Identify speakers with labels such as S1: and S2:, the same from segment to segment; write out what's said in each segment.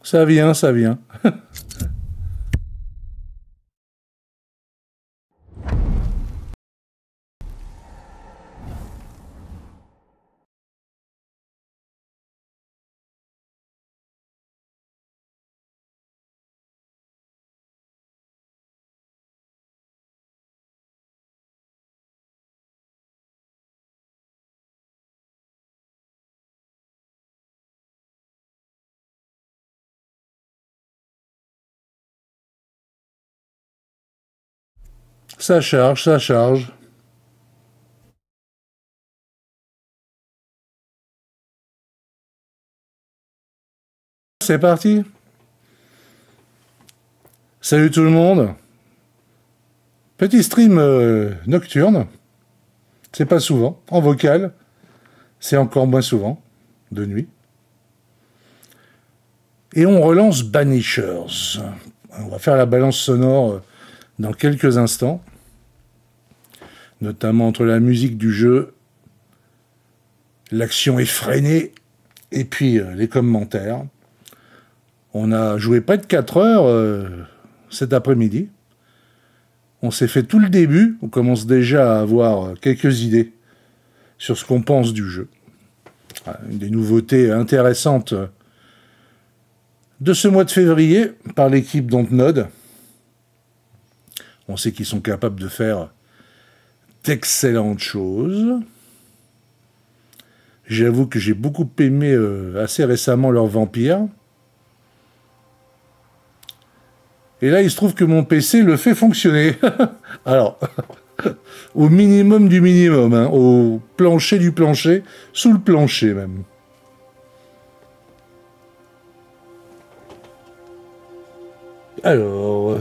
S1: Ça vient, ça vient. Ça charge, ça charge. C'est parti. Salut tout le monde. Petit stream nocturne. C'est pas souvent. En vocal, c'est encore moins souvent. De nuit. Et on relance Banishers. On va faire la balance sonore dans quelques instants. Notamment entre la musique du jeu, l'action effrénée, et puis les commentaires. On a joué près de 4 heures cet après-midi. On s'est fait tout le début. On commence déjà à avoir quelques idées sur ce qu'on pense du jeu. Des nouveautés intéressantes de ce mois de février par l'équipe Dontnod. On sait qu'ils sont capables de faire d'excellentes choses. J'avoue que j'ai beaucoup aimé assez récemment leur vampire. Et là, il se trouve que mon PC le fait fonctionner. Alors, au minimum du minimum, hein, au plancher du plancher, sous le plancher même. Alors...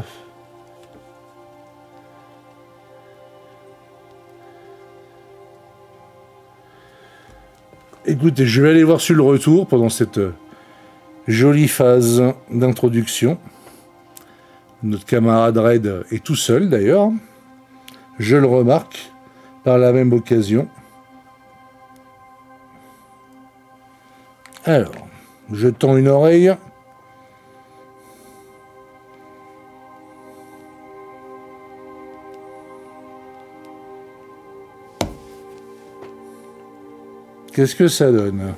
S1: Écoutez, je vais aller voir sur le retour pendant cette jolie phase d'introduction. Notre camarade Red est tout seul d'ailleurs. Je le remarque par la même occasion. Alors, je tends une oreille. Qu'est-ce que ça donne?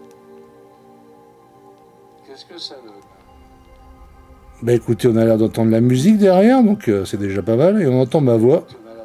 S1: Bah écoutez, on a l'air d'entendre la musique derrière, donc c'est déjà pas mal, et on entend ma voix.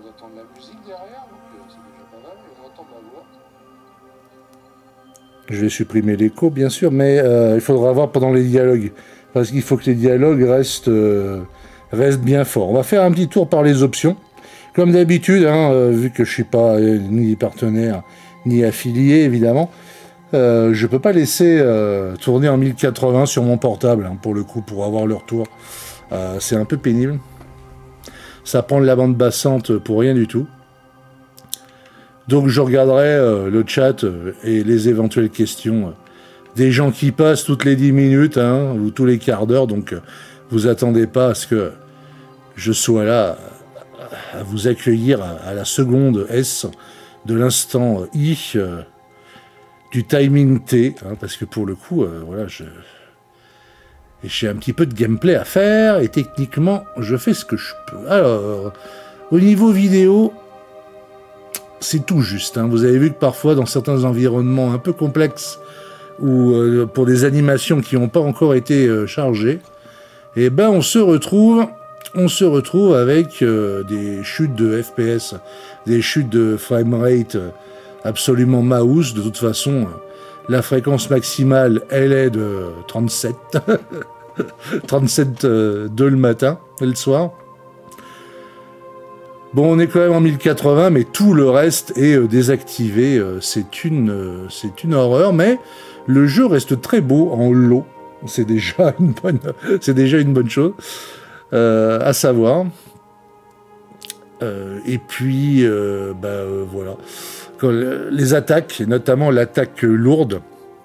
S1: Je vais supprimer l'écho, bien sûr, mais il faudra voir pendant les dialogues, parce qu'il faut que les dialogues restent bien forts. On va faire un petit tour par les options. Comme d'habitude, hein, vu que je suis pas ni partenaire, ni affilié, évidemment, je peux pas laisser tourner en 1080 sur mon portable, hein, pour le coup, pour avoir le retour. C'est un peu pénible. Ça prend de la bande passante pour rien du tout. Donc je regarderai le chat et les éventuelles questions des gens qui passent toutes les 10 minutes, hein, ou tous les quarts d'heure, donc vous attendez pas à ce que je sois là à vous accueillir à la seconde S de l'instant I du timing T, hein, parce que pour le coup, voilà, j'ai un petit peu de gameplay à faire, et techniquement, je fais ce que je peux. Alors, au niveau vidéo, c'est tout juste, hein. Vous avez vu que parfois, dans certains environnements un peu complexes, ou pour des animations qui n'ont pas encore été chargées, et ben on se retrouve avec des chutes de FPS, des chutes de framerate absolument mouse. De toute façon, la fréquence maximale, elle est de 37. 37,2 le matin et le soir. Bon, on est quand même en 1080, mais tout le reste est désactivé. C'est une horreur, mais le jeu reste très beau en low. C'est déjà une bonne chose à savoir. Et puis, voilà. Les attaques, notamment l'attaque lourde,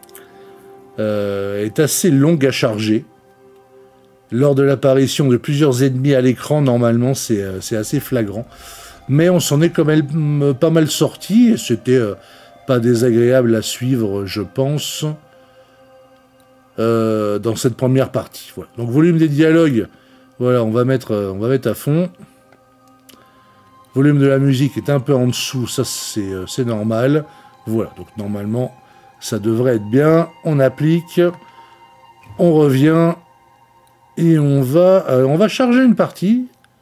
S1: est assez longue à charger. Lors de l'apparition de plusieurs ennemis à l'écran, normalement, c'est assez flagrant. Mais on s'en est quand même pas mal sorti, et c'était pas désagréable à suivre, je pense. dans cette première partie. Voilà. Donc volume des dialogues, voilà, on va mettre à fond. Volume de la musique est un peu en dessous, ça c'est normal. Voilà, donc normalement ça devrait être bien. On applique, on revient et on va charger une partie.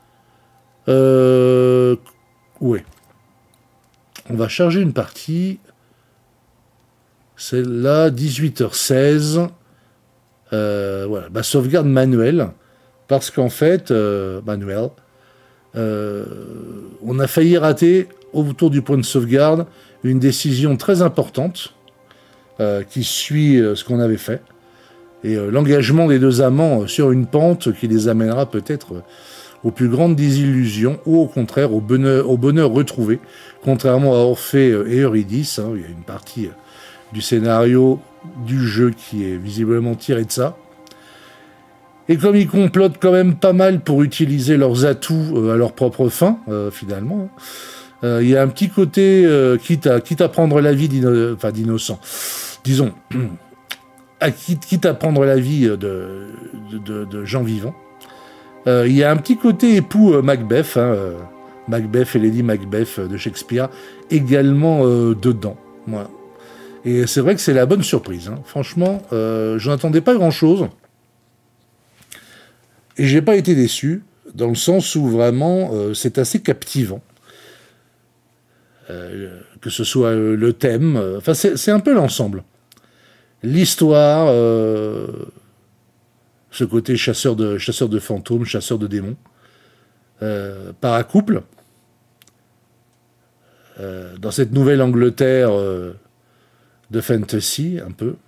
S1: Ouais. On va charger une partie. Celle-là, 18h16. Voilà, sauvegarde manuelle. Parce qu'en fait, manuel, on a failli rater autour du point de sauvegarde une décision très importante qui suit ce qu'on avait fait. Et l'engagement des deux amants sur une pente qui les amènera peut-être aux plus grandes désillusions, ou au contraire au bonheur retrouvé, contrairement à Orphée et Eurydice. Il y a une partie du scénario du jeu qui est visiblement tirée de ça. Et comme ils complotent quand même pas mal pour utiliser leurs atouts à leur propre fin, finalement, il y a un petit côté, quitte à prendre la vie d'innocent, disons, quitte à prendre la vie de gens vivants, il y a un petit côté époux Macbeth, Macbeth et Lady Macbeth de Shakespeare, également dedans. Voilà. Et c'est vrai que c'est la bonne surprise. Franchement, je n'attendais pas grand-chose. Et j'ai pas été déçu, dans le sens où vraiment, c'est assez captivant. Que ce soit le thème, c'est un peu l'ensemble. L'histoire, ce côté chasseur de fantômes, chasseur de démons, paracouple, dans cette nouvelle Angleterre de fantasy, un peu.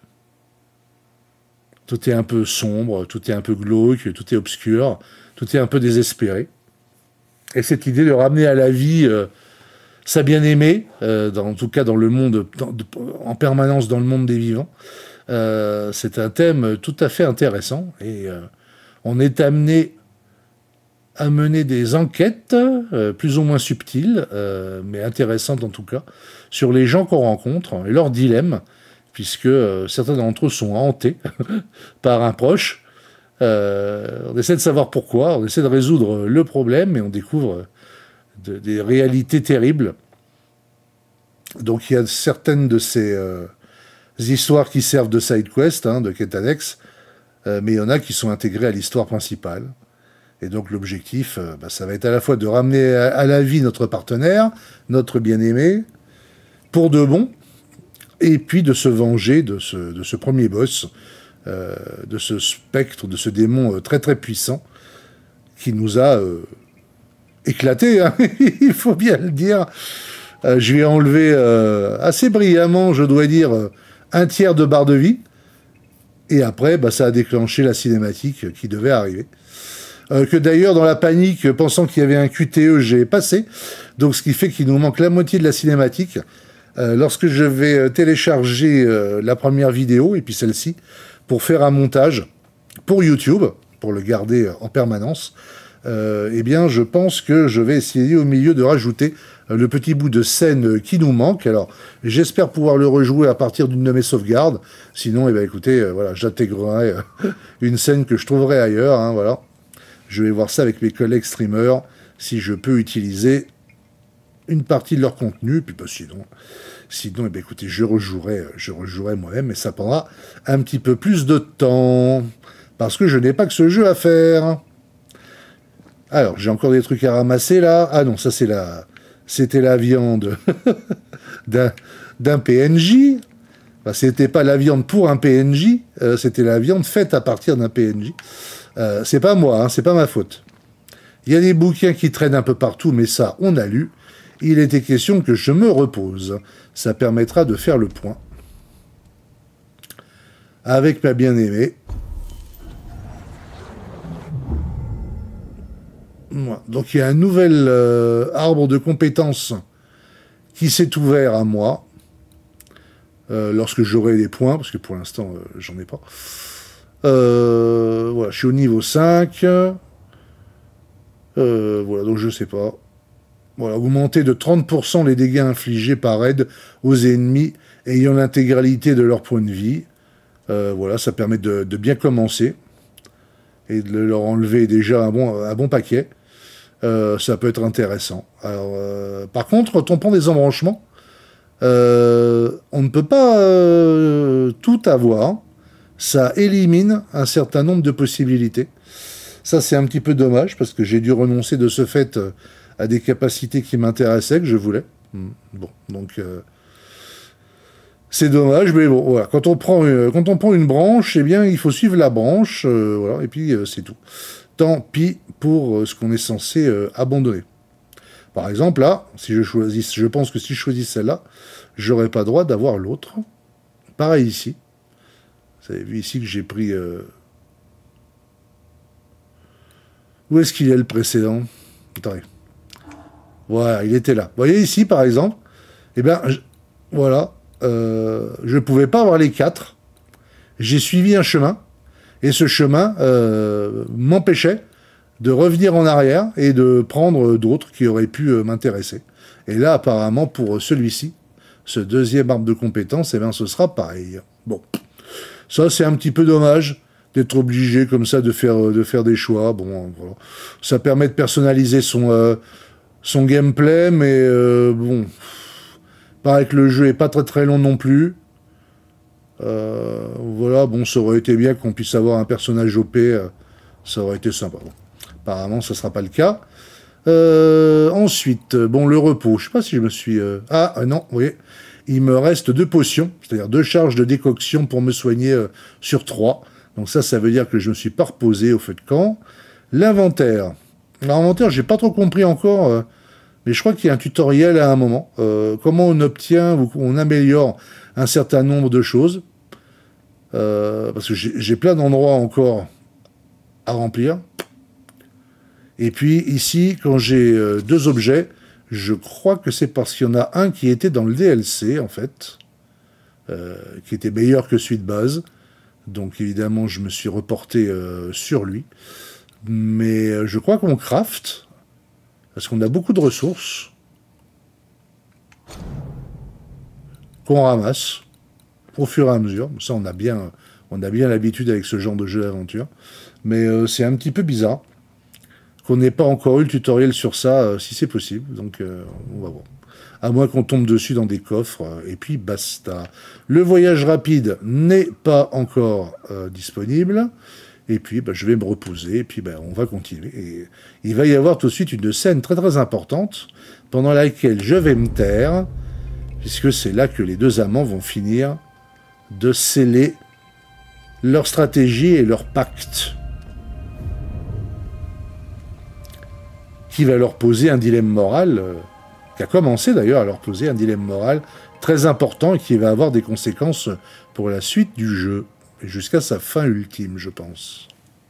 S1: Tout est un peu sombre, tout est un peu glauque, tout est obscur, tout est un peu désespéré. Et cette idée de ramener à la vie sa bien-aimée, en tout cas dans le monde, en permanence dans le monde des vivants, c'est un thème tout à fait intéressant. Et on est amené à mener des enquêtes plus ou moins subtiles, mais intéressantes en tout cas, sur les gens qu'on rencontre et leurs dilemmes, puisque certains d'entre eux sont hantés par un proche. On essaie de savoir pourquoi, on essaie de résoudre le problème, et on découvre des réalités terribles. Donc il y a certaines de ces histoires qui servent de side quest, de quête annexe, mais il y en a qui sont intégrées à l'histoire principale. Et donc l'objectif, ça va être à la fois de ramener à la vie notre partenaire, notre bien-aimé, pour de bon, et puis de se venger de ce premier boss, de ce spectre, de ce démon très très puissant, qui nous a éclaté, il faut bien le dire. Je lui ai enlevé assez brillamment, je dois dire, un tiers de barre de vie, et après, ça a déclenché la cinématique qui devait arriver. Que d'ailleurs, dans la panique, pensant qu'il y avait un QTE, j'ai passé, donc ce qui fait qu'il nous manque la moitié de la cinématique. Lorsque je vais télécharger la première vidéo, et puis celle-ci, pour faire un montage pour YouTube, pour le garder en permanence, eh bien, je pense que je vais essayer au milieu de rajouter le petit bout de scène qui nous manque. Alors, j'espère pouvoir le rejouer à partir d'une de mes sauvegardes. Sinon, écoutez, voilà, j'intégrerai une scène que je trouverai ailleurs. Voilà. Je vais voir ça avec mes collègues streamers, si je peux utiliser une partie de leur contenu, puis sinon, écoutez, je rejouerai moi-même, mais ça prendra un petit peu plus de temps, parce que je n'ai pas que ce jeu à faire. Alors, j'ai encore des trucs à ramasser, là. Ah non, ça, c'était la viande d'un PNJ. C'était pas la viande pour un PNJ, c'était la viande faite à partir d'un PNJ. C'est pas moi, c'est pas ma faute. Il y a des bouquins qui traînent un peu partout, mais ça, on a lu. Il était question que je me repose. Ça permettra de faire le point avec ma bien-aimée. Voilà. Donc il y a un nouvel arbre de compétences qui s'est ouvert à moi lorsque j'aurai des points, parce que pour l'instant, j'en ai pas. Voilà, je suis au niveau 5. Voilà, donc je sais pas. Voilà, augmenter de 30% les dégâts infligés par raid aux ennemis ayant l'intégralité de leur point de vie. Voilà, ça permet de bien commencer et de leur enlever déjà un bon paquet. Ça peut être intéressant. Alors, par contre, quand on prend des embranchements, on ne peut pas tout avoir. Ça élimine un certain nombre de possibilités. Ça, c'est un petit peu dommage, parce que j'ai dû renoncer de ce fait à des capacités qui m'intéressaient, que je voulais. Bon, donc... c'est dommage, mais bon, voilà. Quand on prend une branche, eh bien, il faut suivre la branche, voilà, et puis c'est tout. Tant pis pour ce qu'on est censé abandonner. Par exemple, là, si je pense que si je choisis celle-là, j'aurais pas droit d'avoir l'autre. Pareil ici. Vous avez vu ici que j'ai pris... Où est-ce qu'il est le précédent? Attendez. Voilà, il était là. Vous voyez ici, par exemple, eh bien, voilà, je ne pouvais pas avoir les 4. J'ai suivi un chemin, et ce chemin m'empêchait de revenir en arrière et de prendre d'autres qui auraient pu m'intéresser. Et là, apparemment, pour celui-ci, ce deuxième arbre de compétences, eh bien, ce sera pareil. Bon, ça, c'est un petit peu dommage d'être obligé comme ça de faire des choix. Bon, voilà. Ça permet de personnaliser son gameplay, mais bon, paraît que le jeu est pas très très long non plus. Voilà, bon, ça aurait été bien qu'on puisse avoir un personnage OP, ça aurait été sympa. Bon. Apparemment, ce sera pas le cas. Ensuite, bon, le repos. Je sais pas si je me suis... non, vous voyez, il me reste 2 potions, c'est-à-dire 2 charges de décoction pour me soigner sur 3. Donc ça veut dire que je me suis pas reposé au feu de camp. L'inventaire. L'inventaire, j'ai pas trop compris encore, mais je crois qu'il y a un tutoriel à un moment. Comment on obtient ou on améliore un certain nombre de choses. Parce que j'ai plein d'endroits encore à remplir. Et puis ici, quand j'ai 2 objets, je crois que c'est parce qu'il y en a un qui était dans le DLC, en fait, qui était meilleur que celui de base. Donc évidemment, je me suis reporté sur lui. Mais je crois qu'on craft, parce qu'on a beaucoup de ressources, qu'on ramasse au fur et à mesure. Ça, on a bien l'habitude avec ce genre de jeu d'aventure. Mais c'est un petit peu bizarre qu'on n'ait pas encore eu le tutoriel sur ça, si c'est possible. Donc, on va voir. À moins qu'on tombe dessus dans des coffres, et puis basta. Le voyage rapide n'est pas encore disponible. Et puis, je vais me reposer, et puis on va continuer. Et il va y avoir tout de suite une scène très très importante, pendant laquelle je vais me taire, puisque c'est là que les 2 amants vont finir de sceller leur stratégie et leur pacte, qui va leur poser un dilemme moral, qui a commencé d'ailleurs à leur poser un dilemme moral très important et qui va avoir des conséquences pour la suite du jeu, et jusqu'à sa fin ultime, je pense.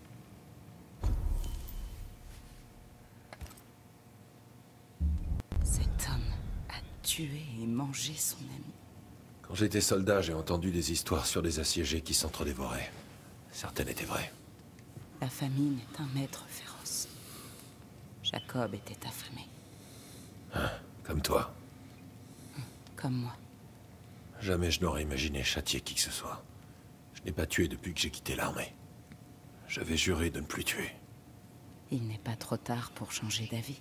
S2: Cet homme a tué et mangé son ami.
S3: Quand j'étais soldat, j'ai entendu des histoires sur des assiégés qui s'entre-dévoraient. Certaines étaient vraies.
S2: La famine est un maître féroce. Jacob était affamé.
S3: Hein, comme toi.
S2: Comme moi.
S3: Jamais je n'aurais imaginé châtier qui que ce soit. Je n'ai pas tué depuis que j'ai quitté l'armée. J'avais juré de ne plus tuer.
S2: Il n'est pas trop tard pour changer d'avis.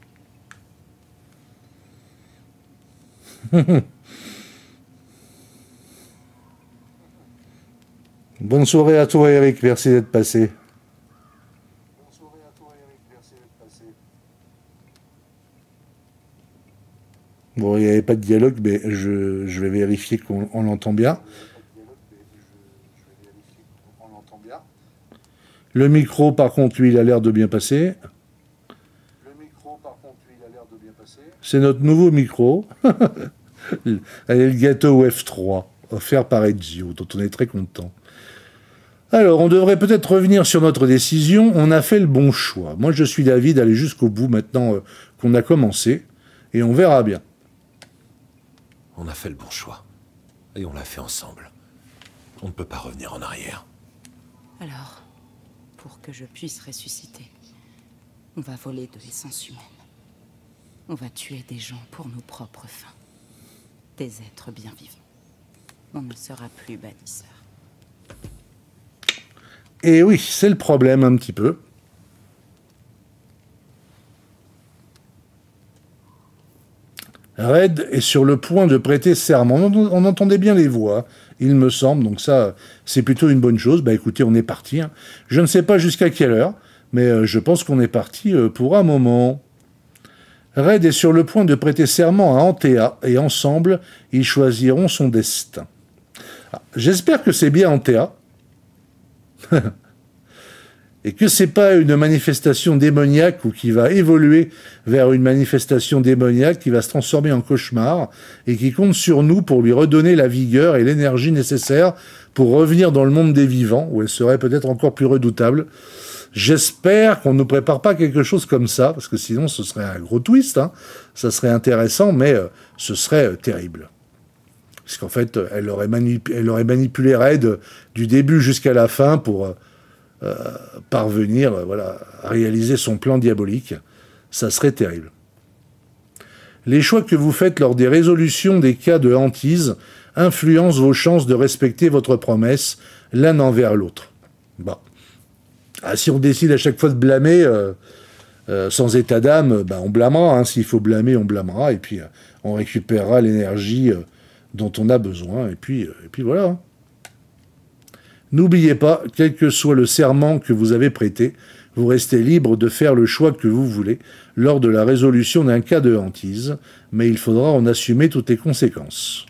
S1: Bonne soirée à toi, Eric. Merci d'être passé. Bon, il n'y avait pas de dialogue, mais je vais vérifier qu'on l'entend bien. Le micro, par contre, lui, il a l'air de bien passer. C'est notre nouveau micro. Allez, le gâteau F3, offert par Ezio, dont on est très content. Alors, on devrait peut-être revenir sur notre décision. On a fait le bon choix. Moi, je suis d'avis d'aller jusqu'au bout maintenant qu'on a commencé. Et on verra bien.
S3: On a fait le bon choix. Et on l'a fait ensemble. On ne peut pas revenir en arrière.
S2: Alors, pour que je puisse ressusciter, on va voler de l'essence humaine. On va tuer des gens pour nos propres fins. Des êtres bien vivants. On ne sera plus bâtisseurs.
S1: Et oui, c'est le problème un petit peu. Red est sur le point de prêter serment. On entendait bien les voix, il me semble, donc ça, c'est plutôt une bonne chose. Bah écoutez, on est parti. Hein. Je ne sais pas jusqu'à quelle heure, mais je pense qu'on est parti pour un moment. Red est sur le point de prêter serment à Antea, et ensemble, ils choisiront son destin. Ah, j'espère que c'est bien Antea. Et que c'est pas une manifestation démoniaque ou qui va évoluer vers une manifestation démoniaque qui va se transformer en cauchemar et qui compte sur nous pour lui redonner la vigueur et l'énergie nécessaire pour revenir dans le monde des vivants, où elle serait peut-être encore plus redoutable. J'espère qu'on ne nous prépare pas quelque chose comme ça, parce que sinon ce serait un gros twist, hein. Ça serait intéressant, mais ce serait terrible. Parce qu'en fait, elle aurait manipulé Red du début jusqu'à la fin pour... parvenir voilà, à réaliser son plan diabolique, ça serait terrible. Les choix que vous faites lors des résolutions des cas de hantise influencent vos chances de respecter votre promesse l'un envers l'autre. Bon. Ah, si on décide à chaque fois de blâmer sans état d'âme, ben on blâmera. Hein. S'il faut blâmer, on blâmera. Et puis on récupérera l'énergie dont on a besoin. Et puis voilà. Hein. N'oubliez pas, quel que soit le serment que vous avez prêté, vous restez libre de faire le choix que vous voulez lors de la résolution d'un cas de hantise, mais il faudra en assumer toutes les conséquences.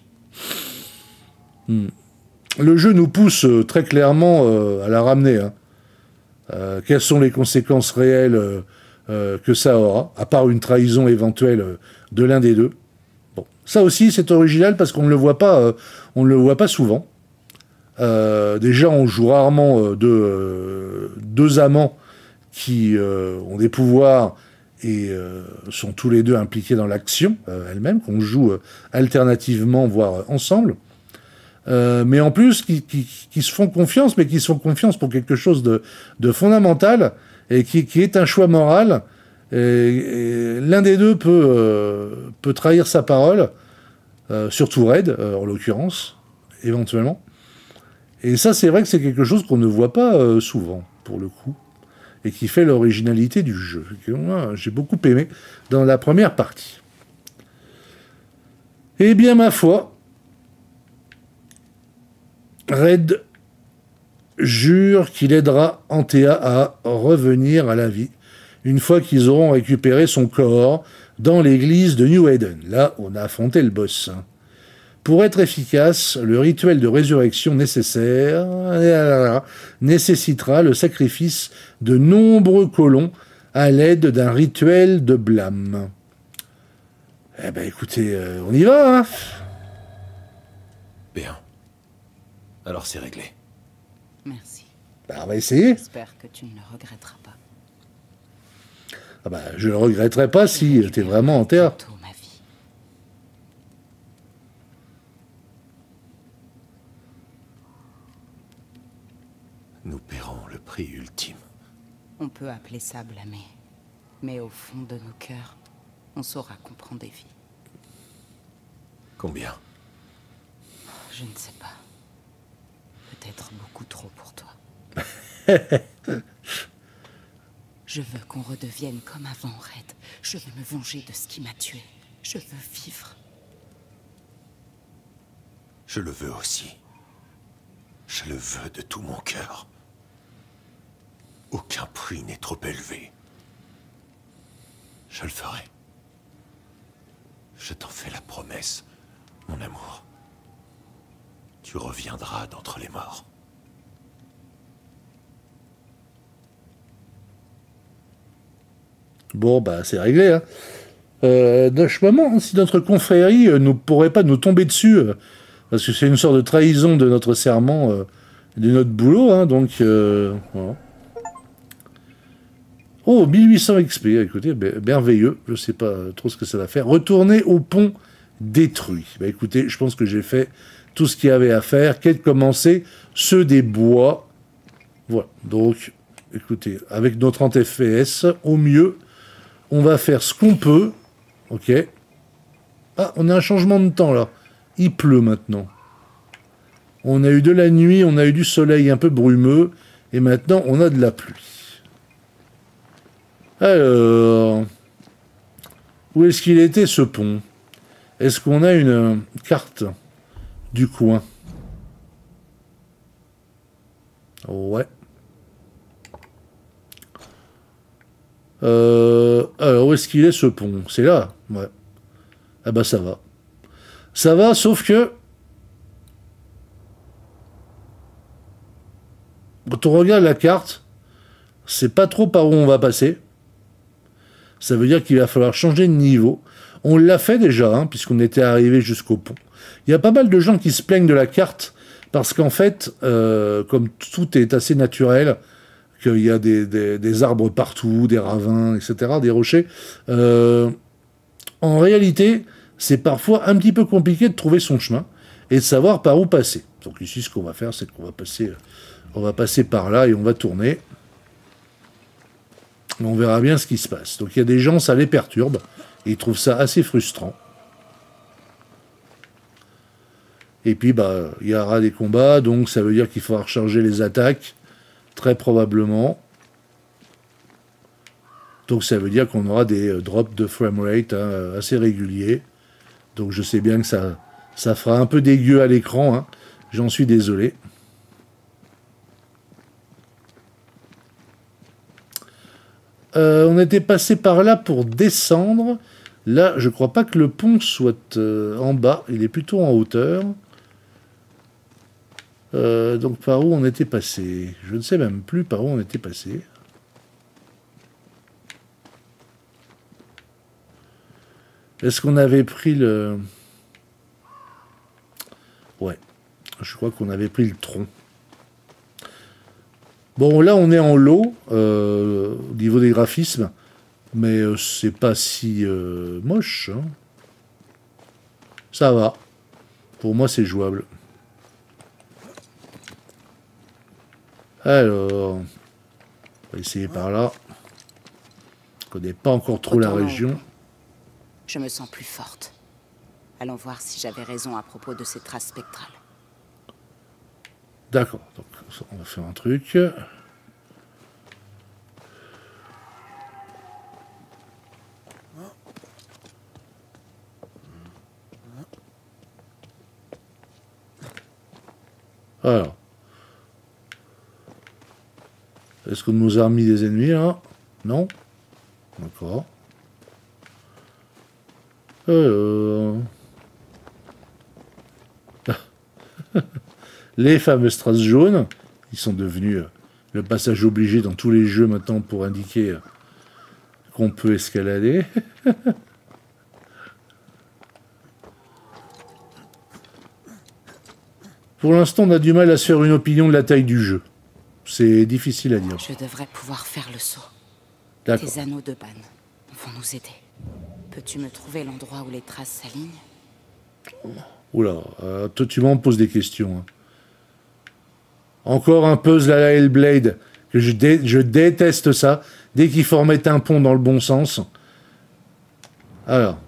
S1: Le jeu nous pousse très clairement à la ramener. Hein. Quelles sont les conséquences réelles que ça aura, à part une trahison éventuelle de l'un des deux. Bon. Ça aussi, c'est original parce qu'on ne le voit pas souvent. Déjà, on joue rarement deux amants qui ont des pouvoirs et sont tous les deux impliqués dans l'action elle-même, qu'on joue alternativement, voire ensemble. Mais en plus, qui se font confiance, mais qui se font confiance pour quelque chose de fondamental et qui est un choix moral. Et l'un des deux peut trahir sa parole, surtout Red, en l'occurrence, éventuellement. Et ça, c'est vrai que c'est quelque chose qu'on ne voit pas souvent, pour le coup, et qui fait l'originalité du jeu, que moi, j'ai beaucoup aimé dans la première partie. Eh bien, ma foi, Red jure qu'il aidera Antea à revenir à la vie, une fois qu'ils auront récupéré son corps dans l'église de New Eden. Là, on a affronté le boss. Pour être efficace, le rituel de résurrection nécessitera le sacrifice de nombreux colons à l'aide d'un rituel de blâme. Eh ben écoutez, on y va, hein.
S3: Bien. Alors c'est réglé.
S2: Merci.
S1: On va essayer.
S2: J'espère que tu ne le regretteras pas.
S1: Ah bah, je ne le regretterais pas si j'étais vraiment en terre.
S2: Ma vie.
S3: Nous paierons le prix ultime.
S2: On peut appeler ça blâmer. Mais au fond de nos cœurs, on saura qu'on prend des vies.
S3: Combien?
S2: Je ne sais pas. Peut-être beaucoup trop pour toi. Je veux qu'on redevienne comme avant, Red. Je veux me venger de ce qui m'a tué. Je veux vivre.
S3: Je le veux aussi. Je le veux de tout mon cœur. Aucun prix n'est trop élevé. Je le ferai. Je t'en fais la promesse, mon amour. Tu reviendras d'entre les morts.
S1: Bon, bah, c'est réglé, hein. Je me demande si notre confrérie ne pourrait pas nous tomber dessus, parce que c'est une sorte de trahison de notre serment, de notre boulot, hein, donc, voilà. Oh, 1800 XP, écoutez, merveilleux, je sais pas trop ce que ça va faire. Retourner au pont détruit. Bah, écoutez, je pense que j'ai fait tout ce qu'il y avait à faire, qu'est de commencer ceux des bois. Voilà, donc, écoutez, avec nos 30 FPS, au mieux, on va faire ce qu'on peut. Ok. Ah, on a un changement de temps, là. Il pleut, maintenant. On a eu de la nuit, on a eu du soleil un peu brumeux, Et maintenant, on a de la pluie. Alors... Où est-ce qu'il était, ce pont? Est-ce qu'on a une carte du coin? Ouais. Alors, où est-ce qu'il est, ce pont? C'est là? Ouais. Ah bah ça va. Ça va, sauf que... Quand on regarde la carte, c'est pas trop par où on va passer. Ça veut dire qu'il va falloir changer de niveau. On l'a fait déjà, hein, puisqu'on était arrivé jusqu'au pont. Il y a pas mal de gens qui se plaignent de la carte, parce qu'en fait, comme tout est assez naturel, qu'il y a des arbres partout, des ravins, etc., des rochers, en réalité, c'est parfois un petit peu compliqué de trouver son chemin et de savoir par où passer. Donc ici, ce qu'on va faire, c'est qu'on va passer par là et on va tourner. On verra bien ce qui se passe. Donc il y a des gens, ça les perturbe, et ils trouvent ça assez frustrant. Et puis bah il y aura des combats, donc ça veut dire qu'il faudra recharger les attaques, très probablement. Donc ça veut dire qu'on aura des drops de framerate hein, assez réguliers. Donc je sais bien que ça fera un peu dégueu à l'écran, hein. J'en suis désolé. On était passé par là pour descendre. Là, je crois pas que le pont soit en bas. Il est plutôt en hauteur. Donc par où on était passé? Je ne sais même plus par où on était passé. Est-ce qu'on avait pris le... Ouais. Je crois qu'on avait pris le tronc. Bon, là, on est en low, au niveau des graphismes, mais c'est pas si moche. Hein. Ça va. Pour moi, c'est jouable. Alors, on va essayer par là. Je connais pas encore trop la région.
S2: Je me sens plus forte. Allons voir si j'avais raison à propos de ces traces spectrales.
S1: D'accord, donc on va faire un truc. Alors. Est-ce qu'on nous a remis des ennemis là? Non? D'accord. Les fameuses traces jaunes, ils sont devenus le passage obligé dans tous les jeux maintenant pour indiquer qu'on peut escalader. Pour l'instant, on a du mal à se faire une opinion de la taille du jeu. C'est difficile à dire.
S2: Je devrais pouvoir faire le saut.
S1: D'accord.
S2: Tes anneaux de ban vont nous aider. Peux-tu me trouver l'endroit où les traces s'alignent?
S1: Oula, toi tu m'en poses des questions. Hein. Encore un puzzle à la Hellblade, que je déteste ça. Dès qu'il faut remettre un pont dans le bon sens. Alors.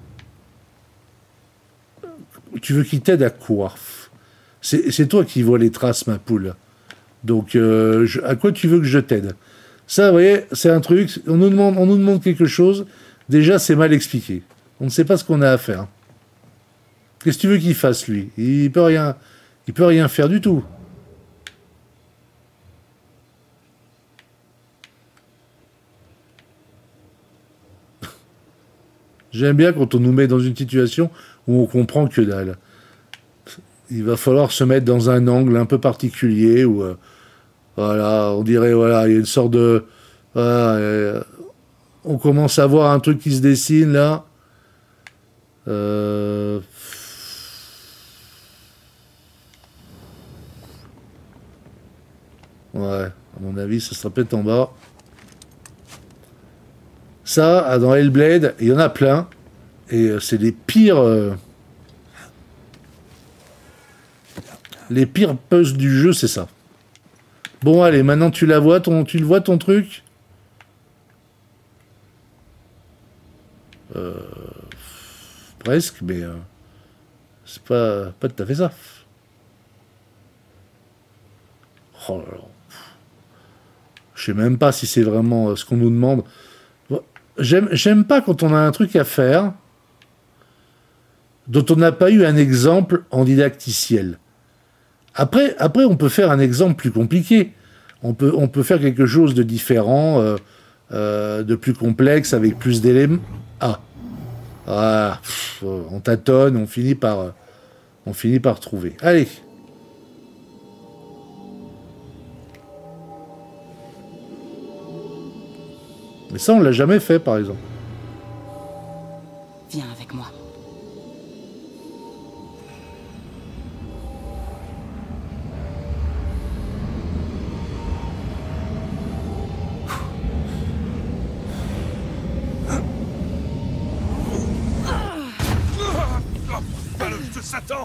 S1: Tu veux qu'il t'aide à quoi? C'est toi qui vois les traces, ma poule. Donc, à quoi tu veux que je t'aide? Ça, vous voyez, c'est un truc, on nous demande quelque chose, déjà c'est mal expliqué. On ne sait pas ce qu'on a à faire. Qu'est-ce que tu veux qu'il fasse, lui? Il peut rien faire du tout. J'aime bien quand on nous met dans une situation où on comprend que dalle. Il va falloir se mettre dans un angle un peu particulier où, voilà, on dirait, voilà, il y a une sorte de... Voilà, on commence à voir un truc qui se dessine, là. Ouais, à mon avis, ça sera peut-être en bas. Ça, dans Hellblade, il y en a plein. Et c'est les pires... les pires puzzles du jeu, c'est ça. Bon, allez, maintenant tu le vois ton truc? Presque, mais c'est pas tout à fait ça. Oh là là. Je sais même pas si c'est vraiment ce qu'on nous demande. J'aime pas quand on a un truc à faire dont on n'a pas eu un exemple en didacticiel. Après, on peut faire un exemple plus compliqué. On peut faire quelque chose de différent, de plus complexe, avec plus d'éléments. On tâtonne, on finit par trouver. Allez. Mais ça, on l'a jamais fait, par exemple.
S2: Viens avec moi.
S3: Satan!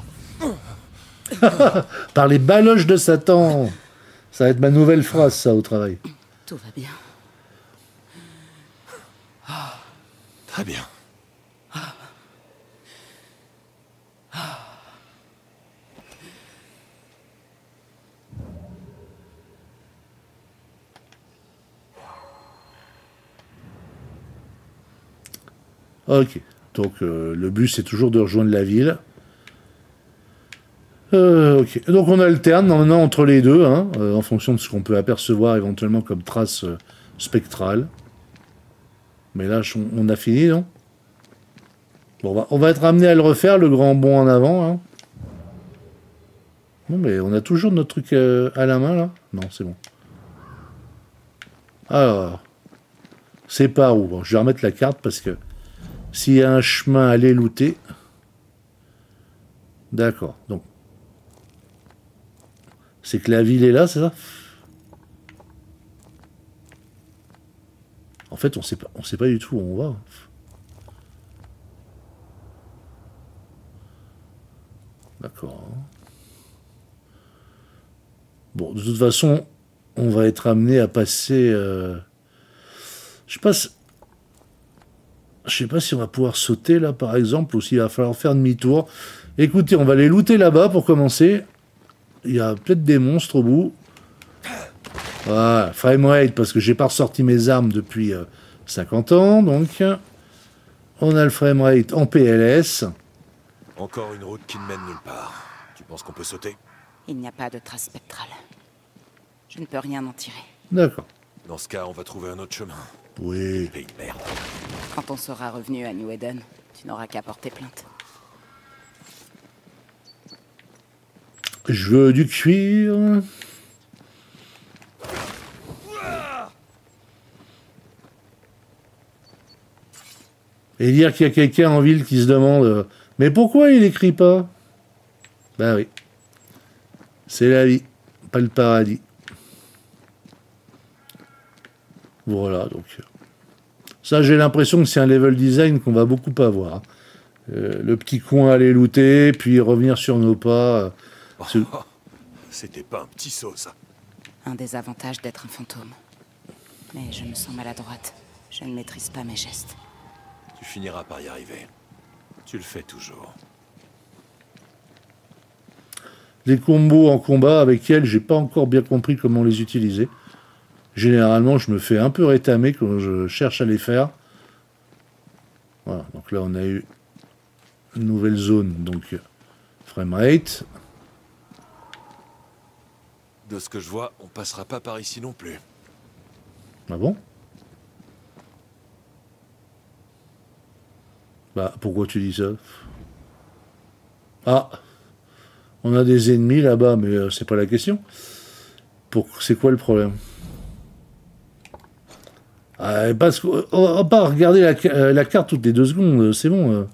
S1: Par les baloches de Satan. Ça va être ma nouvelle phrase, ça, au travail.
S2: Tout va bien.
S3: Très bien.
S1: Ok. Donc, le but, c'est toujours de rejoindre la ville. Ok. Donc, on alterne maintenant entre les deux, hein, en fonction de ce qu'on peut apercevoir éventuellement comme traces spectrales. Mais là, on a fini, non? Bon, on va être amené à le refaire, le grand bond en avant. Hein. Non, mais on a toujours notre truc à la main, là? Non, c'est bon. Alors, c'est par où? Bon, je vais remettre la carte parce que s'il y a un chemin à aller looter... D'accord, donc... C'est que la ville est là, c'est ça? En fait, on sait pas du tout où on va. D'accord. Bon, de toute façon, on va être amené à passer... Je sais pas si on va pouvoir sauter, là, par exemple, ou s'il va falloir faire demi-tour. Écoutez, on va les looter là-bas, pour commencer. Il y a peut-être des monstres au bout. Voilà, framerate, parce que j'ai pas ressorti mes armes depuis 50 ans, donc... On a le framerate en PLS.
S3: Encore une route qui ne mène nulle part. Tu penses qu'on peut sauter?
S2: Il n'y a pas de trace spectrale. Je ne peux rien en tirer.
S1: D'accord.
S3: Dans ce cas, on va trouver un autre chemin.
S1: Oui.
S3: Pays de merde.
S2: Quand on sera revenu à New Eden, tu n'auras qu'à porter plainte.
S1: Je veux du cuir. Et dire qu'il y a quelqu'un en ville qui se demande mais pourquoi il écrit pas? Ben oui. C'est la vie, pas le paradis. Voilà, donc... Ça, j'ai l'impression que c'est un level design qu'on va beaucoup avoir. Le petit coin aller looter, puis revenir sur nos pas.
S3: C'était pas un petit saut, ça.
S2: Un des avantages d'être un fantôme. Mais je me sens maladroite. Je ne maîtrise pas mes gestes.
S3: Tu finiras par y arriver. Tu le fais toujours.
S1: Les combos en combat avec elle, j'ai pas encore bien compris comment les utiliser. Généralement, je me fais un peu rétamer quand je cherche à les faire. Voilà, donc là, on a eu une nouvelle zone, donc framerate.
S3: De ce que je vois, on passera pas par ici non plus.
S1: Ah bon? Bah, pourquoi tu dis ça? Ah, on a des ennemis là-bas, mais c'est pas la question. C'est quoi le problème? Parce qu'on va pas regarder la carte toutes les 2 secondes, c'est bon.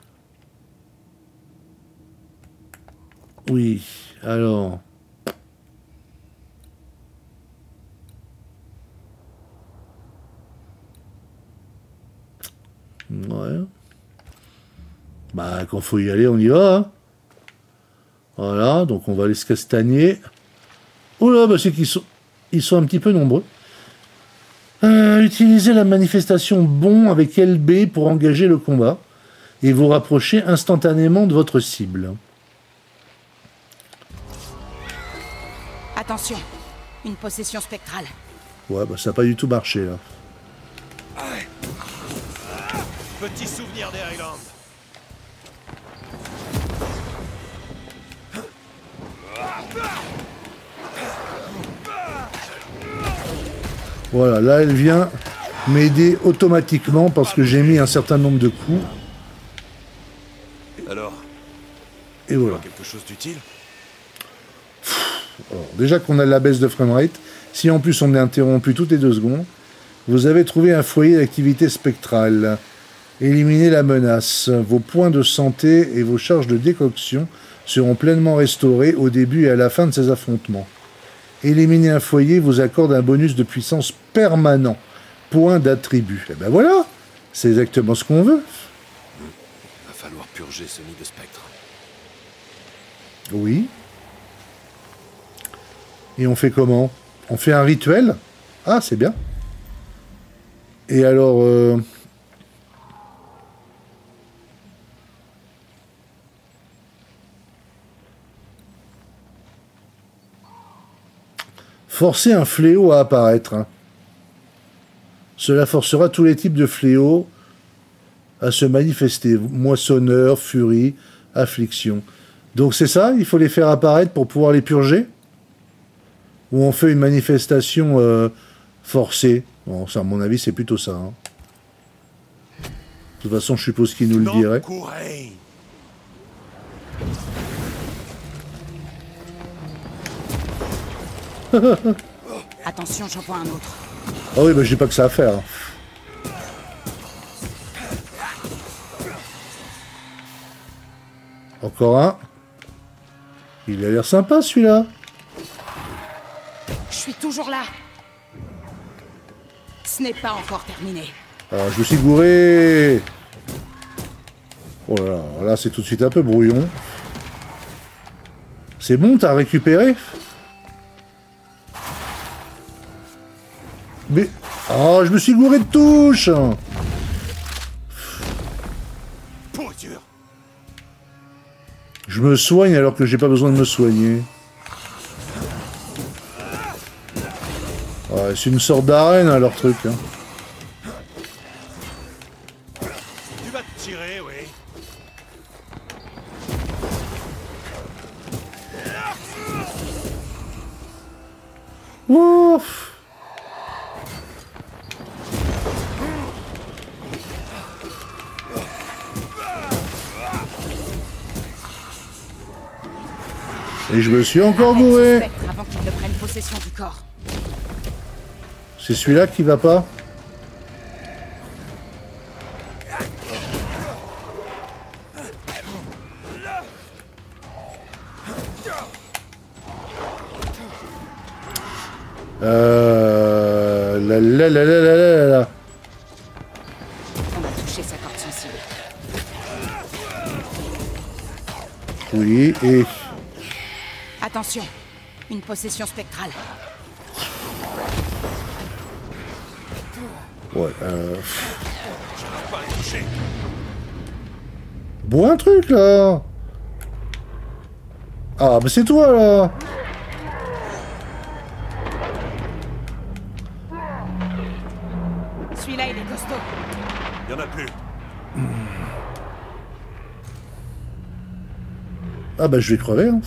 S1: Oui, alors... Ouais. Bah, quand faut y aller, on y va. Hein. Voilà, donc on va aller se castagner. Oh là, bah c'est ils sont un petit peu nombreux. Utilisez la manifestation bon avec LB pour engager le combat et vous rapprocher instantanément de votre cible.
S2: Attention, une possession spectrale.
S1: Ouais, bah ça n'a pas du tout marché, là.
S3: Petit souvenir des Highlands.
S1: Voilà, là, elle vient m'aider automatiquement parce que j'ai mis un certain nombre de coups.
S3: Alors,
S1: Et voilà.
S3: quelque chose d'utile?
S1: Alors, déjà qu'on a la baisse de framerate, si en plus on est interrompu toutes les 2 secondes, vous avez trouvé un foyer d'activité spectrale. Éliminez la menace. Vos points de santé et vos charges de décoction seront pleinement restaurés au début et à la fin de ces affrontements. Éliminer un foyer vous accorde un bonus de puissance permanent. Point d'attribut. Et ben voilà, c'est exactement ce qu'on veut.
S3: Va falloir purger ce nid de spectres.
S1: Oui. Et on fait comment? On fait un rituel? Ah, c'est bien. Et alors... Forcer un fléau à apparaître. Cela forcera tous les types de fléaux à se manifester. Moissonneur, furie, affliction. Donc c'est ça, il faut les faire apparaître pour pouvoir les purger? Ou on fait une manifestation forcée? Bon, ça, à mon avis, c'est plutôt ça. Hein. De toute façon, je suppose qu'il nous le dirait.
S2: Attention, j'en vois un autre.
S1: Ah oui, bah j'ai pas que ça à faire. Encore un. Il a l'air sympa celui-là.
S2: Je suis toujours là. Ce n'est pas encore terminé.
S1: Alors, je me suis gouré. Oh là là, là c'est tout de suite un peu brouillon. C'est bon, t'as récupéré? Mais... Oh, je me suis gouré de touche. Je me soigne alors que j'ai pas besoin de me soigner. Ouais, c'est une sorte d'arène, hein, leur truc. Hein.
S3: Tu vas te tirer, oui.
S1: Ouf. Et je me suis encore gouré.
S2: Avant qu'il ne prenne possession du corps.
S1: C'est celui-là qui va pas? La.
S2: On a touché sa corde sensible.
S1: Oui, et...
S2: Attention, une possession spectrale.
S1: Ouais, Bois un truc, là. Ah, bah c'est toi, là.
S2: Celui-là, il est costaud.
S3: Il y en a plus.
S1: Ah bah je vais crever, hein.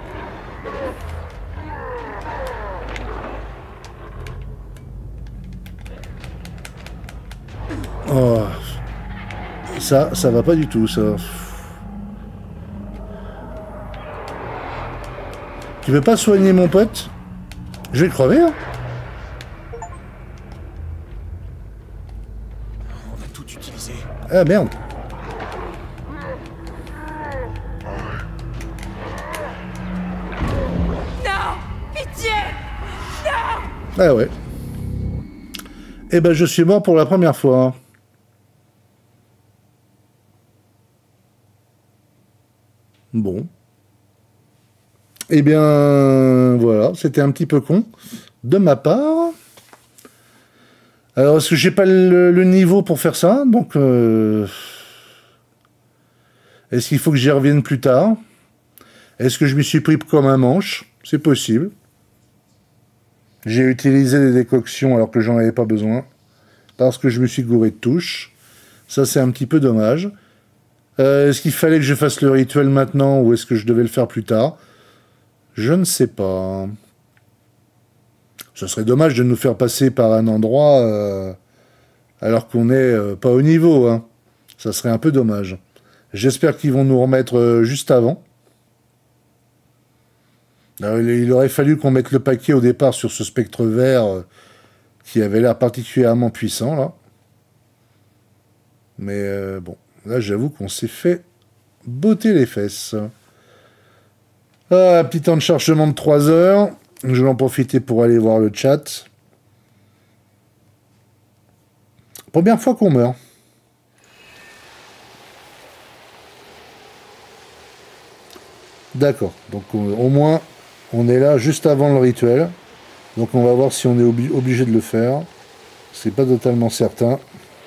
S1: Oh. Ça va pas du tout, ça. Tu veux pas soigner mon pote? Je vais crever, hein.
S3: On a tout utilisé.
S1: Ah merde.
S2: Non! Pitié! Non!
S1: Ah ouais. Eh ben je suis mort pour la première fois. Bon. Eh bien, voilà, c'était un petit peu con de ma part. Alors, est-ce que j'ai pas le niveau pour faire ça? Donc, est-ce qu'il faut que j'y revienne plus tard? Est-ce que je m'y suis pris comme un manche? C'est possible. J'ai utilisé des décoctions alors que j'en avais pas besoin. Parce que je me suis gouré de touches. Ça, c'est un petit peu dommage. Est-ce qu'il fallait que je fasse le rituel maintenant ou est-ce que je devais le faire plus tard? Je ne sais pas. Ce serait dommage de nous faire passer par un endroit alors qu'on n'est pas au niveau. Hein. Ça serait un peu dommage. J'espère qu'ils vont nous remettre juste avant. Alors, il aurait fallu qu'on mette le paquet au départ sur ce spectre vert qui avait l'air particulièrement puissant, là. Mais bon, là, j'avoue qu'on s'est fait botter les fesses. Ah, petit temps de chargement de 3 heures. Je vais en profiter pour aller voir le chat. Première fois qu'on meurt. D'accord. Donc au moins, on est là juste avant le rituel. Donc on va voir si on est obligé de le faire. C'est pas totalement certain.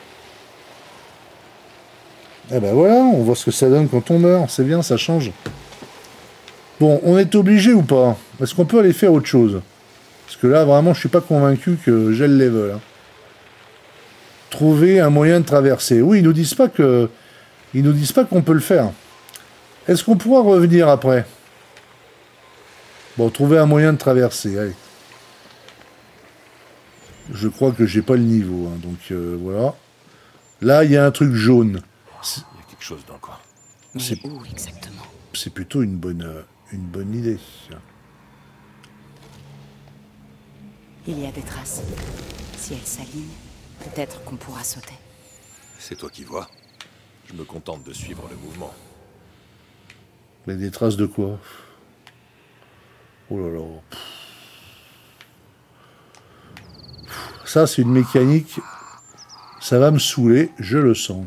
S1: Eh ben voilà, on voit ce que ça donne quand on meurt. C'est bien, ça change. Bon, on est obligé ou pas? Est-ce qu'on peut aller faire autre chose? Parce que là, vraiment, je suis pas convaincu que j'ai le level. Hein. Trouver un moyen de traverser. Oui, ils nous disent pas que... Ils nous disent pas qu'on peut le faire. Est-ce qu'on pourra revenir après? Bon, trouver un moyen de traverser, allez. Je crois que j'ai pas le niveau, hein, donc voilà. Là, il y a un truc jaune.
S3: Il y a quelque chose dans le coin.
S2: Mais où exactement?
S1: C'est plutôt une bonne idée.
S2: Il y a des traces. Si elles s'alignent, peut-être qu'on pourra sauter.
S3: C'est toi qui vois. Je me contente de suivre le mouvement.
S1: Mais des traces de quoi? Oh là là. Ça, c'est une mécanique. Ça va me saouler, je le sens.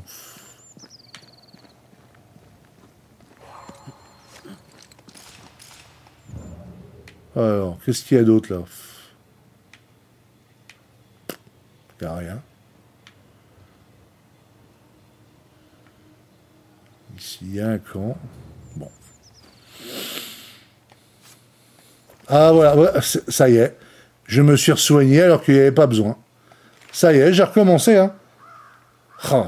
S1: Alors, qu'est-ce qu'il y a d'autre là? Il n'y a rien. Ici, il y a un camp. Bon. Ah voilà, ça y est. Je me suis re-soigné alors qu'il n'y avait pas besoin. Ça y est, j'ai recommencé. Hein. Oh,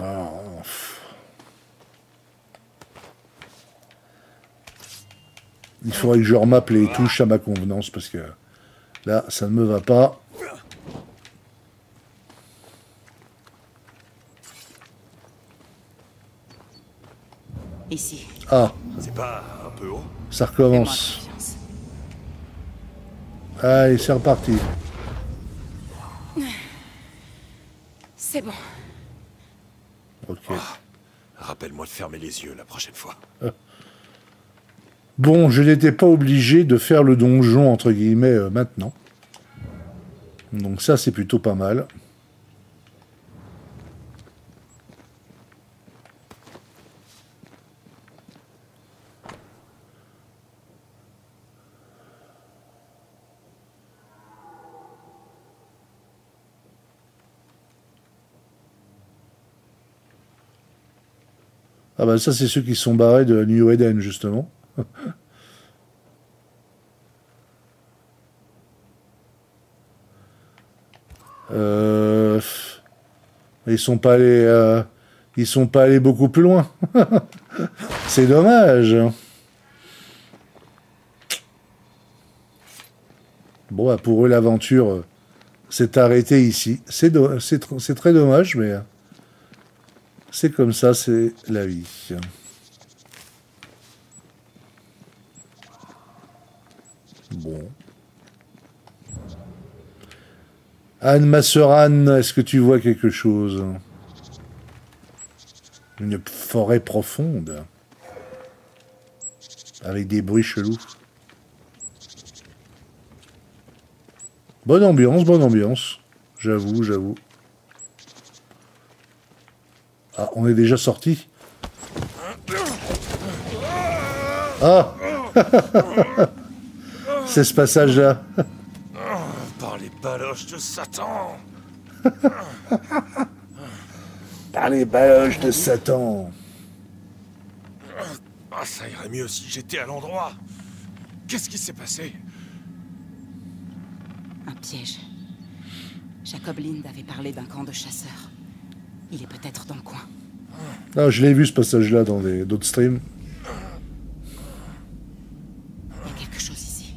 S1: il faudrait que je remappe les touches à ma convenance parce que là, ça ne me va pas.
S2: Ici.
S1: Ah,
S3: C'est pas un peu haut?
S1: ça
S2: Fais-moi
S1: recommence.
S2: confiance.
S1: Allez, c'est reparti.
S2: C'est bon.
S1: Ok.
S3: Rappelle-moi de fermer les yeux la prochaine fois.
S1: Bon, je n'étais pas obligé de faire le donjon, entre guillemets, maintenant. Donc ça, c'est plutôt pas mal. Ah bah ça, c'est ceux qui sont barrés de New Eden, justement. Ils sont pas allés, ils sont pas allés beaucoup plus loin. C'est dommage. Bon, bah, pour eux, l'aventure s'est arrêtée ici. C'est très dommage, mais c'est comme ça, c'est la vie. Bon. Anne, ma sœur Anne, est-ce que tu vois quelque chose? Une forêt profonde. Avec des bruits chelous. Bonne ambiance. J'avoue, j'avoue. Ah, on est déjà sorti. Ah. C'est ce passage-là.
S3: Par les baloches de Satan!
S1: Par les baloches de Satan.
S3: Ah, ça irait mieux si j'étais à l'endroit. Qu'est-ce qui s'est passé?
S2: Un piège. Jacob Lind avait parlé d'un camp de chasseurs. Il est peut-être dans le coin.
S1: Ah, je l'ai vu ce passage-là dans d'autres streams.
S2: Il y a quelque chose ici.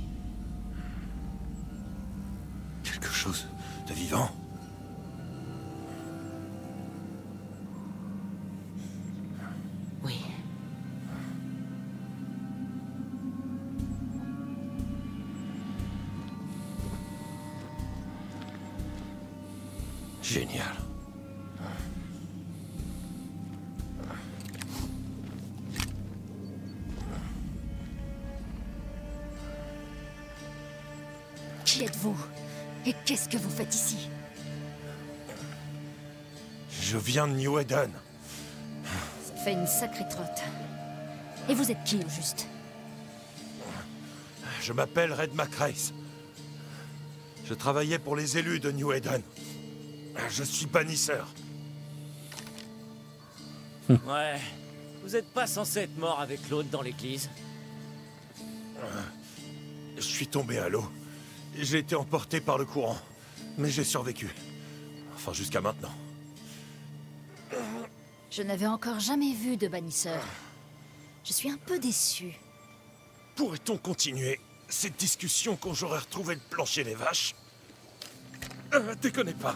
S3: Quelque chose de vivant.
S2: Oui.
S3: Génial.
S4: Qui êtes-vous? Et qu'est-ce que vous faites ici?
S3: Je viens de New Eden.
S4: Ça fait une sacrée trotte. Et vous êtes qui, au juste?
S3: Je m'appelle Red McRace. Je travaillais pour les élus de New Eden. Je suis bannisseur.
S5: Ouais. Vous êtes pas censé être mort avec l'autre dans l'église?
S3: Je suis tombé à l'eau. J'ai été emporté par le courant. Mais j'ai survécu. Enfin, jusqu'à maintenant.
S4: Je n'avais encore jamais vu de bannisseur. Je suis un peu déçu.
S3: Pourrait-on continuer cette discussion quand j'aurai retrouvé le plancher des vaches? Déconnez pas.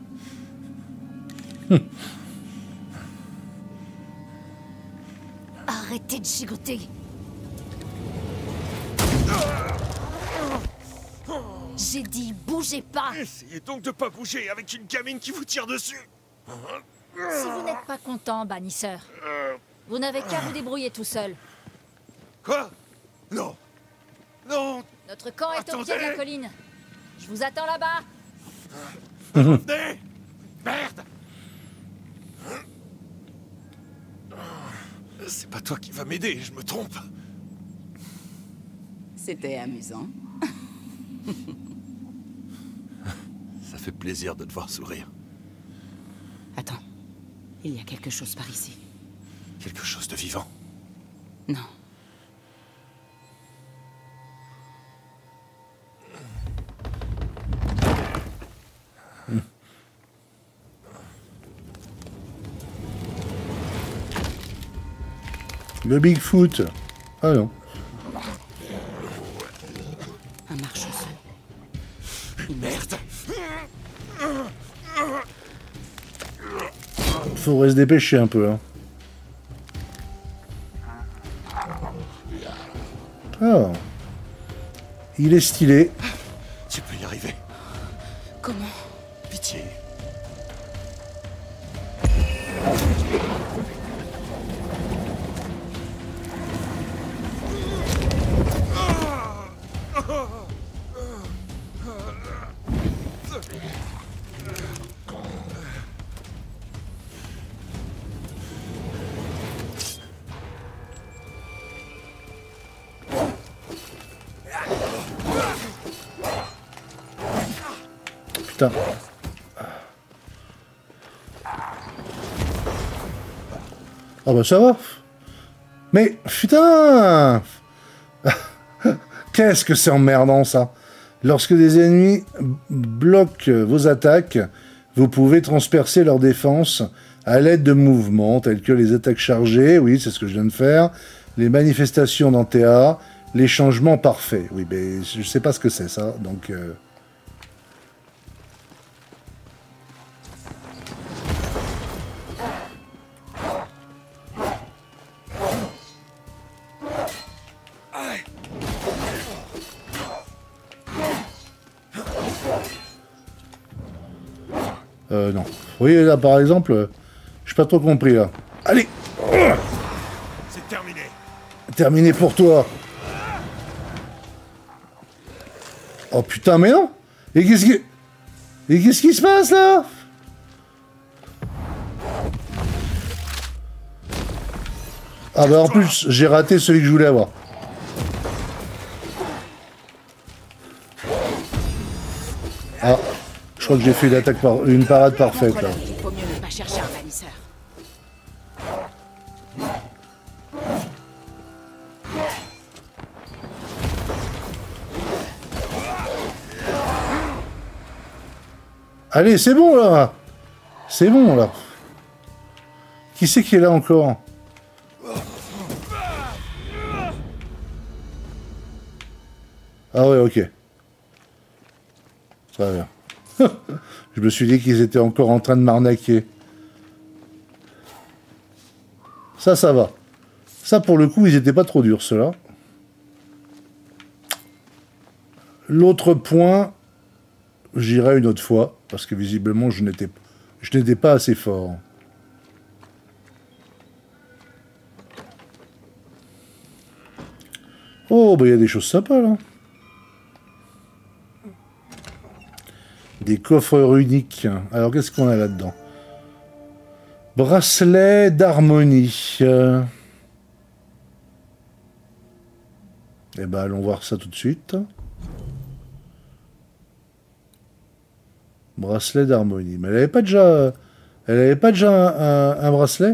S4: Arrêtez de gigoter. J'ai dit, bougez pas.
S3: Essayez donc de pas bouger avec une gamine qui vous tire dessus.
S4: Si vous n'êtes pas content, bannisseur, vous n'avez qu'à vous débrouiller tout seul.
S3: Quoi? Non. Non.
S4: Notre camp est au pied de la
S3: Attendez.
S4: colline. Je vous attends là-bas.
S3: Venez. Merde. C'est pas toi qui vas m'aider, je me trompe.
S2: C'était amusant.
S3: Ça fait plaisir de te voir sourire.
S2: Attends. Il y a quelque chose par ici.
S3: Quelque chose de vivant.
S2: Non.
S1: Le Bigfoot. Ah non.
S2: Un marche-au-sol.
S3: Merde.
S1: Faudrait se dépêcher un peu. Hein. Ah. Il est stylé.
S3: Tu peux y arriver.
S2: Comment?
S3: Pitié.
S1: Putain. Ah bah ça va. Mais putain. Qu'est-ce que c'est emmerdant ça. Lorsque des ennemis bloquent vos attaques, vous pouvez transpercer leur défense à l'aide de mouvements tels que les attaques chargées, oui c'est ce que je viens de faire, les manifestations d'Antea, les changements parfaits. Oui mais je sais pas ce que c'est ça, donc... non. Oui, là, par exemple, j'ai pas trop compris, là. Allez!
S3: C'est terminé.
S1: Terminé pour toi. Oh putain, mais non! Et qu'est-ce qui se passe, là? Ah bah en plus, j'ai raté celui que je voulais avoir. Ah, je crois que j'ai fait une parade parfaite, là.
S2: Il faut mieux ne pas chercher un bannisseur.
S1: Allez, c'est bon, là. C'est bon, là. Qui c'est qui est là encore? Ah ouais, ok. Très bien. Je me suis dit qu'ils étaient encore en train de m'arnaquer. Ça va. Ça, pour le coup, ils étaient pas trop durs, ceux-là. L'autre point, j'irai une autre fois, parce que visiblement, je n'étais pas assez fort. Oh, bah il y a des choses sympas, là. Des coffres uniques. Alors, qu'est-ce qu'on a là-dedans? Bracelet d'harmonie. Eh ben, allons voir ça tout de suite. Bracelet d'harmonie. Mais elle avait pas déjà... Elle avait pas déjà un bracelet?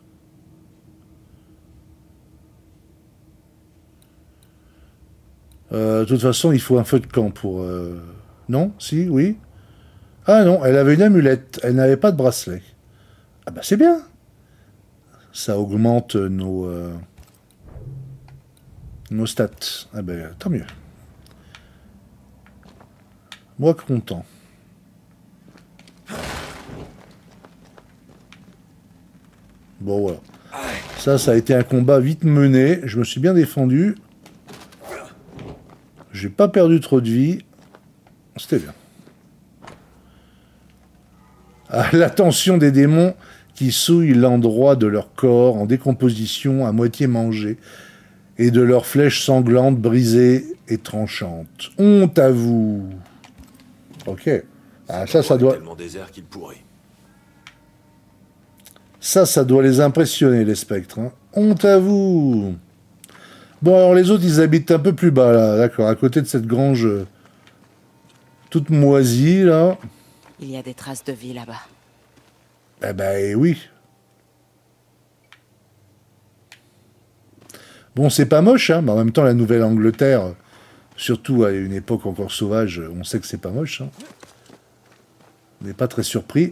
S1: De toute façon, il faut un feu de camp pour... Non? Si? Oui? Ah non, elle avait une amulette. Elle n'avait pas de bracelet. Ah bah c'est bien. Ça augmente nos stats. Ah ben tant mieux. Moi content. Bon voilà. Ça a été un combat vite mené. Je me suis bien défendu. J'ai pas perdu trop de vie. C'était bien. À l'attention des démons qui souillent l'endroit de leur corps en décomposition à moitié mangé et de leurs flèches sanglantes brisées et tranchantes. Honte à vous. Ok. Ah, ça doit...
S3: tellement désert qu'il pourrit.
S1: Ça doit les impressionner, les spectres. Hein. Honte à vous. Bon, alors les autres, ils habitent un peu plus bas, là. D'accord, à côté de cette grange toute moisie, là.
S2: Il y a des traces de vie là-bas.
S1: Eh ben oui. Bon, c'est pas moche, hein, mais en même temps, la Nouvelle-Angleterre, surtout à une époque encore sauvage, on sait que c'est pas moche. Hein. On n'est pas très surpris.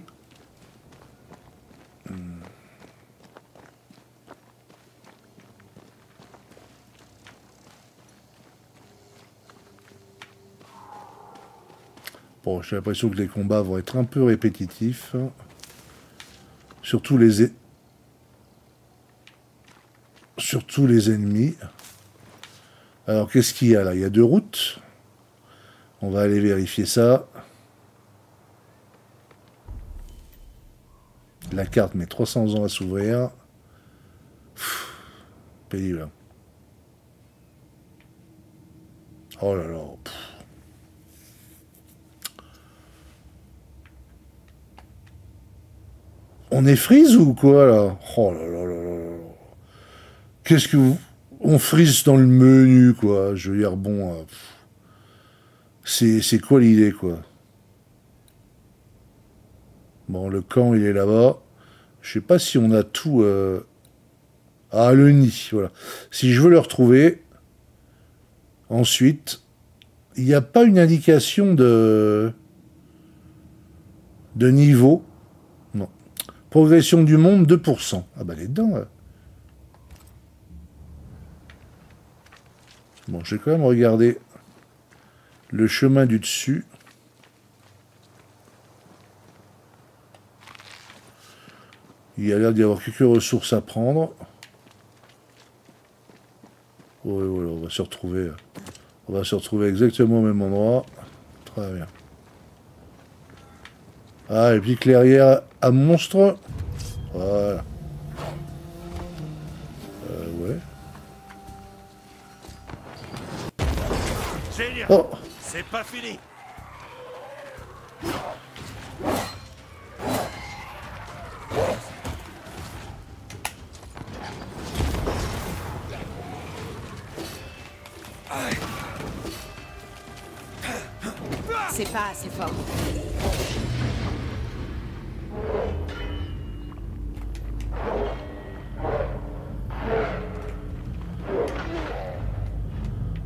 S1: Bon, j'ai l'impression que les combats vont être un peu répétitifs. Surtout les ennemis. Alors, qu'est-ce qu'il y a là? Il y a 2 routes. On va aller vérifier ça. La carte met 300 ans à s'ouvrir. Pénible. Oh là là. On est freeze ou quoi, là? Oh là là là là. Qu'est-ce que vous... On freeze dans le menu, quoi. Je veux dire, bon... c'est quoi l'idée, quoi? Bon, le camp, il est là-bas. Je sais pas si on a tout... Ah, le nid, voilà. Si je veux le retrouver... Ensuite... Il n'y a pas une indication de niveau. Non. Progression du monde, 2%. Ah bah, elle est dedans, là. Bon, je vais quand même regarder le chemin du dessus. Il y a l'air d'y avoir quelques ressources à prendre. Ouais, voilà, on va se retrouver. On va se retrouver exactement au même endroit. Très bien. Ah, et puis clairière à monstre. Voilà. Ouais.
S6: Génial.
S1: Oh.
S6: C'est pas fini.
S2: C'est pas assez fort.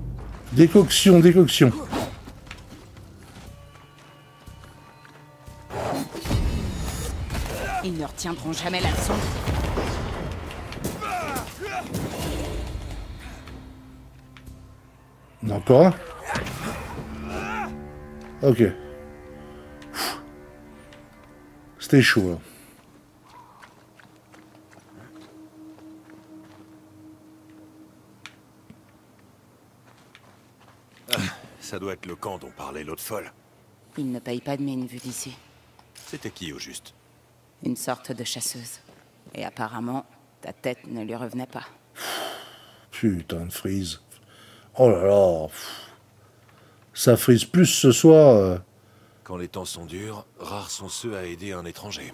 S1: Décoction, décoction.
S2: retiendront jamais la leçon.
S1: Encore un? Ok. C'était chaud, là.
S3: Ça doit être le camp dont parlait l'autre folle.
S2: Il ne paye pas de mine vu d'ici.
S3: C'était qui au juste?
S2: Une sorte de chasseuse. Et apparemment, ta tête ne lui revenait pas.
S1: Putain de frise. Oh là là. Ça frise plus ce soir.
S3: Quand les temps sont durs, rares sont ceux à aider un étranger.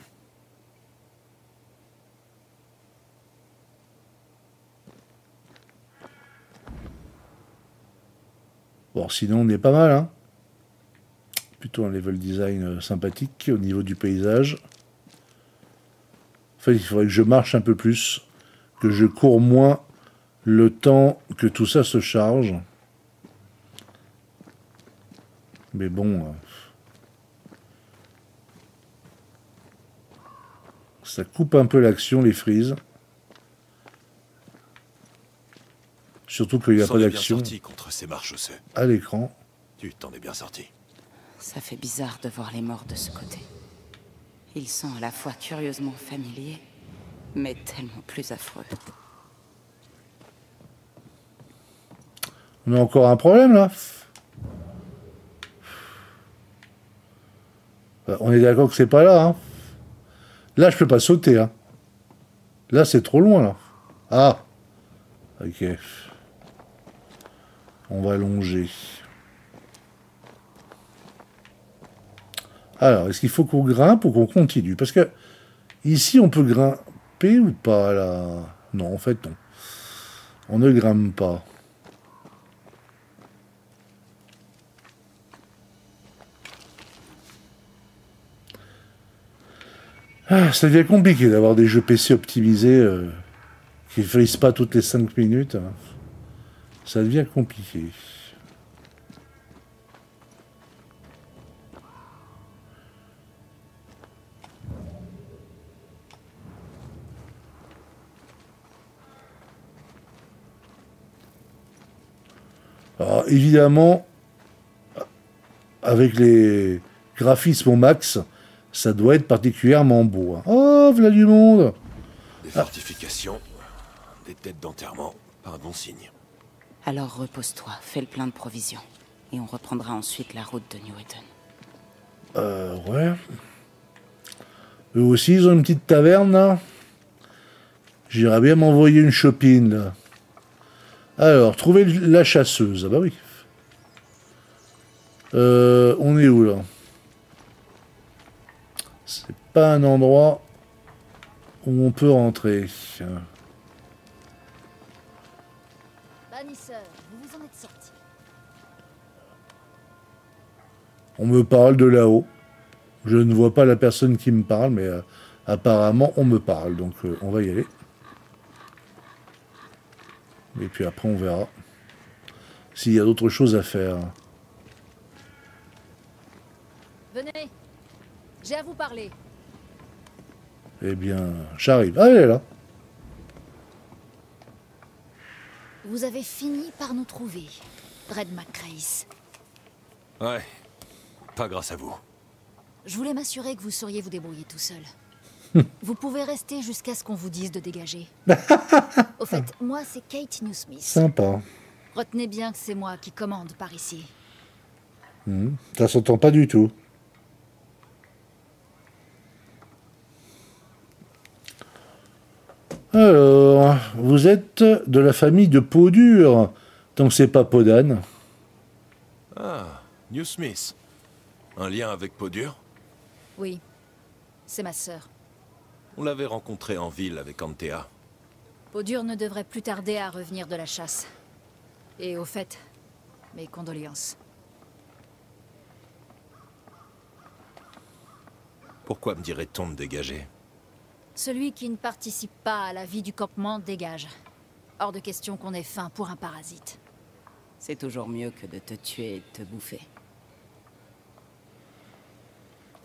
S1: Bon, sinon on est pas mal, hein. Plutôt un level design sympathique au niveau du paysage. En fait, il faudrait que je marche un peu plus, que je cours moins le temps que tout ça se charge. Mais bon, ça coupe un peu l'action, les frises. Surtout qu'il n'y a pas d'action
S3: contre ces marcheuses.
S1: à l'écran.
S3: Tu t'en es bien sorti.
S2: Ça fait bizarre de voir les morts de ce côté. Ils sont à la fois curieusement familiers, mais tellement plus affreux.
S1: On a encore un problème là. On est d'accord que c'est pas là. Hein. Là, je peux pas sauter. Hein. Là, c'est trop loin là. Ah. Ok. On va longer. Alors, est-ce qu'il faut qu'on grimpe ou qu'on continue? Parce que ici, on peut grimper ou pas là? Non, en fait, non. On ne grimpe pas. Ah, ça devient compliqué d'avoir des jeux PC optimisés qui ne frisent pas toutes les 5 minutes. Ça devient compliqué. Alors, évidemment, avec les graphismes au max, ça doit être particulièrement beau. Hein. Oh, voilà du monde!
S3: Des fortifications, des têtes d'enterrement, pas un bon signe.
S2: Alors repose-toi, fais le plein de provisions. Et on reprendra ensuite la route de New Eden.
S1: Ouais. Eux aussi, ils ont une petite taverne, là. J'irais bien m'envoyer une shopping, là. Alors, trouver la chasseuse. Ah bah oui. On est où, là? C'est pas un endroit où on peut rentrer.
S4: Bannisseur, vous vous en êtes sorti.
S1: On me parle de là-haut. Je ne vois pas la personne qui me parle, mais apparemment, on me parle. Donc, on va y aller. Et puis après, on verra s'il y a d'autres choses à faire.
S4: Venez, j'ai à vous parler.
S1: Eh bien, j'arrive. Ah, elle est là.
S4: Vous avez fini par nous trouver, Dredd McCrace.
S3: Ouais, pas grâce à vous.
S4: Je voulais m'assurer que vous sauriez vous débrouiller tout seul. Vous pouvez rester jusqu'à ce qu'on vous dise de dégager. Au fait, moi c'est Kate Newsmith.
S1: Sympa.
S4: Retenez bien que c'est moi qui commande par ici.
S1: Ça s'entend pas du tout. Alors, vous êtes de la famille de peau dure, tant que c'est pas peau d'âne.
S3: Ah, New Smith. Un lien avec Peau-Dure?
S4: Oui, c'est ma sœur.
S3: On l'avait rencontrée en ville avec Antea.
S4: Peau-Dure ne devrait plus tarder à revenir de la chasse. Et au fait, mes condoléances.
S3: Pourquoi me dirait-on de dégager?
S4: Celui qui ne participe pas à la vie du campement dégage. Hors de question qu'on ait faim pour un parasite.
S2: C'est toujours mieux que de te tuer et de te bouffer.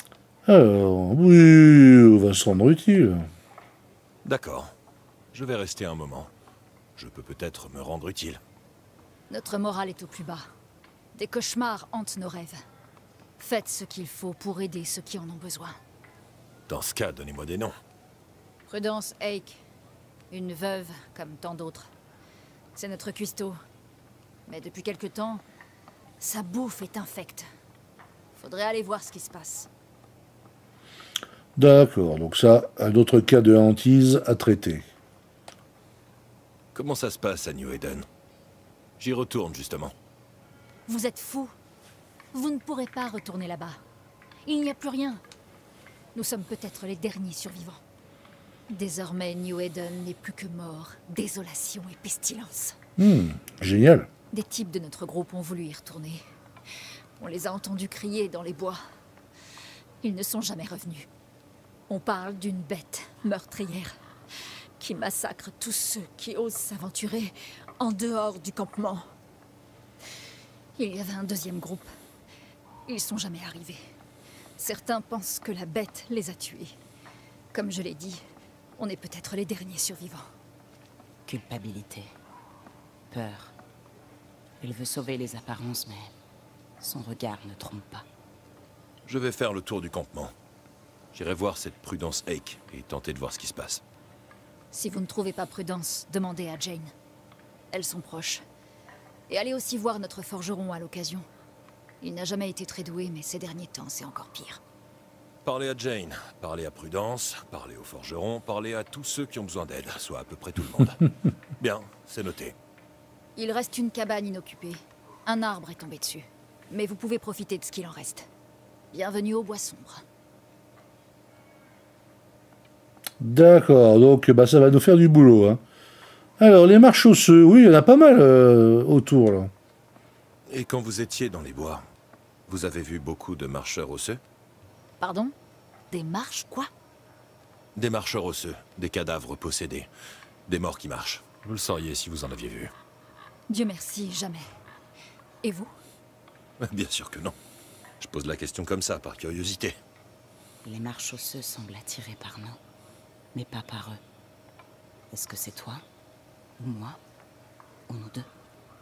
S1: Alors, oui, on va se rendre utile.
S3: D'accord. Je vais rester un moment. Je peux peut-être me rendre utile.
S4: Notre morale est au plus bas. Des cauchemars hantent nos rêves. Faites ce qu'il faut pour aider ceux qui en ont besoin.
S3: Dans ce cas, donnez-moi des noms.
S4: Prudence Hake. Une veuve, comme tant d'autres. C'est notre cuistot. Mais depuis quelque temps, sa bouffe est infecte. Faudrait aller voir ce qui se passe.
S1: D'accord, donc ça, un autre cas de hantise à traiter.
S3: Comment ça se passe à New Eden? J'y retourne, justement.
S4: Vous êtes fous. Vous ne pourrez pas retourner là-bas. Il n'y a plus rien. Nous sommes peut-être les derniers survivants. Désormais, New Eden n'est plus que mort, désolation et pestilence.
S1: Génial.
S4: Des types de notre groupe ont voulu y retourner. On les a entendus crier dans les bois. Ils ne sont jamais revenus. On parle d'une bête meurtrière qui massacre tous ceux qui osent s'aventurer en dehors du campement. Il y avait un deuxième groupe. Ils sont jamais arrivés. Certains pensent que la bête les a tués. Comme je l'ai dit, on est peut-être les derniers survivants.
S2: Culpabilité. Peur. Il veut sauver les apparences, mais son regard ne trompe pas.
S3: Je vais faire le tour du campement. J'irai voir cette Prudence Hake et tenter de voir ce qui se passe.
S4: Si vous ne trouvez pas Prudence, demandez à Jane. Elles sont proches. Et allez aussi voir notre forgeron à l'occasion. Il n'a jamais été très doué, mais ces derniers temps, c'est encore pire.
S3: Parlez à Jane, parlez à Prudence, parlez au forgeron, parlez à tous ceux qui ont besoin d'aide, soit à peu près tout le monde. Bien, c'est noté.
S4: Il reste une cabane inoccupée. Un arbre est tombé dessus. Mais vous pouvez profiter de ce qu'il en reste. Bienvenue au Bois Sombre.
S1: D'accord, donc bah, ça va nous faire du boulot. Hein. Alors, les marches osseux, oui, il y en a pas mal autour, là.
S3: Et quand vous étiez dans les bois, vous avez vu beaucoup de marcheurs osseux?
S4: Pardon? Des marches, quoi?
S3: Des marcheurs osseux, des cadavres possédés, des morts qui marchent. Vous le sauriez si vous en aviez vu.
S4: Dieu merci, jamais. Et vous?
S3: Bien sûr que non. Je pose la question comme ça, par curiosité.
S2: Les marches osseux semblent attirés par nous, mais pas par eux. Est-ce que c'est toi? Ou moi? Ou nous deux?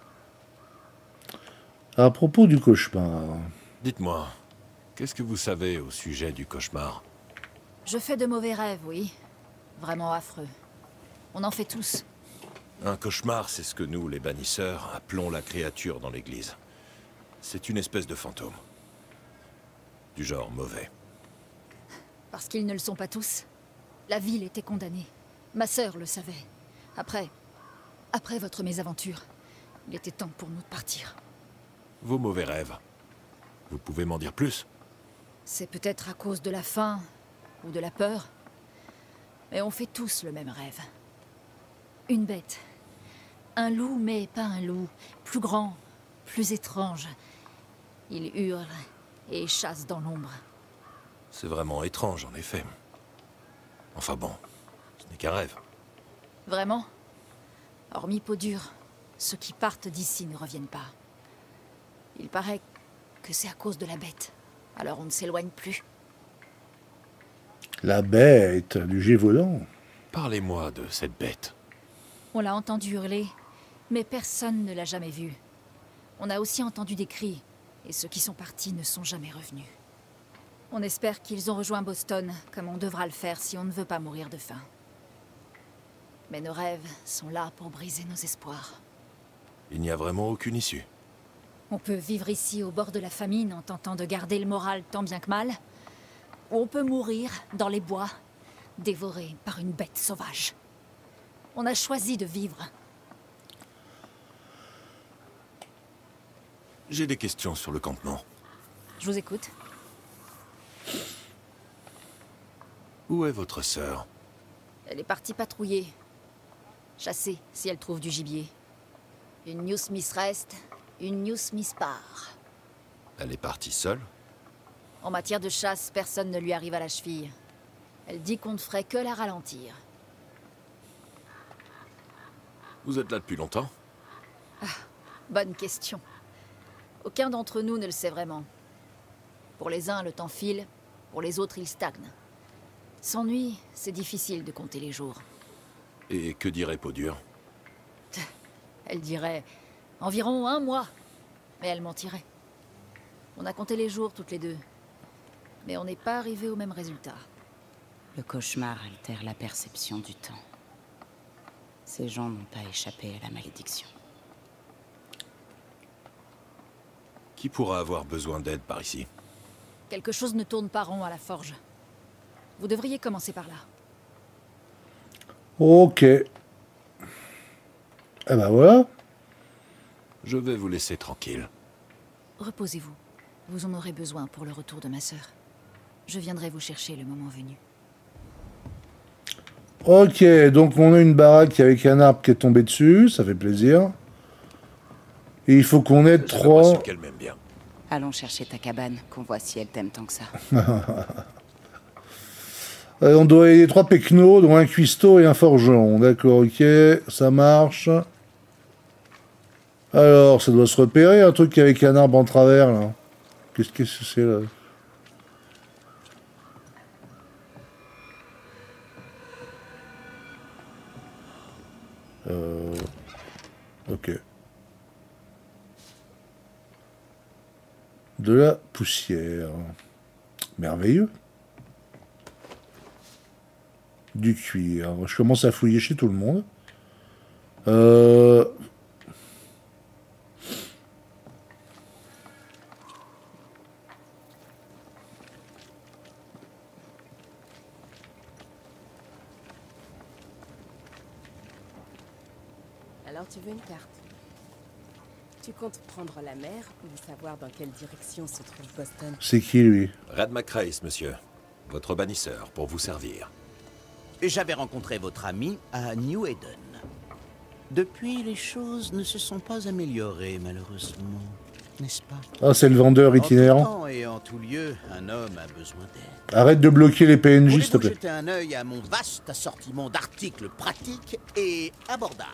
S1: À propos du cauchemar.
S3: Dites-moi, qu'est-ce que vous savez au sujet du cauchemar?
S4: Je fais de mauvais rêves, oui. Vraiment affreux. On en fait tous.
S3: Un cauchemar, c'est ce que nous, les bannisseurs, appelons la créature dans l'église. C'est une espèce de fantôme. Du genre mauvais.
S4: Parce qu'ils ne le sont pas tous. La ville était condamnée. Ma sœur le savait. Après votre mésaventure, il était temps pour nous de partir.
S3: Vos mauvais rêves. Vous pouvez m'en dire plus?
S4: C'est peut-être à cause de la faim ou de la peur. Mais on fait tous le même rêve. Une bête. Un loup, mais pas un loup. Plus grand, plus étrange. Il hurle et chasse dans l'ombre.
S3: C'est vraiment étrange, en effet. Enfin bon, ce n'est qu'un rêve.
S4: Vraiment? Hormis peau dure, ceux qui partent d'ici ne reviennent pas. Il paraît que c'est à cause de la bête. Alors on ne s'éloigne plus.
S1: La bête du Gévaudan.
S3: Parlez-moi de cette bête.
S4: On l'a entendu hurler, mais personne ne l'a jamais vue. On a aussi entendu des cris, et ceux qui sont partis ne sont jamais revenus. On espère qu'ils ont rejoint Boston, comme on devra le faire si on ne veut pas mourir de faim. Mais nos rêves sont là pour briser nos espoirs.
S3: Il n'y a vraiment aucune issue.
S4: On peut vivre ici au bord de la famine en tentant de garder le moral tant bien que mal, ou on peut mourir dans les bois, dévoré par une bête sauvage. On a choisi de vivre.
S3: J'ai des questions sur le campement.
S4: Je vous écoute.
S3: Où est votre sœur?
S4: Elle est partie patrouiller. Chasser, si elle trouve du gibier. Une New Smith reste, une New Smith part.
S3: Elle est partie seule?
S4: En matière de chasse, personne ne lui arrive à la cheville. Elle dit qu'on ne ferait que la ralentir.
S3: Vous êtes là depuis longtemps?
S4: Bonne question. Aucun d'entre nous ne le sait vraiment. Pour les uns, le temps file. Pour les autres, ils stagnent. Sans nuit, c'est difficile de compter les jours.
S3: Et que dirait Peau-Dure?
S4: Elle dirait environ 1 mois. Mais elle mentirait. On a compté les jours toutes les deux. Mais on n'est pas arrivé au même résultat.
S2: Le cauchemar altère la perception du temps. Ces gens n'ont pas échappé à la malédiction.
S3: Qui pourra avoir besoin d'aide par ici?
S4: Quelque chose ne tourne pas rond à la forge. Vous devriez commencer par là.
S1: Ok. Eh ben voilà.
S3: Je vais vous laisser tranquille.
S4: Reposez-vous. Vous en aurez besoin pour le retour de ma sœur. Je viendrai vous chercher le moment venu.
S1: Ok, donc on a une baraque avec un arbre qui est tombé dessus, ça fait plaisir. Et il faut qu'on aide
S3: J'ai l'impression
S1: 3...
S3: qu'elle m'aime bien.
S2: Allons chercher ta cabane, qu'on voit si elle t'aime tant que ça.
S1: On doit aider 3 pecnos, dont un cuistot et un forgeron. D'accord, ok, ça marche. Alors, ça doit se repérer, un truc avec un arbre en travers, là. Qu'est-ce que c'est, là? Ok. De la poussière. Merveilleux. Du cuir. Je commence à fouiller chez tout le monde.
S6: Alors tu veux une carte? Tu comptes prendre la mer ou savoir dans quelle direction se trouve Boston?
S1: C'est qui, lui?
S3: Red McRae, monsieur. Votre bannisseur, pour vous servir.
S7: J'avais rencontré votre ami à New Eden. Depuis, les choses ne se sont pas améliorées, malheureusement. N'est-ce pas?
S1: Ah, c'est le vendeur
S7: En tout
S1: itinérant.
S7: temps et en tout lieu, un homme a besoin d'aide.
S1: Arrête de bloquer les PNJ, s'il te
S7: Voulez-vous
S1: plaît.
S7: jeter un œil à mon vaste assortiment d'articles pratiques et abordables?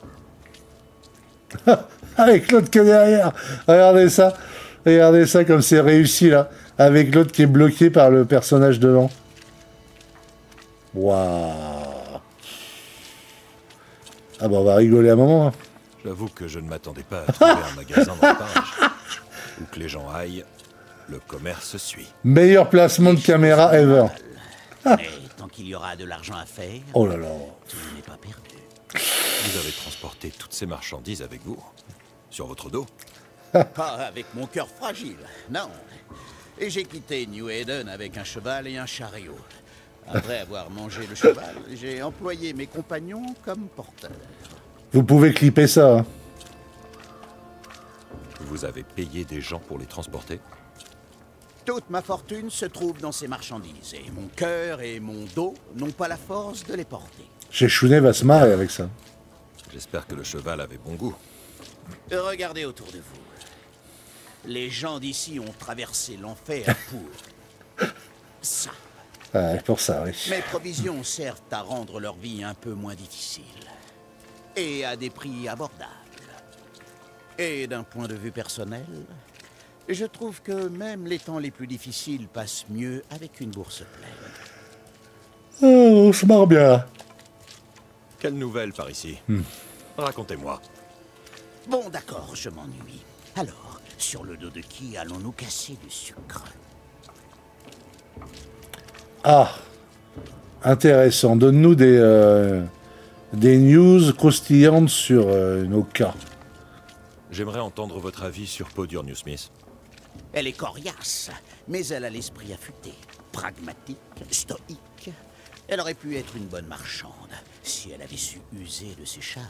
S1: Avec l'autre qui est derrière. Regardez ça. Regardez ça comme c'est réussi, là. Avec l'autre qui est bloqué par le personnage devant. Waouh. Ah bah on va rigoler un moment. Hein.
S3: J'avoue que je ne m'attendais pas à trouver un magasin dans le barrage. Où que les gens aillent, le commerce suit.
S1: Meilleur placement de caméra ever.
S7: Mais tant qu'il y aura de l'argent à faire,
S1: Oh là là.
S7: tout n'est pas perdu.
S3: Vous avez transporté toutes ces marchandises avec vous? Sur votre dos?
S7: Pas avec mon cœur fragile, non. Et j'ai quitté New Eden avec un cheval et un chariot. Après avoir mangé le cheval, j'ai employé mes compagnons comme porteurs.
S1: Vous pouvez clipper ça. Hein.
S3: Vous avez payé des gens pour les transporter?
S7: Toute ma fortune se trouve dans ces marchandises, et mon cœur et mon dos n'ont pas la force de les porter.
S1: Chechounet va se marrer avec ça.
S3: J'espère que le cheval avait bon goût.
S7: Regardez autour de vous. Les gens d'ici ont traversé l'enfer pour ça.
S1: Ouais, pour ça, oui.
S7: Mes provisions servent à rendre leur vie un peu moins difficile. Et à des prix abordables. Et d'un point de vue personnel, je trouve que même les temps les plus difficiles passent mieux avec une bourse pleine.
S1: Oh, on se marre bien.
S3: Quelle nouvelle par ici? Racontez-moi.
S7: Bon, d'accord, je m'ennuie. Alors, sur le dos de qui allons-nous casser du sucre?
S1: Ah, intéressant. Donne-nous des news croustillantes sur nos cas.
S3: J'aimerais entendre votre avis sur Peau-Dure New Smith.
S7: Elle est coriace, mais elle a l'esprit affûté, pragmatique, stoïque. Elle aurait pu être une bonne marchande, si elle avait su user de ses charmes.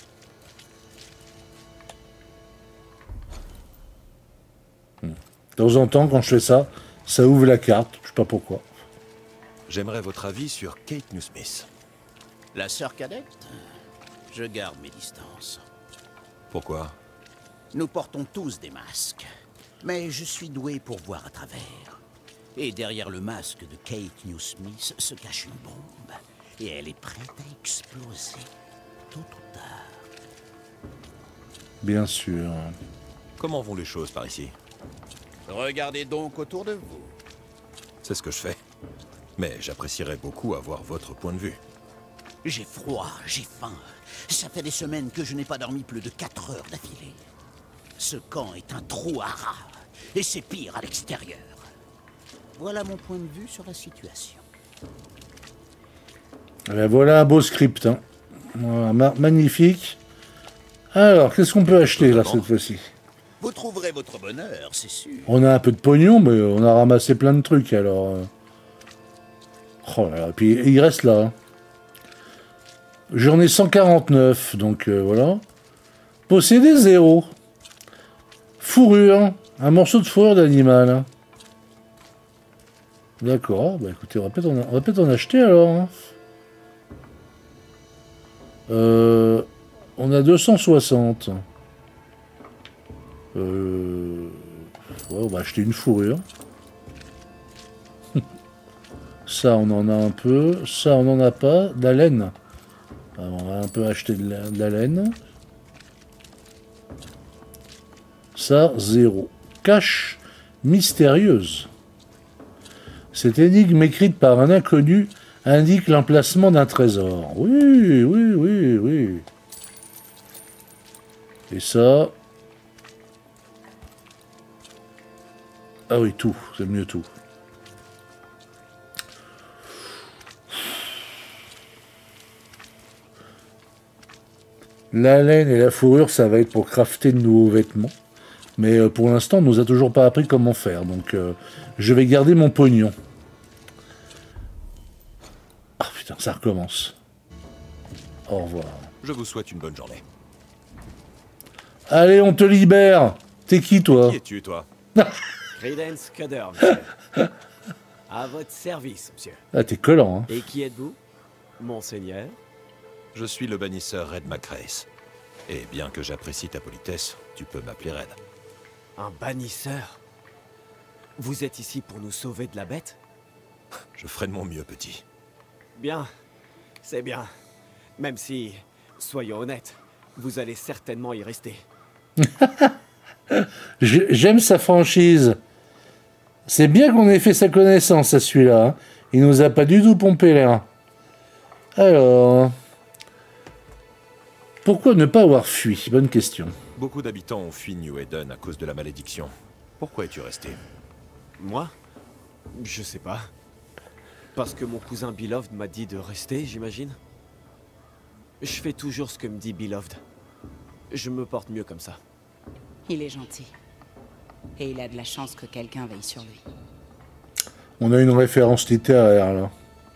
S1: De temps en temps, quand je fais ça, ça ouvre la carte. Je sais pas pourquoi.
S3: J'aimerais votre avis sur Kate New Smith.
S7: La sœur cadette? Je garde mes distances.
S3: Pourquoi?
S7: Nous portons tous des masques, mais je suis doué pour voir à travers. Et derrière le masque de Kate New Smith se cache une bombe, et elle est prête à exploser, tôt ou tard.
S1: Bien sûr.
S3: Comment vont les choses par ici?
S7: Regardez donc autour de vous.
S3: C'est ce que je fais. Mais j'apprécierais beaucoup avoir votre point de vue.
S7: J'ai froid, j'ai faim. Ça fait des semaines que je n'ai pas dormi plus de 4 heures d'affilée. Ce camp est un trou à rats. Et c'est pire à l'extérieur. Voilà mon point de vue sur la situation.
S1: Eh ben voilà un beau script. Hein. Voilà, magnifique. Alors, qu'est-ce qu'on peut acheter là cette fois-ci?
S7: Vous trouverez votre bonheur, c'est sûr.
S1: On a un peu de pognon, mais on a ramassé plein de trucs alors. Oh là là, puis il reste là. Hein. J'en ai 149, donc voilà. Posséder 0. Fourrure. Un morceau de fourrure d'animal. Hein. D'accord, bah écoutez, on va peut-être en acheter alors. Hein. On a 260. Ouais, on va acheter une fourrure. Ça, on en a un peu. Ça, on n'en a pas. De la laine. Alors, on va un peu acheter de la laine. Ça, 0. Cache mystérieuse. Cette énigme écrite par un inconnu indique l'emplacement d'un trésor. Oui, oui, oui, oui. Et ça... Ah oui, tout. C'est mieux tout. La laine et la fourrure, ça va être pour crafter de nouveaux vêtements. Mais pour l'instant, on nous a toujours pas appris comment faire. Donc, je vais garder mon pognon. Ah putain, ça recommence. Au revoir.
S3: Je vous souhaite une bonne journée.
S1: Allez, on te libère. T'es qui, toi?
S3: Qui es-tu, toi?
S5: Credence Cutter, monsieur. À votre service, monsieur.
S1: Ah, t'es collant, hein.
S5: Et qui êtes-vous? Monseigneur?
S3: Je suis le bannisseur Red Macrace. Et bien que j'apprécie ta politesse, tu peux m'appeler Red.
S5: Un bannisseur? Vous êtes ici pour nous sauver de la bête?
S3: Je ferai de mon mieux, petit.
S5: Bien, c'est bien. Même si, soyons honnêtes, vous allez certainement y rester.
S1: J'aime sa franchise. C'est bien qu'on ait fait sa connaissance à celui-là. Hein. Il nous a pas du tout pompé l'air. Alors... Pourquoi ne pas avoir fui? Bonne question.
S3: Beaucoup d'habitants ont fui New Eden à cause de la malédiction. Pourquoi es-tu resté?
S5: Moi? Je sais pas. Parce que mon cousin Beloved m'a dit de rester, j'imagine. Je fais toujours ce que me dit Beloved. Je me porte mieux comme ça.
S2: Il est gentil. Et il a de la chance que quelqu'un veille sur lui.
S1: On a une référence littéraire, là.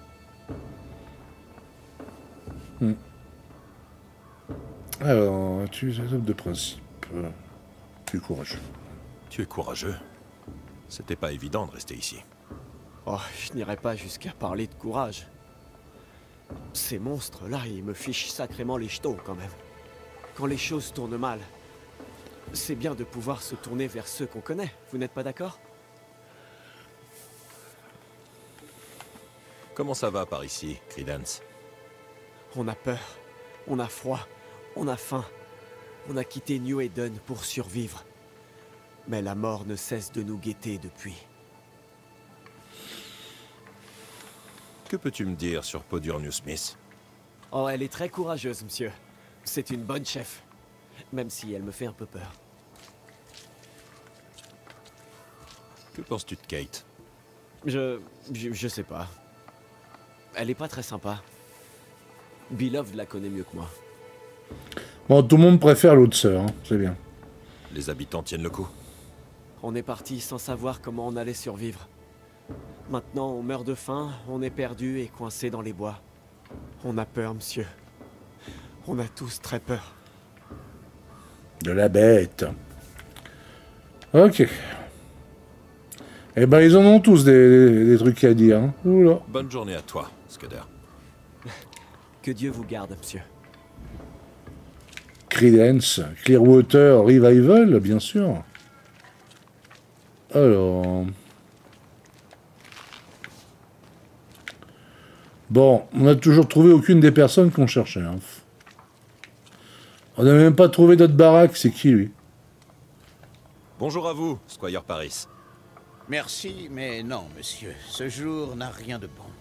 S1: Alors, tu es un homme de principe. Tu es courageux.
S3: Tu es courageux. C'était pas évident de rester ici.
S5: Oh, je n'irai pas jusqu'à parler de courage. Ces monstres-là, ils me fichent sacrément les jetons, quand même. Quand les choses tournent mal, c'est bien de pouvoir se tourner vers ceux qu'on connaît. Vous n'êtes pas d'accord?
S3: Comment ça va par ici, Credence?
S5: On a peur, on a froid, on a faim. On a quitté New Eden pour survivre. Mais la mort ne cesse de nous guetter depuis.
S3: Que peux-tu me dire sur Podurnius Smith?
S5: Oh, elle est très courageuse, monsieur. C'est une bonne chef. Même si elle me fait un peu peur.
S3: Que penses-tu de Kate?
S5: Je sais pas. Elle est pas très sympa. Beloved la connaît mieux que moi.
S1: Bon, tout le monde préfère l'autre sœur, hein. C'est bien.
S3: Les habitants tiennent le coup?
S5: On est parti sans savoir comment on allait survivre. Maintenant, on meurt de faim, on est perdu et coincé dans les bois. On a peur, monsieur. On a tous très peur.
S1: De la bête. Ok. Eh ben, ils en ont tous des trucs à dire. Hein. Oula.
S3: Bonne journée à toi, Scudder.
S5: Que Dieu vous garde, monsieur.
S1: Credence, Clearwater Revival, bien sûr. Alors... Bon, on n'a toujours trouvé aucune des personnes qu'on cherchait. Hein. On n'a même pas trouvé d'autres baraques. C'est qui, lui?
S3: Bonjour à vous, Squire Paris.
S7: Merci, mais non, monsieur. Ce jour n'a rien de bon.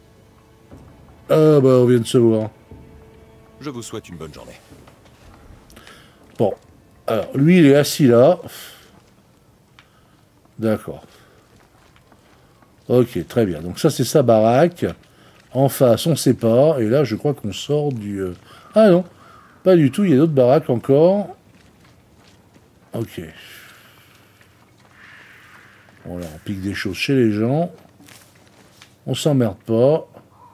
S1: Ah bah on vient de se voir.
S3: Je vous souhaite une bonne journée.
S1: Bon. Alors, lui, il est assis là. D'accord. Ok, très bien. Donc ça, c'est sa baraque. En face, on sait pas. Et là, je crois qu'on sort du... Ah non, pas du tout. Il y a d'autres baraques encore. Ok. Bon, là, on pique des choses chez les gens. On s'emmerde pas.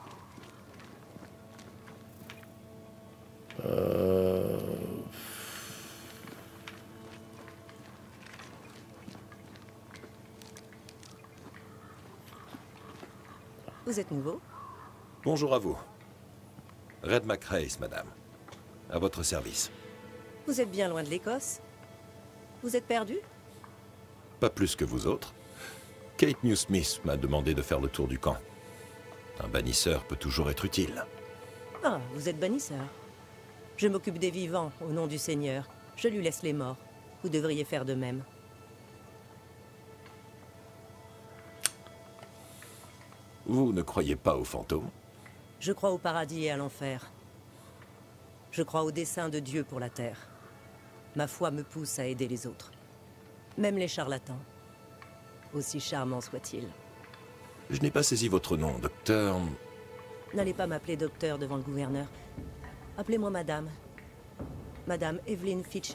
S8: Vous êtes nouveau?
S3: Bonjour à vous. Red McRae, madame. À votre service.
S8: Vous êtes bien loin de l'Écosse? Vous êtes perdu?
S3: Pas plus que vous autres. Kate Newsmith m'a demandé de faire le tour du camp. Un bannisseur peut toujours être utile.
S8: Ah, vous êtes bannisseur. Je m'occupe des vivants, au nom du Seigneur. Je lui laisse les morts. Vous devriez faire de même.
S3: Vous ne croyez pas aux fantômes?
S8: Je crois au paradis et à l'enfer. Je crois au dessein de Dieu pour la terre. Ma foi me pousse à aider les autres. Même les charlatans. Aussi charmants soient-ils.
S3: Je n'ai pas saisi votre nom, docteur...
S8: N'allez pas m'appeler docteur devant le gouverneur. Appelez-moi madame. Madame Evelyn Fitcher.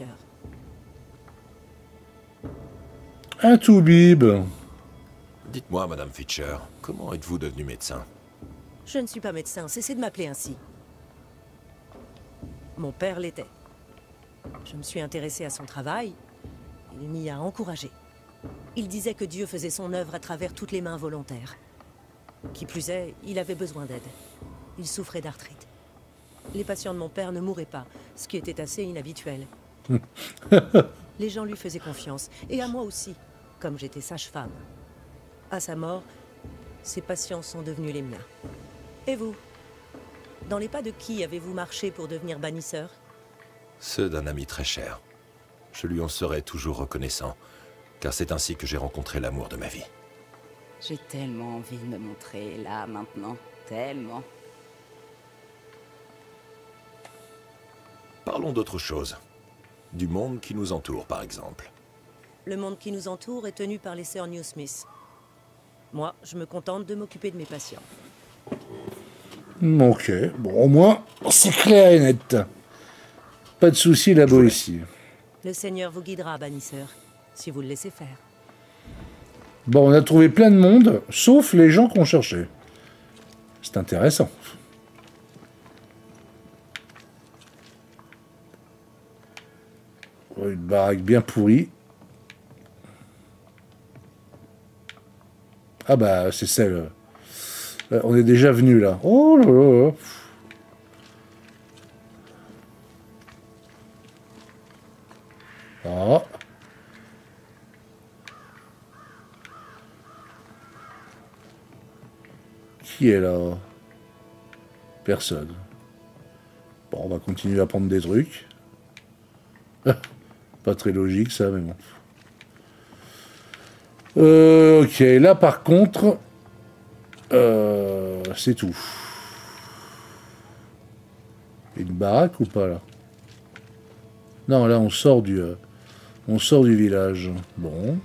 S1: Un toubib.
S3: Dites-moi, madame Fitcher, comment êtes-vous devenue médecin?
S8: Je ne suis pas médecin, cessez de m'appeler ainsi. Mon père l'était. Je me suis intéressée à son travail. Il m'y a encouragé. Il disait que Dieu faisait son œuvre à travers toutes les mains volontaires. Qui plus est, il avait besoin d'aide. Il souffrait d'arthrite. Les patients de mon père ne mouraient pas, ce qui était assez inhabituel. Les gens lui faisaient confiance, et à moi aussi, comme j'étais sage-femme. À sa mort, ses patients sont devenus les miens. Et vous? Dans les pas de qui avez-vous marché pour devenir bannisseur?
S3: Ceux d'un ami très cher. Je lui en serai toujours reconnaissant, car c'est ainsi que j'ai rencontré l'amour de ma vie.
S2: J'ai tellement envie de me montrer là, maintenant. Tellement.
S3: Parlons d'autre chose. Du monde qui nous entoure, par exemple.
S8: Le monde qui nous entoure est tenu par les sœurs Newsmith. Moi, je me contente de m'occuper de mes patients.
S1: Ok, bon, au moins, c'est clair et net. Pas de soucis là-bas ici.
S8: Le Seigneur vous guidera, bannisseur, si vous le laissez faire.
S1: Bon, on a trouvé plein de monde, sauf les gens qu'on cherchait. C'est intéressant. Une baraque bien pourrie. Ah bah, c'est celle... On est déjà venu là. Oh là là. Ah. Qui est là? Personne. Bon, on va continuer à prendre des trucs. Pas très logique ça, mais bon. Ok, là par contre... c'est tout. Une baraque ou pas là? Non, là on sort du village. Bon.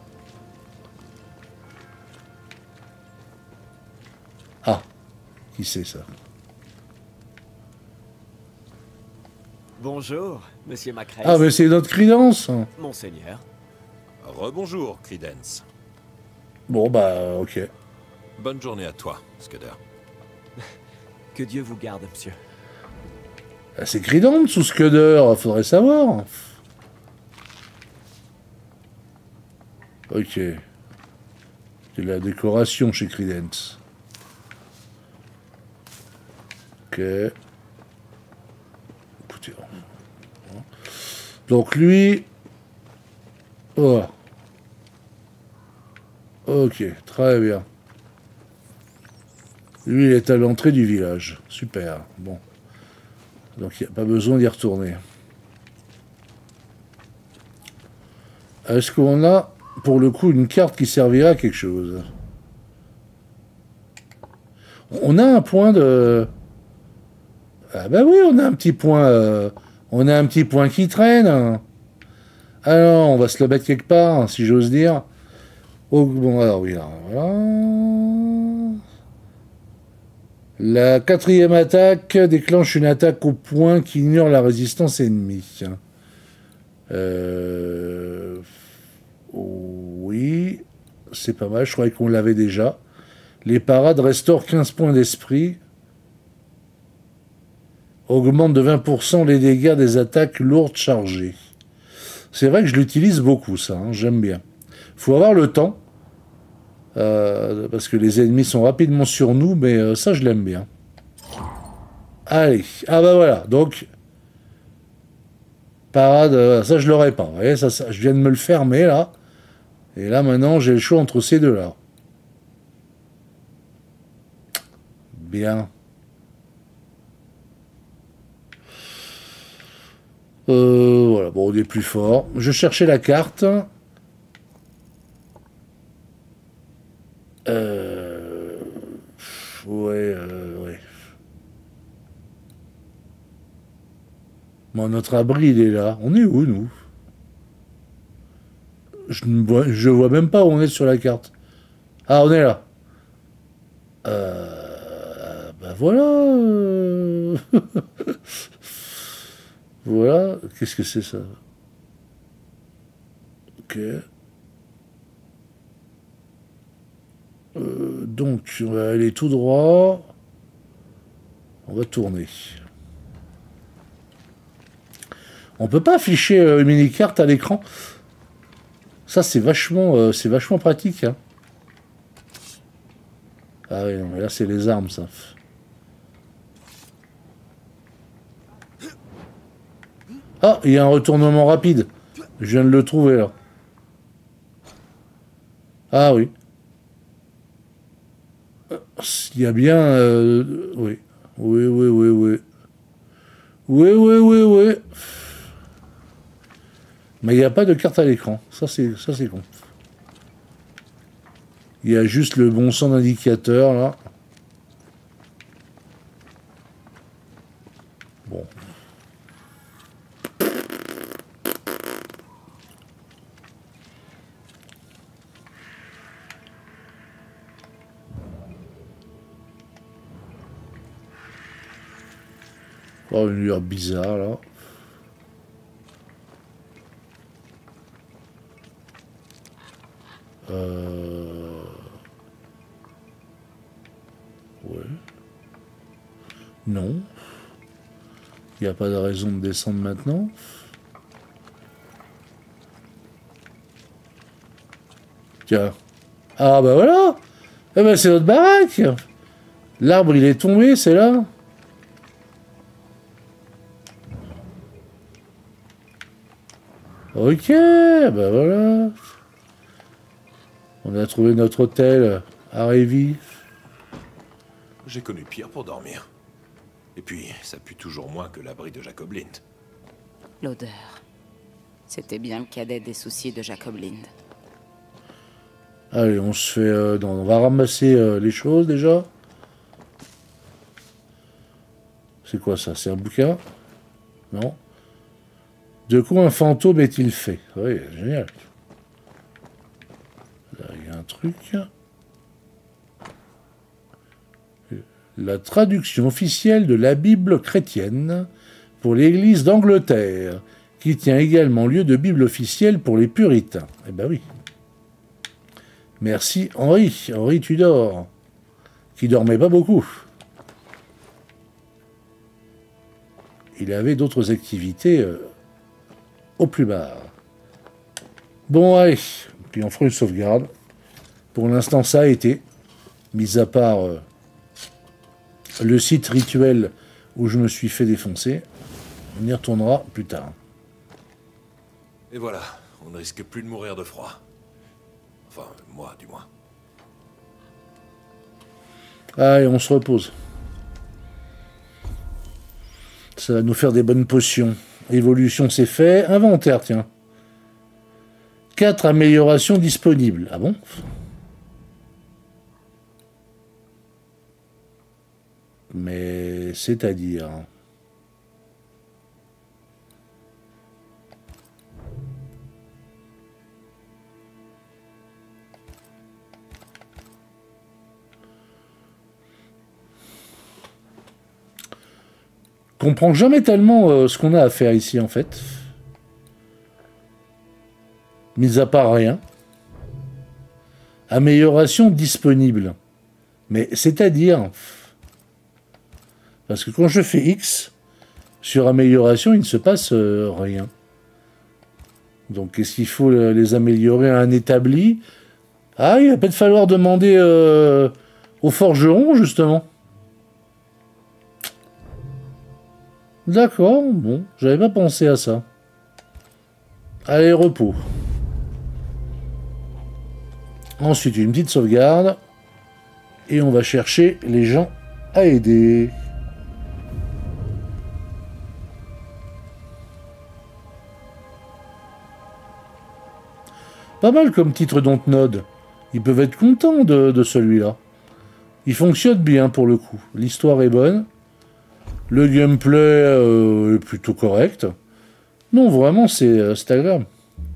S1: Ah, qui c'est ça?
S5: Bonjour, monsieur McRae.
S1: Ah, mais c'est notre Credence.
S5: Monseigneur.
S3: Rebonjour, Credence.
S1: Bon bah, ok.
S3: Bonne journée à toi, Scudder.
S5: Que Dieu vous garde, monsieur.
S1: Ah, c'est Credence ou Scudder? Faudrait savoir. Ok. C'est la décoration chez Credence. Ok. Écoutez. Donc lui... Oh. Ok, très bien. Lui, il est à l'entrée du village. Super. Bon. Donc, il n'y a pas besoin d'y retourner. Est-ce qu'on a pour le coup, une carte qui servira à quelque chose. On a un point de... Ah bah oui, on a un petit point... on a un petit point qui traîne. Alors, on va se le mettre quelque part, si j'ose dire. Oh, bon, alors oui, alors, voilà. La 4e attaque déclenche une attaque au point qui ignore la résistance ennemie. Oui, c'est pas mal, je croyais qu'on l'avait déjà. Les parades restaurent 15 points d'esprit. Augmente de 20% les dégâts des attaques lourdes chargées. C'est vrai que je l'utilise beaucoup, ça, hein, j'aime bien. Faut avoir le temps. Parce que les ennemis sont rapidement sur nous, mais ça, je l'aime bien. Allez, ah bah voilà, donc... Parade, ça, je l'aurais pas. Vous voyez, ça, je viens de me le fermer, là. Et là, maintenant, j'ai le choix entre ces deux-là. Bien. Voilà, bon, on est plus fort. Je cherchais la carte. Ouais. Bon, notre abri, il est là. On est où, nous? Je vois même pas où on est sur la carte. Ah, on est là. Bah voilà. Voilà. Qu'est-ce que c'est, ça? Ok. Donc, on va aller tout droit. On va tourner. On peut pas afficher une mini-carte à l'écran. Ça, c'est vachement pratique. Hein. Ah oui, non, mais là, c'est les armes, ça. Ah, il y a un retournement rapide. Je viens de le trouver, là. Ah oui. Il y a bien... oui. Oui. Oui. Mais il n'y a pas de carte à l'écran. Ça, c'est con. Il y a juste le bon sens d'indicateur, là. Bon. Oh, une lueur bizarre, là. Ouais. Non. Il n'y a pas de raison de descendre maintenant. Tiens. Ah bah voilà. Eh ben c'est notre baraque. L'arbre il est tombé, c'est là. Ok, bah voilà. On a trouvé notre hôtel à Révi.
S3: J'ai connu pire pour dormir. Et puis, ça pue toujours moins que l'abri de Jacob Lind.
S2: L'odeur. C'était bien le cadet des soucis de Jacob Lind.
S1: Allez, on se fait... non, on va ramasser les choses, déjà. C'est quoi, ça? C'est un bouquin? Non. De quoi un fantôme est-il fait? Oui, génial. Là, il y a un truc. La traduction officielle de la Bible chrétienne pour l'Église d'Angleterre, qui tient également lieu de Bible officielle pour les puritains. Eh ben oui. Merci Henri Tudor, qui dormait pas beaucoup. Il avait d'autres activités au plus bas. Bon, allez, puis on fera une sauvegarde. Pour l'instant, ça a été, mis à part le site rituel où je me suis fait défoncer. On y retournera plus tard.
S3: Et voilà, on ne risque plus de mourir de froid. Enfin, moi, du moins.
S1: Allez, on se repose. Ça va nous faire des bonnes potions. Évolution, c'est fait. Inventaire, tiens. 4 améliorations disponibles. Ah bon? Mais c'est-à-dire... Je comprends jamais tellement ce qu'on a à faire ici en fait. Mis à part rien. Amélioration disponible. Mais c'est-à-dire... Parce que quand je fais X, sur amélioration, il ne se passe rien. Donc est-ce qu'il faut les améliorer à un établi? Ah, il va peut-être falloir demander au forgeron, justement. D'accord, bon, j'avais pas pensé à ça. Allez, repos. Ensuite, une petite sauvegarde. Et on va chercher les gens à aider. Pas mal comme titre Dontnod. Ils peuvent être contents de celui-là. Il fonctionne bien pour le coup. L'histoire est bonne. Le gameplay est plutôt correct. Non, vraiment, c'est agréable.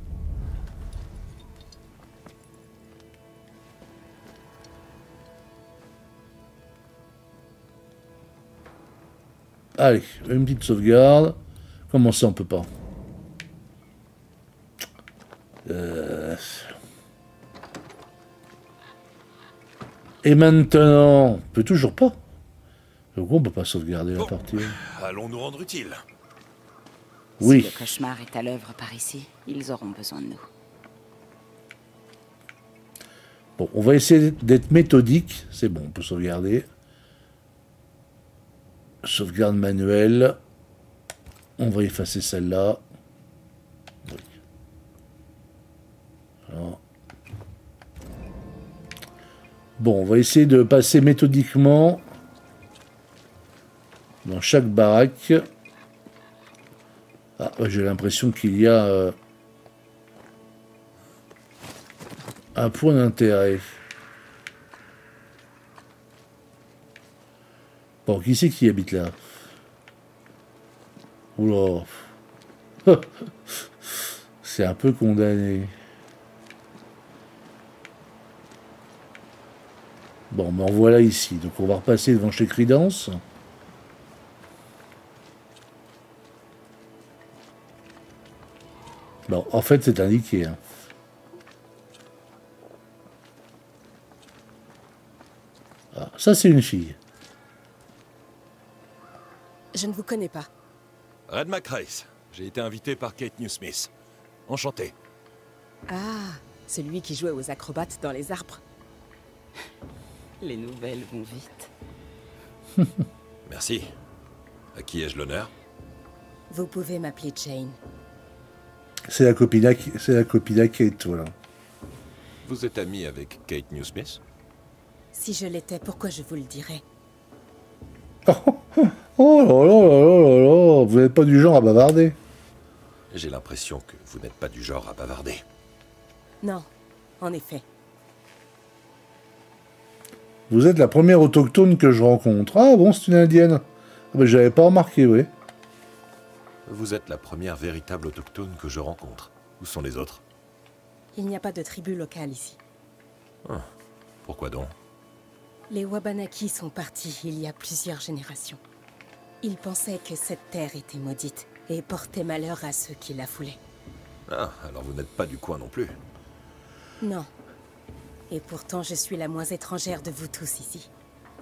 S1: Allez, une petite sauvegarde. Comment ça, on peut pas? Et maintenant, on peut toujours pas. Pourquoi on peut pas sauvegarder la partie?
S3: Allons nous rendre utile.
S1: Oui.
S2: Si le cauchemar est à l'œuvre par ici, ils auront besoin de nous.
S1: Bon, on va essayer d'être méthodique. C'est bon, on peut sauvegarder. Sauvegarde manuelle. On va effacer celle-là. Oui. Alors. Bon, on va essayer de passer méthodiquement dans chaque baraque. Ah, j'ai l'impression qu'il y a un point d'intérêt. Bon, qui c'est qui habite là? Oula. C'est un peu condamné. Bon, me revoilà ici. Donc on va repasser devant chez Credence. Bon, en fait, c'est indiqué. Hein. Ah, ça, c'est une fille.
S6: Je ne vous connais pas.
S3: Red McRace. J'ai été invité par Kate Newsmith. Enchanté.
S6: Ah, celui qui jouait aux acrobates dans les arbres. Les nouvelles vont vite.
S3: Merci. À qui ai-je l'honneur?
S6: Vous pouvez m'appeler Jane.
S1: C'est la copine à Kate, voilà.
S3: Vous êtes ami avec Kate Newsmith?
S6: Si je l'étais, pourquoi je vous le dirais?
S1: Oh là là là là là là, vous n'êtes pas du genre à bavarder.
S3: J'ai l'impression que vous n'êtes pas du genre à bavarder.
S6: Non, en effet.
S1: Vous êtes la première autochtone que je rencontre. Ah bon, c'est une indienne. Ah, ben, j'avais pas remarqué, oui.
S3: Vous êtes la première véritable autochtone que je rencontre. Où sont les autres?
S6: Il n'y a pas de tribu locale ici.
S3: Ah, pourquoi donc?
S6: Les Wabanaki sont partis il y a plusieurs générations. Ils pensaient que cette terre était maudite et portait malheur à ceux qui la foulaient.
S3: Ah, alors vous n'êtes pas du coin non plus.
S6: Non. Et pourtant, je suis la moins étrangère de vous tous ici.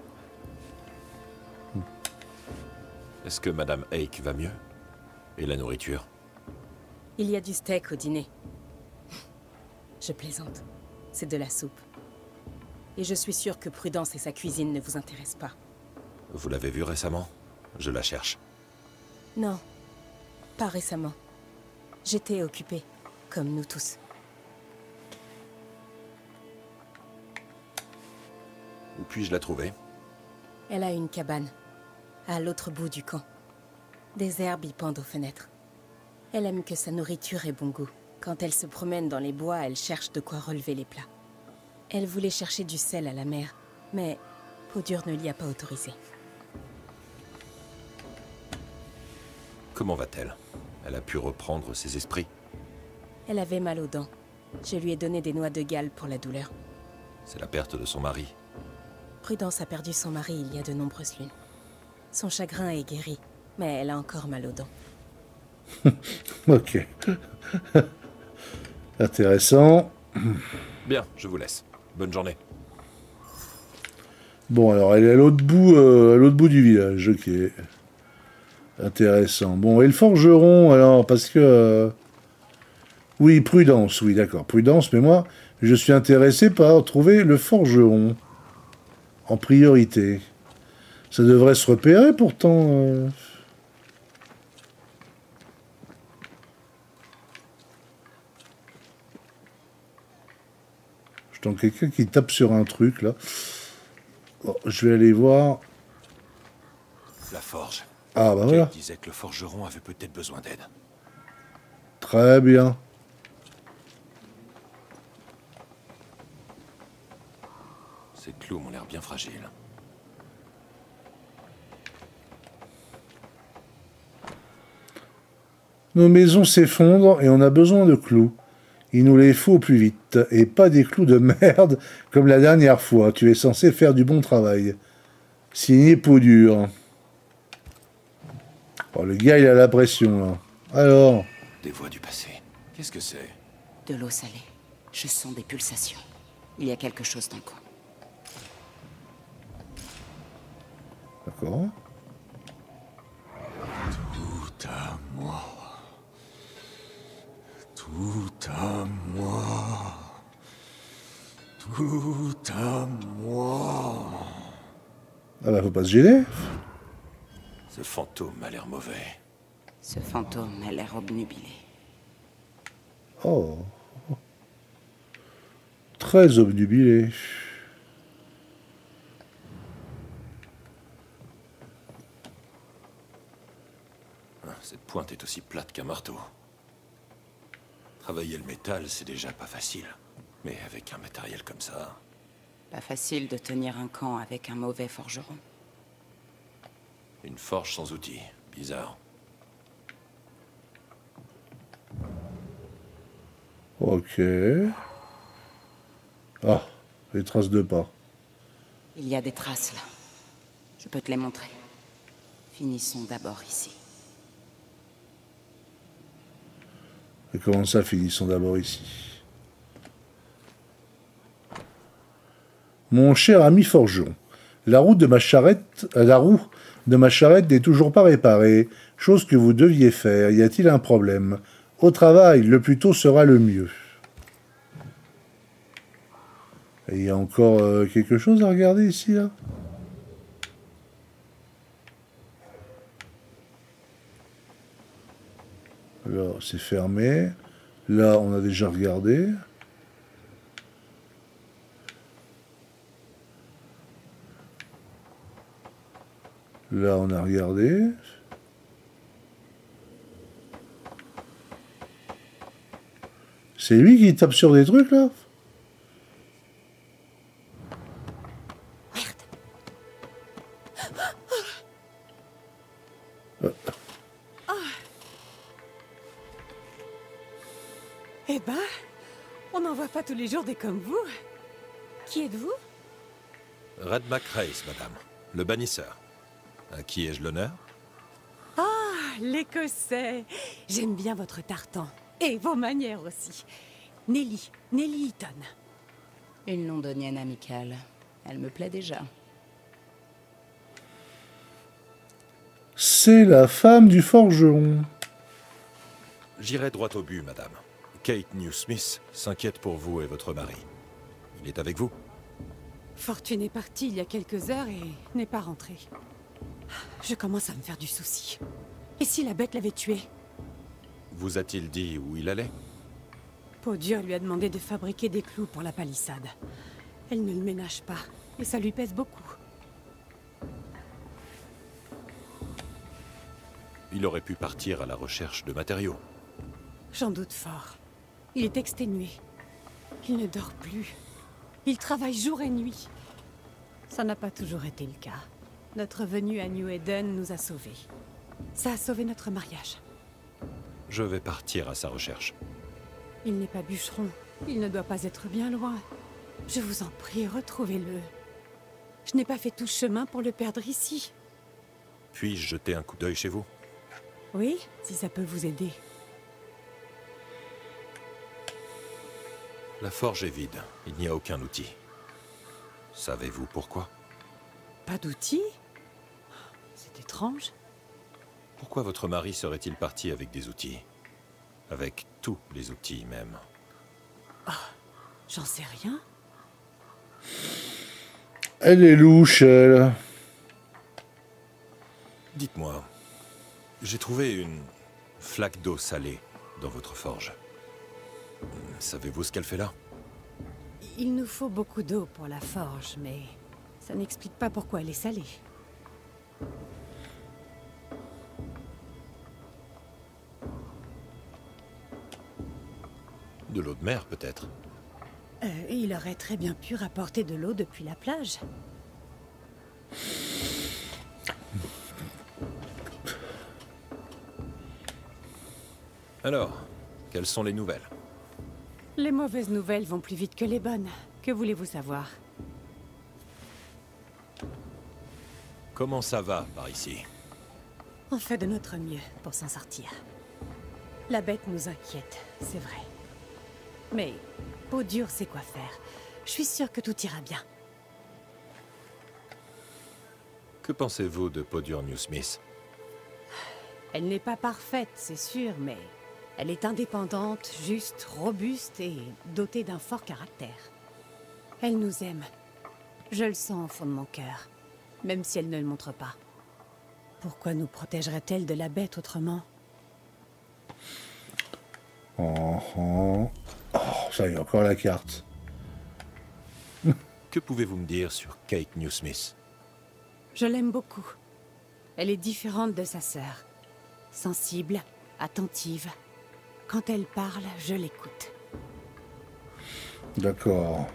S3: Est-ce que Madame Hake va mieux? Et la nourriture?
S6: Il y a du steak au dîner. Je plaisante. C'est de la soupe. Et je suis sûre que Prudence et sa cuisine ne vous intéressent pas.
S3: Vous l'avez vue récemment? Je la cherche.
S6: Non, pas récemment. J'étais occupée, comme nous tous.
S3: Où puis-je la trouver?
S6: Elle a une cabane, à l'autre bout du camp. Des herbes y pendent aux fenêtres. Elle aime que sa nourriture ait bon goût, Quand elle se promène dans les bois, elle cherche de quoi relever les plats. Elle voulait chercher du sel à la mer, mais Peau-dure ne l'y a pas autorisé.
S3: Comment va-t-elle? Elle a pu reprendre ses esprits?
S6: Elle avait mal aux dents. Je lui ai donné des noix de Galles pour la douleur.
S3: C'est la perte de son mari.
S6: Prudence a perdu son mari il y a de nombreuses lunes. Son chagrin est guéri, mais elle a encore mal aux dents.
S1: Ok. Intéressant.
S3: Bien, je vous laisse. Bonne journée.
S1: Bon, alors elle est à l'autre bout du village. Ok. Intéressant. Bon, et le forgeron, alors, parce que... oui, Prudence, oui, d'accord. Prudence, mais moi, je suis intéressé par trouver le forgeron. En priorité. Ça devrait se repérer, pourtant. Je tente quelqu'un qui tape sur un truc, là. Bon, je vais aller voir.
S3: La forge.
S1: Ah, bah voilà.
S3: Kate disait que le forgeron avait peut-être besoin d'aide.
S1: Très bien.
S3: Ces clous m'ont l'air bien fragiles.
S1: Nos maisons s'effondrent et on a besoin de clous. Il nous les faut au plus vite. Et pas des clous de merde comme la dernière fois. Tu es censé faire du bon travail. Signé Peau-dure. Oh, le gars, il a la pression, là. Alors?
S3: Des voix du passé. Qu'est-ce que c'est?
S2: De l'eau salée. Je sens des pulsations. Il y a quelque chose dans le coin.
S1: D'accord.
S3: Tout à moi. Tout à moi. Tout à moi.
S1: Ah bah, faut pas se gêner.
S3: Ce fantôme a l'air mauvais.
S2: Ce fantôme a l'air obnubilé.
S1: Oh. Très obnubilé.
S3: Cette pointe est aussi plate qu'un marteau. Travailler le métal, c'est déjà pas facile. Mais avec un matériel comme ça...
S2: Pas facile de tenir un camp avec un mauvais forgeron.
S3: Une forge sans outils. Bizarre.
S1: Ok. Ah, les traces de pas.
S2: Il y a des traces là. Je peux te les montrer. Finissons d'abord ici.
S1: Et comment ça, finissons d'abord ici? Mon cher ami forgeron, la roue de ma charrette n'est toujours pas réparée, chose que vous deviez faire. Y a-t-il un problème? Au travail, le plus tôt sera le mieux. Et il y a encore quelque chose à regarder ici, là? Là, c'est fermé. Là, on a déjà regardé. Là, on a regardé. C'est lui qui tape sur des trucs, là?
S6: Eh ben, on n'en voit pas tous les jours des comme vous. Qui êtes-vous?
S3: Redmac Race, madame. Le bannisseur. À qui ai-je l'honneur?
S6: L'Écossais. J'aime bien votre tartan. Et vos manières aussi. Nelly Eaton.
S2: Une londonienne amicale. Elle me plaît déjà.
S1: C'est la femme du forgeron.
S3: J'irai droit au but, madame. Kate Newsmith s'inquiète pour vous et votre mari. Il est avec vous?
S6: Fortune est partie il y a quelques heures et n'est pas rentrée. Je commence à me faire du souci. Et si la bête l'avait tué?
S3: Vous a-t-il dit où il allait?
S6: Peau-dure lui a demandé de fabriquer des clous pour la palissade. Elle ne le ménage pas, et ça lui pèse beaucoup.
S3: Il aurait pu partir à la recherche de matériaux.
S6: J'en doute fort. Il est exténué. Il ne dort plus. Il travaille jour et nuit. Ça n'a pas toujours été le cas. Notre venue à New Eden nous a sauvés. Ça a sauvé notre mariage.
S3: Je vais partir à sa recherche.
S6: Il n'est pas bûcheron. Il ne doit pas être bien loin. Je vous en prie, retrouvez-le. Je n'ai pas fait tout ce chemin pour le perdre ici.
S3: Puis-je jeter un coup d'œil chez vous?
S6: Oui, si ça peut vous aider.
S3: La forge est vide. Il n'y a aucun outil. Savez-vous pourquoi?
S6: Pas d'outils? C'est étrange.
S3: Pourquoi votre mari serait-il parti avec des outils? Avec tous les outils, même.
S6: J'en sais rien.
S1: Elle est louche, elle.
S3: Dites-moi, j'ai trouvé une flaque d'eau salée dans votre forge. Savez-vous ce qu'elle fait là?
S6: Il nous faut beaucoup d'eau pour la forge, mais ça n'explique pas pourquoi elle est salée.
S3: De l'eau de mer, peut-être?
S6: Il aurait très bien pu rapporter de l'eau depuis la plage.
S3: Alors, quelles sont les nouvelles?
S6: Les mauvaises nouvelles vont plus vite que les bonnes. Que voulez-vous savoir?
S3: Comment ça va par ici?
S6: On fait de notre mieux pour s'en sortir. La bête nous inquiète, c'est vrai. Mais peau dure sait quoi faire. Je suis sûre que tout ira bien.
S3: Que pensez-vous de Podur New Smith?
S6: Elle n'est pas parfaite, c'est sûr, mais elle est indépendante, juste, robuste et dotée d'un fort caractère. Elle nous aime. Je le sens au fond de mon cœur, même si elle ne le montre pas. Pourquoi nous protégerait-elle de la bête autrement?
S1: Oh, ça y est, encore la carte.
S3: Que pouvez-vous me dire sur Kate New Smith?
S6: Je l'aime beaucoup. Elle est différente de sa sœur. Sensible, attentive. Quand elle parle, je l'écoute.
S1: D'accord.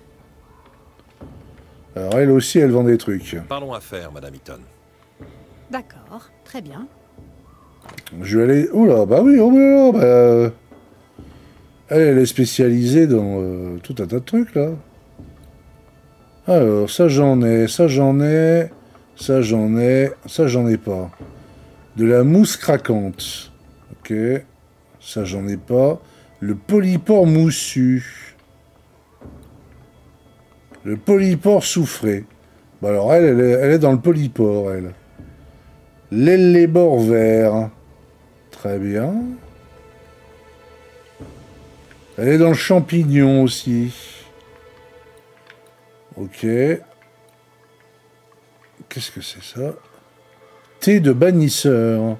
S1: Alors elle aussi, elle vend des trucs.
S3: Parlons affaires, Madame Eaton.
S6: D'accord, très bien.
S1: Je vais aller... Oula, bah oui, oh là, bah... Elle est spécialisée dans tout un tas de trucs, là. Alors, ça j'en ai, ça j'en ai, ça j'en ai, ça j'en ai pas. De la mousse craquante. Ok. Ça j'en ai pas. Le polypore moussu. Le polypore soufré. Bah alors elle est dans le polypore, elle. L'ellébore vert. Très bien. Elle est dans le champignon aussi. Ok. Qu'est-ce que c'est ça? Thé de bannisseur.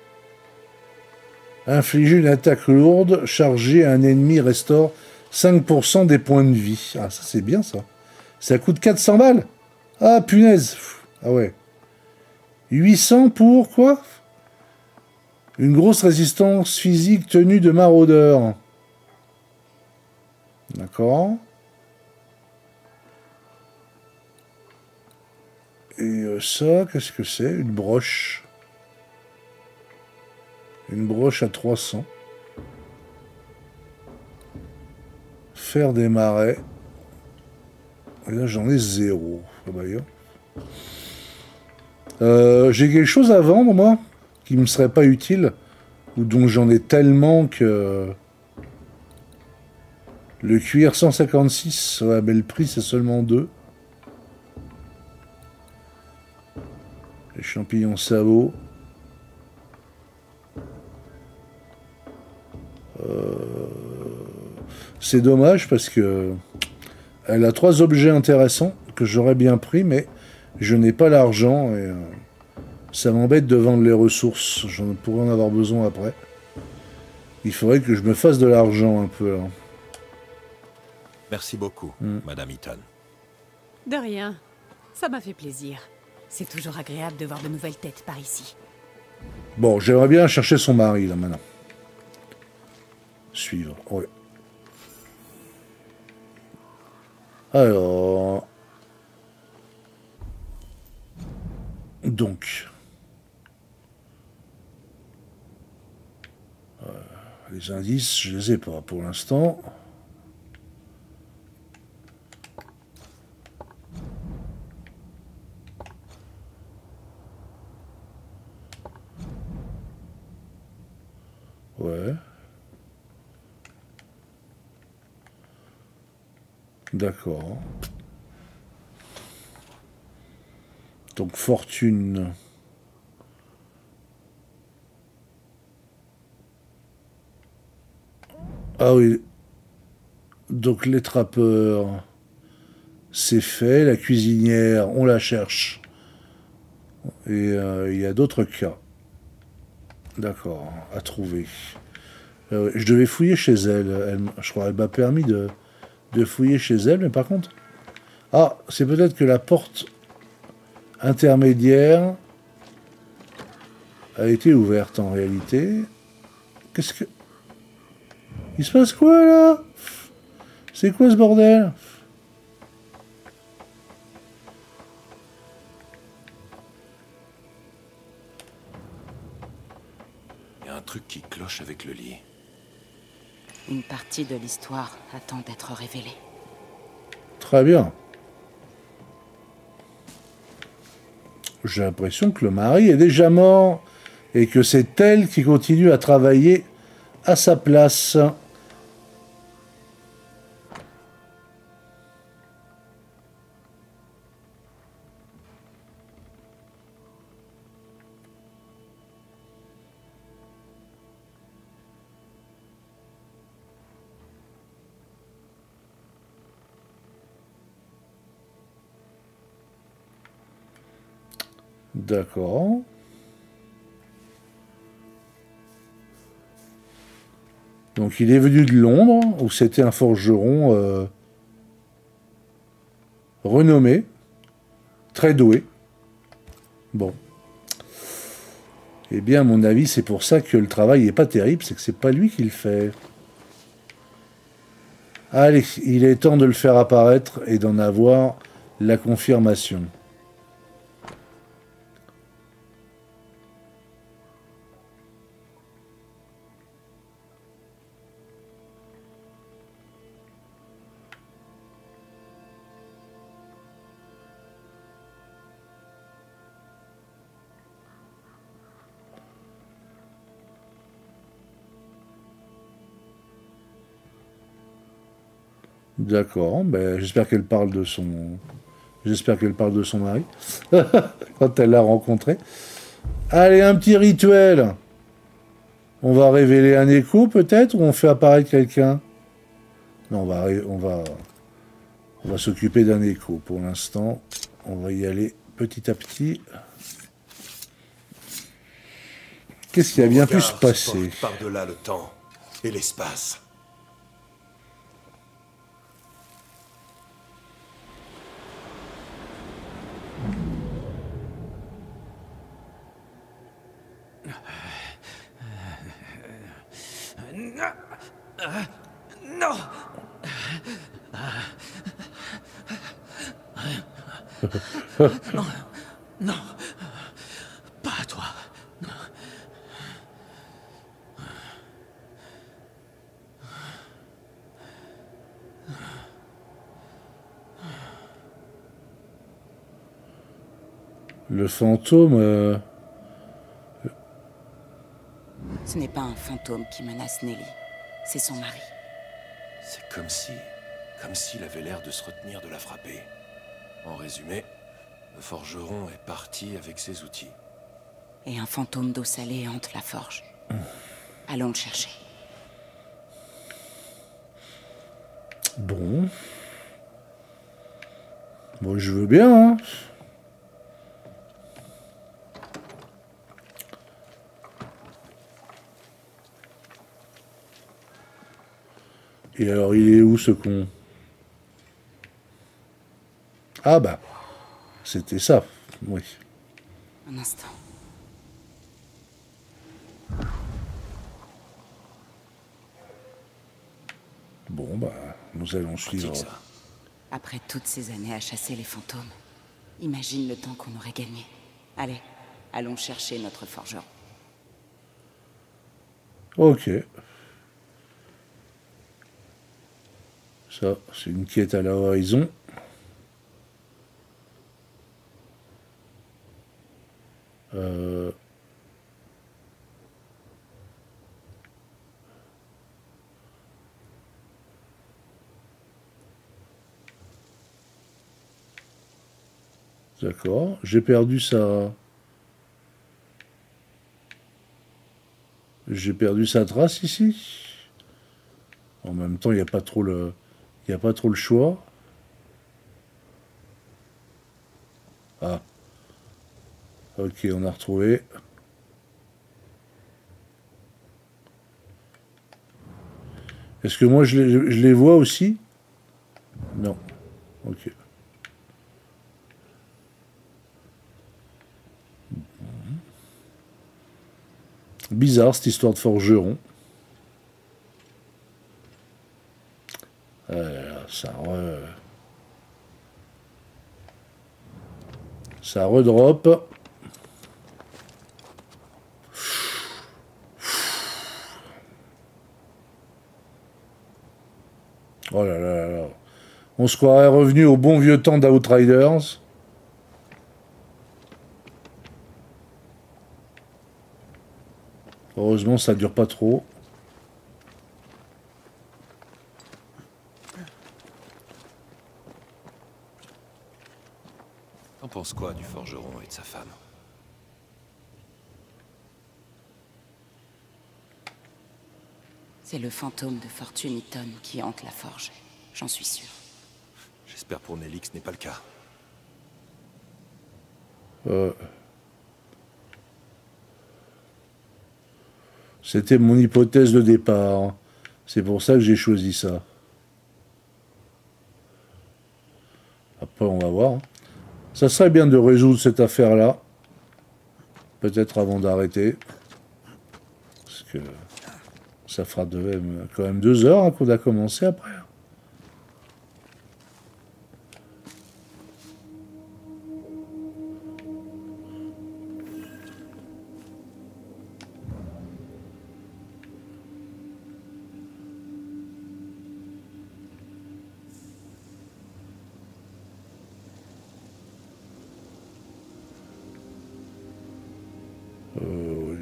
S1: Infliger une attaque lourde, charger un ennemi restaure 5% des points de vie. Ah, ça c'est bien ça. Ça coûte 400 balles. Ah, punaise. Ah ouais. 800 pour quoi? Une grosse résistance physique tenue de maraudeur. D'accord. Et ça, qu'est-ce que c'est? Une broche. Une broche à 300. Faire des marais. Et là, j'en ai 0. Ah bah, j'ai quelque chose à vendre, moi, qui me serait pas utile, ou dont j'en ai tellement que... Le cuir 156, ouais, mais le prix, c'est seulement 2. Les champignons sabots. C'est dommage parce que elle a 3 objets intéressants que j'aurais bien pris, mais je n'ai pas l'argent et ça m'embête de vendre les ressources. J'en pourrais en avoir besoin après. Il faudrait que je me fasse de l'argent un peu là.
S3: Merci beaucoup, Madame Eaton.
S6: De rien. Ça m'a fait plaisir. C'est toujours agréable de voir de nouvelles têtes par ici.
S1: Bon, j'aimerais bien chercher son mari là maintenant. Suivre, ouais. Alors... Donc... les indices, je les ai pas pour l'instant. Ouais. D'accord. Donc fortune. Ah oui. Donc les trappeurs, c'est fait. La cuisinière, on la cherche. Et il y a d'autres cas. D'accord, à trouver. Je devais fouiller chez elle. Je crois qu'elle m'a permis de fouiller chez elle, mais par contre... Ah, c'est peut-être que la porte intermédiaire a été ouverte en réalité. Qu'est-ce que... Il se passe quoi là? C'est quoi ce bordel?
S3: Il y a un truc qui cloche avec le lit.
S2: Une partie de l'histoire attend d'être révélée.
S1: Très bien. J'ai l'impression que le mari est déjà mort et que c'est elle qui continue à travailler à sa place. D'accord. Donc il est venu de Londres, où c'était un forgeron renommé, très doué. Bon. Eh bien, à mon avis, c'est pour ça que le travail n'est pas terrible, c'est que c'est pas lui qui le fait. Allez, il est temps de le faire apparaître et d'en avoir la confirmation. D'accord, ben, j'espère qu'elle parle de son... J'espère qu'elle parle de son mari. Quand elle l'a rencontré. Allez, un petit rituel. On va révéler un écho, peut-être, ou on fait apparaître quelqu'un? Non, on va s'occuper d'un écho. Pour l'instant, on va y aller petit à petit. Qu'est-ce qui a bien pu se passer?
S3: Par-delà le temps et l'espace.
S5: Non. Non. Non. Pas à toi.
S1: Le fantôme...
S2: Ce n'est pas un fantôme qui menace Nelly, c'est son mari.
S3: C'est comme s'il avait l'air de se retenir de la frapper. En résumé, le forgeron est parti avec ses outils.
S2: Et un fantôme d'eau salée hante la forge. Allons le chercher.
S1: Bon. Bon, je veux bien, hein. Et alors, il est où, ce con? Ah bah, c'était ça, oui.
S2: Un instant.
S1: Bon, bah, nous allons suivre.
S3: Ça.
S2: Après toutes ces années à chasser les fantômes, imagine le temps qu'on aurait gagné. Allez, allons chercher notre forgeron.
S1: Ok. Ça, c'est une quête à l'horizon. D'accord. J'ai perdu sa... J'ai perdu sa trace ici. En même temps, il n'y a pas trop le... Il n'y a pas trop le choix. Ah. Ok, on a retrouvé. Est-ce que moi je les vois aussi? Non. Ok. Bizarre cette histoire de forgeron. Ça redrop. Oh là là là là. On se croirait revenu au bon vieux temps d'Outriders. Heureusement, ça dure pas trop.
S3: T'en penses quoi du forgeron et de sa femme?
S2: C'est le fantôme de Fortuniton qui hante la forge. J'en suis sûr.
S3: J'espère pour Nelly que ce n'est pas le cas.
S1: C'était mon hypothèse de départ. C'est pour ça que j'ai choisi ça. Après, on va voir. Ça serait bien de résoudre cette affaire-là. Peut-être avant d'arrêter. Parce que ça fera quand même 2 heures hein, qu'on a commencé après. Oui.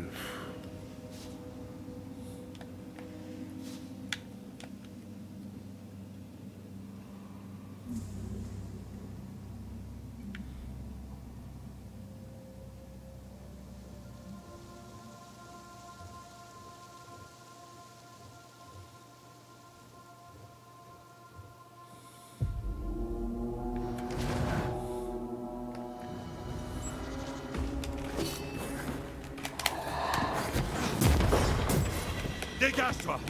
S3: Dégage-toi!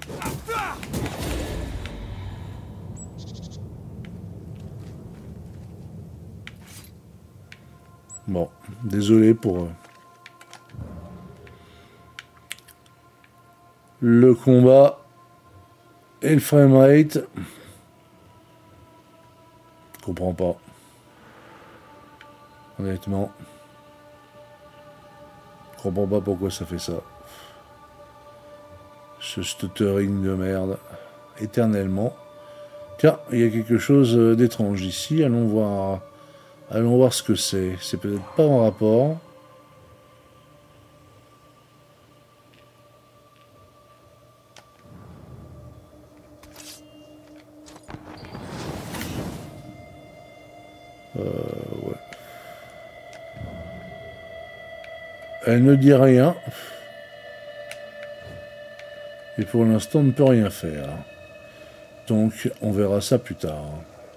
S1: Bon, désolé pour le combat et le framerate. Je comprends pas. Honnêtement. Je comprends pas pourquoi ça fait ça. Ce stuttering de merde. Éternellement. Tiens, il y a quelque chose d'étrange ici. Allons voir ce que c'est. C'est peut-être pas en rapport. Ouais. Elle ne dit rien. Et pour l'instant, on ne peut rien faire. Donc, on verra ça plus tard.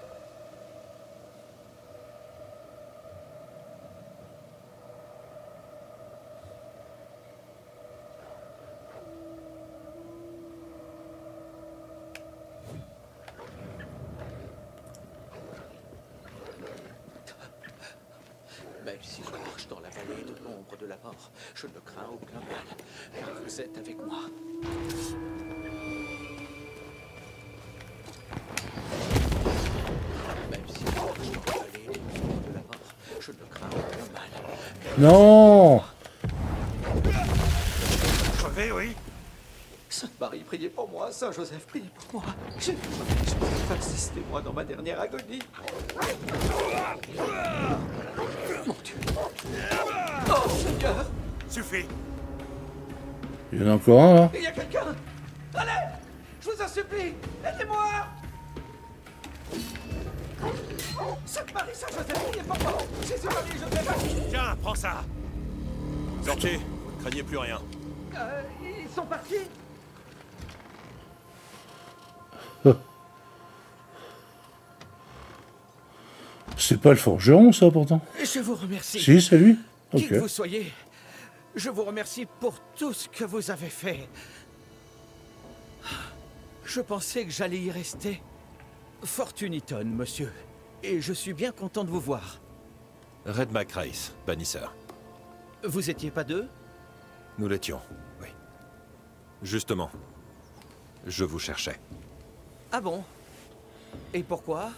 S7: Même si je marche dans la vallée de l'ombre de la mort, je ne crains aucun mal, car vous êtes avec moi.
S1: Non.
S3: Crevé, oui.
S5: Sainte Marie, priez pour moi. Saint Joseph, priez pour moi. Jésus, assistez-moi dans ma dernière agonie. Mon Dieu. Oh, Seigneur.
S3: Suffit.
S1: Il y en a encore un là.
S5: Il y a quelqu'un. Allez, je vous en supplie, aidez-moi. Sainte Marie, Saint Joseph, priez pour moi. Jésus, Marie, Joseph.
S3: Tiens, prends ça. Sortez, vous ne craignez plus rien.
S5: Ils sont partis.
S1: C'est pas le forgeron ça pourtant.
S5: Je vous remercie.
S1: Si, c'est lui.
S5: Qui
S1: Ok.
S5: que vous soyez, je vous remercie pour tout ce que vous avez fait. Je pensais que j'allais y rester. Fortuniton, monsieur. Et je suis bien content de vous voir.
S3: Red McRace, bannisseur.
S5: Vous étiez pas deux?
S3: Nous l'étions, oui. Justement, je vous cherchais.
S5: Ah bon? Et pourquoi?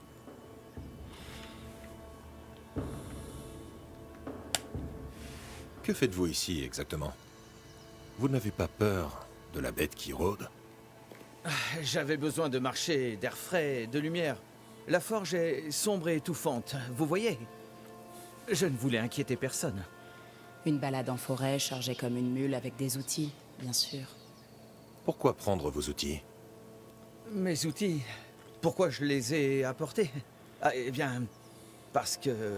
S3: Que faites-vous ici, exactement? Vous n'avez pas peur de la bête qui rôde?
S5: J'avais besoin de marcher, d'air frais, de lumière. La forge est sombre et étouffante, vous voyez? Je ne voulais inquiéter personne.
S2: Une balade en forêt, chargée comme une mule avec des outils, bien sûr.
S3: Pourquoi prendre vos outils?
S5: Mes outils, pourquoi je les ai apportés? Ah, eh bien, parce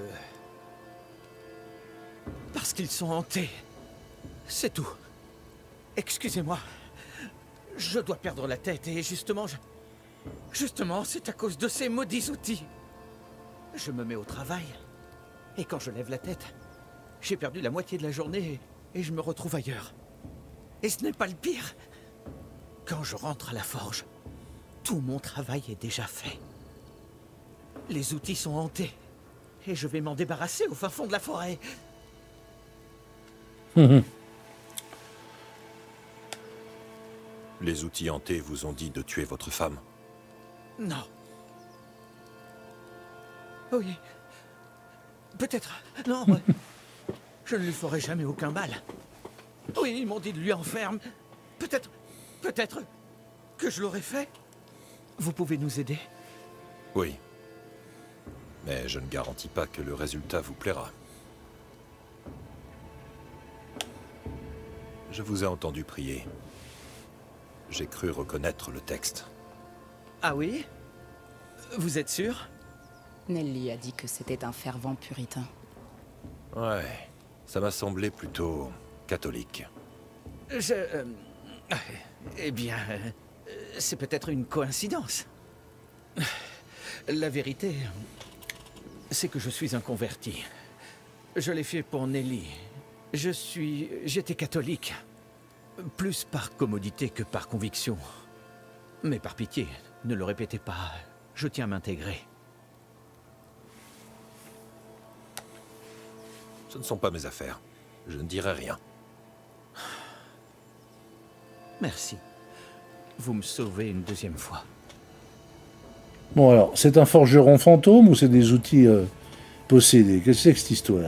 S5: qu'ils sont hantés. C'est tout. Excusez-moi. Je dois perdre la tête et justement, c'est à cause de ces maudits outils. Je me mets au travail et quand je lève la tête, j'ai perdu la moitié de la journée et je me retrouve ailleurs. Et ce n'est pas le pire. Quand je rentre à la forge, tout mon travail est déjà fait. Les outils sont hantés et je vais m'en débarrasser au fin fond de la forêt.
S3: Les outils hantés vous ont dit de tuer votre femme?
S5: Non. Oui. Peut-être. Non. Je ne lui ferai jamais aucun mal. Oui, ils m'ont dit de lui en faire. Peut-être que je l'aurais fait. Vous pouvez nous aider?
S3: Oui. Mais je ne garantis pas que le résultat vous plaira. Je vous ai entendu prier. J'ai cru reconnaître le texte.
S5: Ah oui? Vous êtes sûr?
S2: Nelly a dit que c'était un fervent puritain.
S3: Ouais, ça m'a semblé plutôt catholique.
S5: Eh bien, c'est peut-être une coïncidence. La vérité, c'est que je suis un converti. Je l'ai fait pour Nelly. J'étais catholique. Plus par commodité que par conviction. Mais par pitié, ne le répétez pas. Je tiens à m'intégrer.
S3: Ce ne sont pas mes affaires. Je ne dirai rien.
S5: Merci. Vous me sauvez une deuxième fois.
S1: Bon alors, c'est un forgeron fantôme ou c'est des outils possédés? Qu'est-ce que c'est que cette histoire?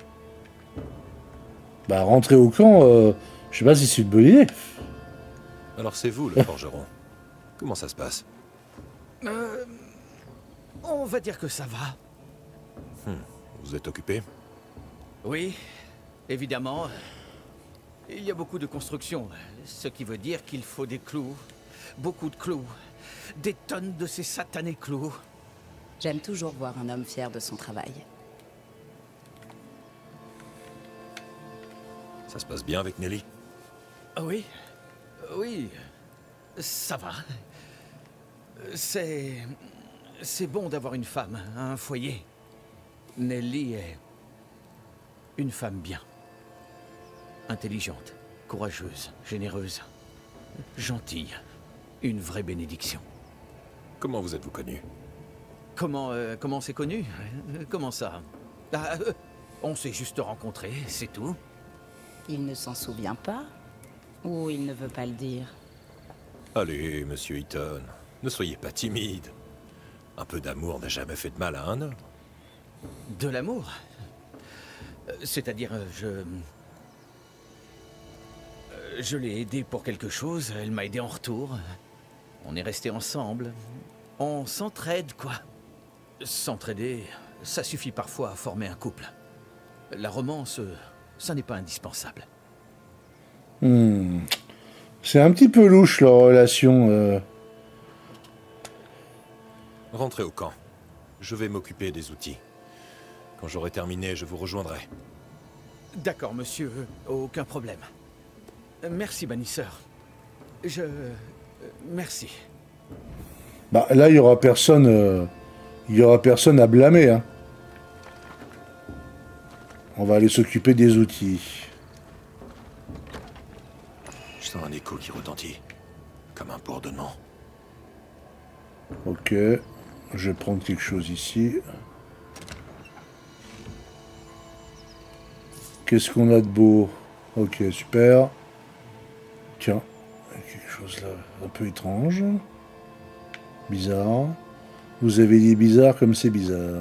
S1: Bah rentrer au camp, je sais pas si c'est une bonne idée.
S3: Alors c'est vous, le forgeron. Comment ça se passe?
S5: On va dire que ça va.
S3: Vous êtes occupé?
S5: Oui, évidemment. Il y a beaucoup de construction, ce qui veut dire qu'il faut des clous. Beaucoup de clous. Des tonnes de ces satanés clous.
S2: J'aime toujours voir un homme fier de son travail.
S3: Ça se passe bien avec Nelly?
S5: Oui, oui, ça va. C'est bon d'avoir une femme, un foyer. Nelly est une femme bien. Intelligente, courageuse, généreuse, gentille. Une vraie bénédiction.
S3: Comment vous êtes-vous connu?
S5: Comment on s'est connus? Comment ça? On s'est juste rencontrés, c'est tout.
S2: Il ne s'en souvient pas? Ou il ne veut pas le dire?
S3: Allez, monsieur Eaton, ne soyez pas timide. Un peu d'amour n'a jamais fait de mal à un homme.
S5: De l'amour?
S9: C'est-à-dire, je l'ai aidée pour quelque chose, elle m'a aidé en retour. On est restés ensemble. On s'entraide, quoi. S'entraider, ça suffit parfois à former un couple. La romance, ça n'est pas indispensable.
S1: C'est un petit peu louche, leur relation.
S3: Rentrez au camp. Je vais m'occuper des outils. Quand j'aurai terminé, je vous rejoindrai.
S9: D'accord, monsieur. Aucun problème. Merci, bannisseur. Merci.
S1: Bah, là, il y aura personne... il y aura personne à blâmer, hein. On va aller s'occuper des outils.
S3: Je sens un écho qui retentit. Comme un bourdonnement.
S1: Ok. Je vais prendre quelque chose ici. Qu'est-ce qu'on a de beau? Ok, super. Tiens, il y a quelque chose là, un peu étrange. Bizarre. Vous avez dit bizarre comme c'est bizarre.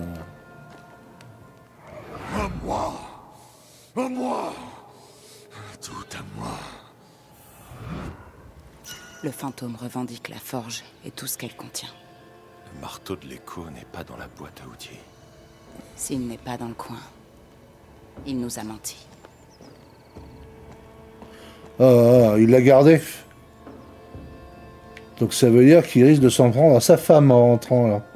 S10: À moi! À moi! Tout à moi.
S2: Le fantôme revendique la forge et tout ce qu'elle contient.
S3: Le marteau de l'écho n'est pas dans la boîte à outils.
S2: S'il n'est pas dans le coin, il nous a menti.
S1: Ah, il l'a gardé. Donc ça veut dire qu'il risque de s'en prendre à sa femme en rentrant là.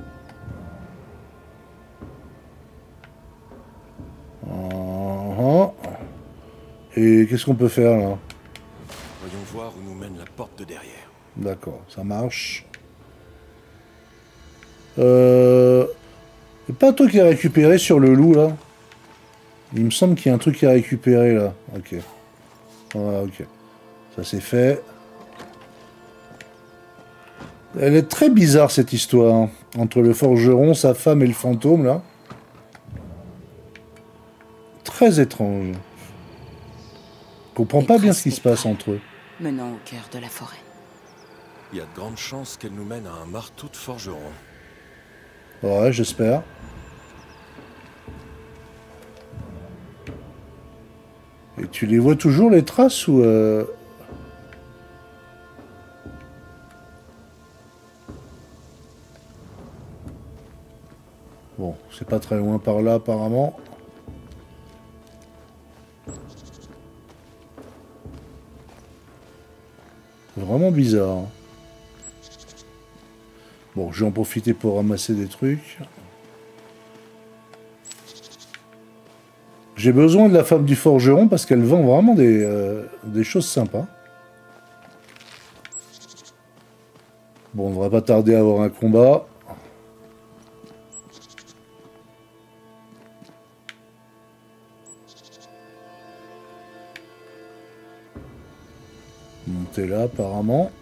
S1: Et qu'est-ce qu'on peut faire là?
S3: Voyons voir où nous mène la porte de derrière.
S1: D'accord, ça marche. C'est pas un truc à récupérer sur le loup là? Il me semble qu'il y a un truc à récupérer là. Ok. Voilà, ok. Ça c'est fait. Elle est très bizarre cette histoire, hein. Entre le forgeron, sa femme et le fantôme là. Très étrange. Je comprends pas bien ce qui se passe entre eux.
S2: Menant au cœur de la forêt.
S3: Il y a de grandes chances qu'elle nous mène à un marteau de forgeron.
S1: Ouais, j'espère. Et tu les vois toujours les traces ou Bon, c'est pas très loin par là apparemment. Vraiment bizarre. Hein. Bon, je vais en profiter pour ramasser des trucs. J'ai besoin de la femme du forgeron parce qu'elle vend vraiment des choses sympas. Bon, on ne devrait pas tarder à avoir un combat. Monter là apparemment.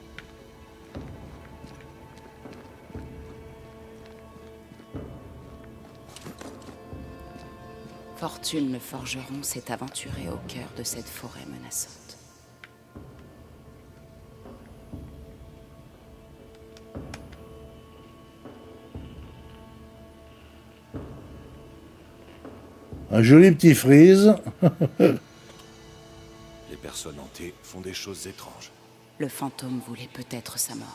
S2: Fortune le forgeron s'est aventuré au cœur de cette forêt menaçante.
S1: Un joli petit frise.
S3: Les personnes hantées font des choses étranges.
S2: Le fantôme voulait peut-être sa mort.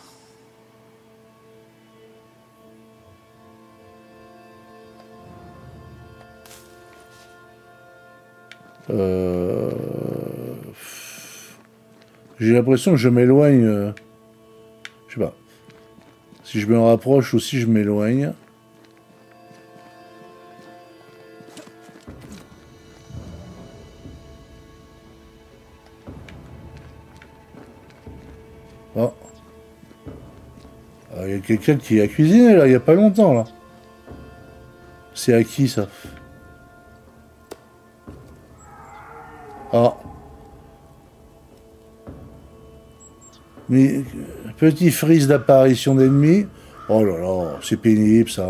S1: J'ai l'impression que je m'éloigne. Je sais pas. Si je me rapproche ou si je m'éloigne. Oh. Il y a quelqu'un qui a cuisiné là, il n'y a pas longtemps là. C'est à qui ça? Ah. Mais petit frise d'apparition d'ennemis. Oh là là, c'est pénible ça.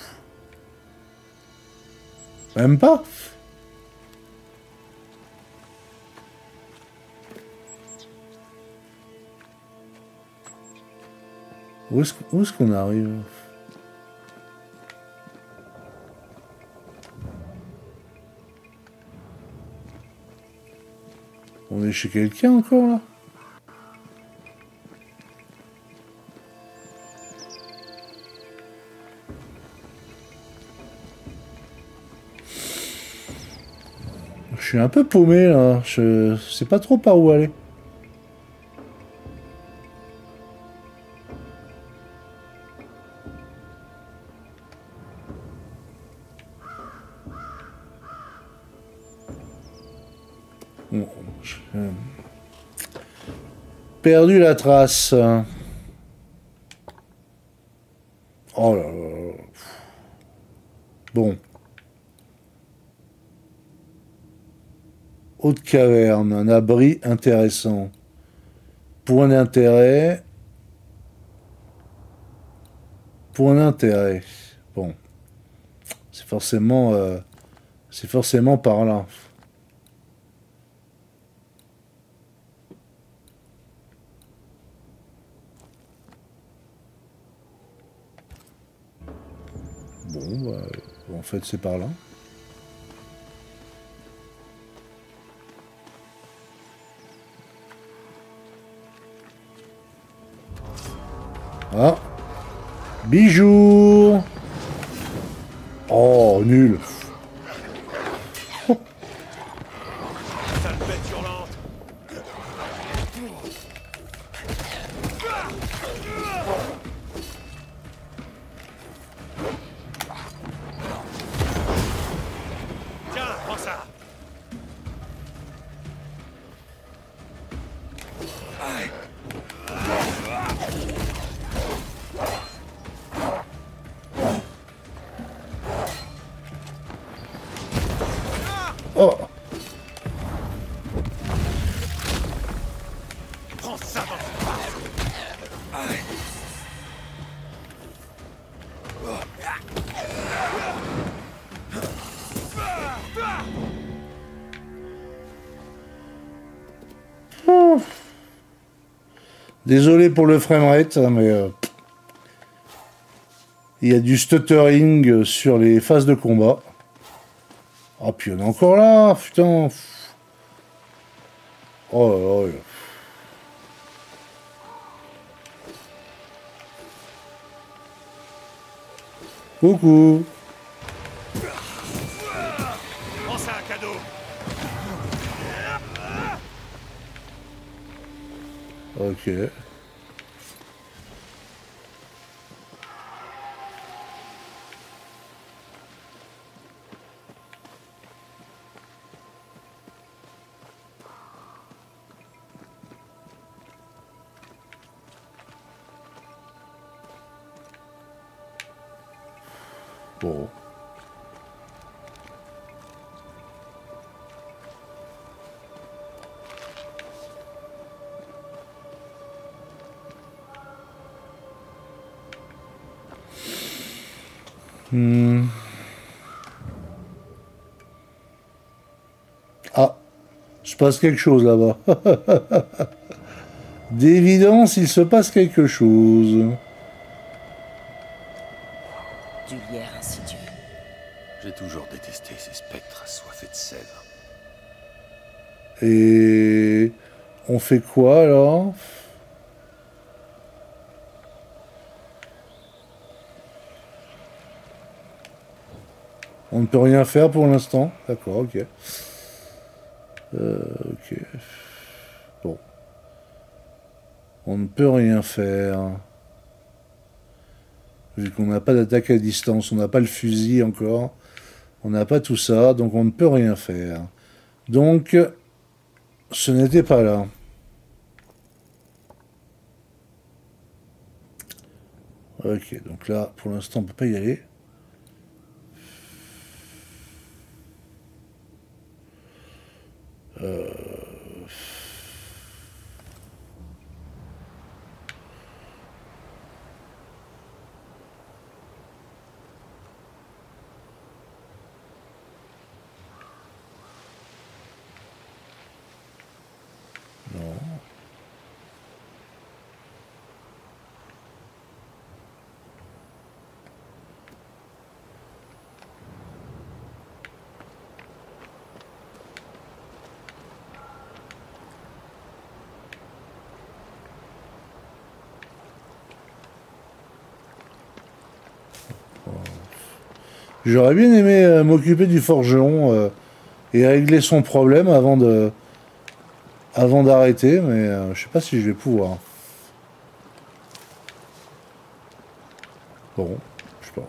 S1: Même pas. Où est-ce qu'on arrive? On est chez quelqu'un encore là? Je suis un peu paumé là, je sais pas trop par où aller. Bon, perdu la trace. Oh là là. Bon. Haute caverne, un abri intéressant. Point d'intérêt. Point d'intérêt. Bon. C'est forcément par là. Bon, bah, en fait, c'est par là. Ah. Bijoux. Oh, nul.
S3: Sale bête hurlante. Tiens, prends ça.
S1: Oh.
S3: Prends ça dans
S1: Désolé pour le framerate, hein, mais il y a du stuttering sur les phases de combat. Ah, puis on est encore là, putain. Oh là là. Coucou.
S3: Prends ça, un cadeau.
S1: Ok. Bon. Ah, je passe quelque chose là-bas. D'évidence, il se passe quelque chose.
S2: Du lierre insidieux.
S3: J'ai toujours détesté ces spectres assoiffés de sève.
S1: Et on fait quoi alors? On ne peut rien faire pour l'instant. D'accord, ok. Ok. Bon. On ne peut rien faire. Vu qu'on n'a pas d'attaque à distance, on n'a pas le fusil encore. On n'a pas tout ça, donc on ne peut rien faire. Donc, ce n'était pas là. Ok, donc là, pour l'instant, on ne peut pas y aller. Non. J'aurais bien aimé m'occuper du forgeron et régler son problème avant d'arrêter, mais je sais pas si je vais pouvoir. Bon, je sais pas.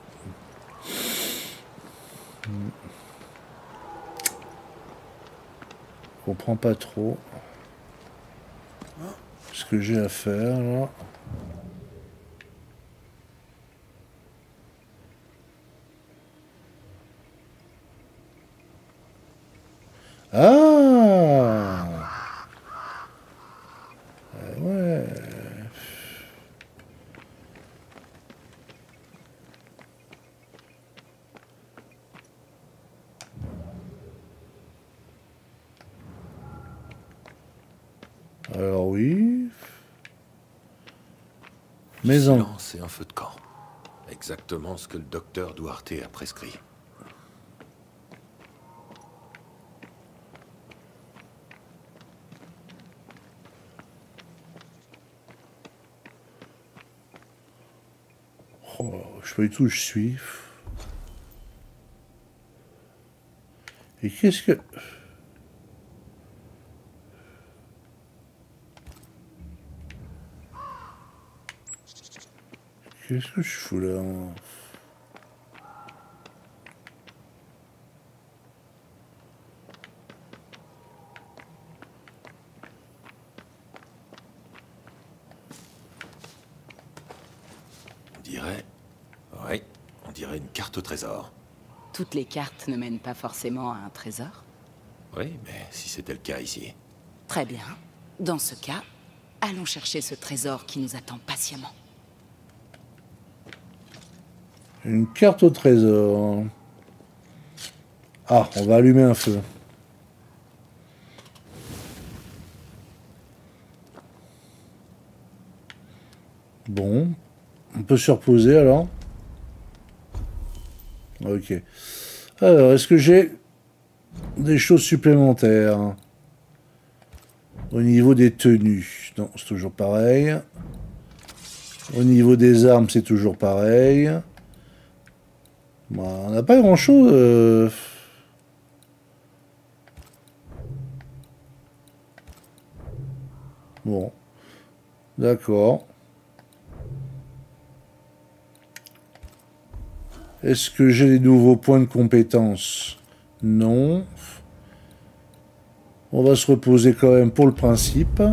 S1: Je comprends pas trop ce que j'ai à faire là. Ah ouais. Alors oui. Maison.
S3: Silence et un feu de camp. Exactement ce que le docteur Duarte a prescrit.
S1: Oh, je sais pas du tout où je suis. Et qu'est-ce que... Qu'est-ce que je fous là?
S3: On dirait... Ouais, on dirait une carte au trésor.
S2: Toutes les cartes ne mènent pas forcément à un trésor.
S3: Oui, mais si c'était le cas ici...
S2: Très bien. Dans ce cas, allons chercher ce trésor qui nous attend patiemment.
S1: Une carte au trésor. Ah, on va allumer un feu. Bon. On peut se reposer alors. Ok. Alors, est-ce que j'ai des choses supplémentaires au niveau des tenues? Non, c'est toujours pareil. Au niveau des armes, c'est toujours pareil. Bah, on n'a pas grand-chose. Bon. D'accord. Est-ce que j'ai des nouveaux points de compétence? Non. On va se reposer quand même pour le principe.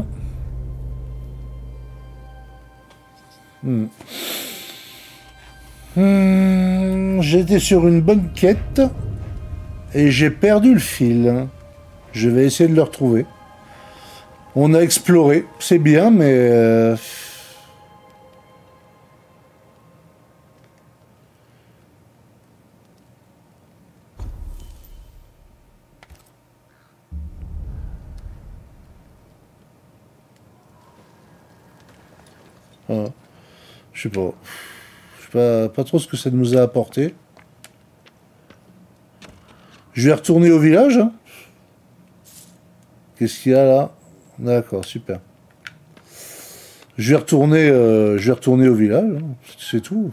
S1: J'étais sur une bonne quête et j'ai perdu le fil. Je vais essayer de le retrouver. On a exploré, c'est bien, mais... Voilà. Je sais pas. Je sais pas trop ce que ça nous a apporté. Je vais retourner au village. Hein. Qu'est-ce qu'il y a là? D'accord, super. Je vais retourner au village. Hein. C'est tout.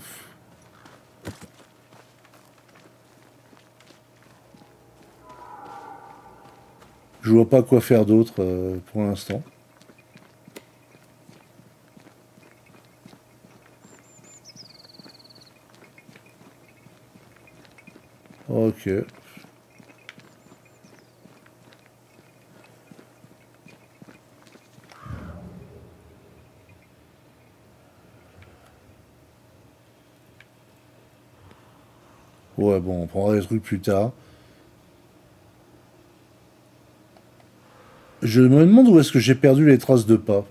S1: Je vois pas quoi faire d'autre pour l'instant. Ok. Ouais, bon, on prendra des trucs plus tard. Je me demande où est-ce que j'ai perdu les traces de pas.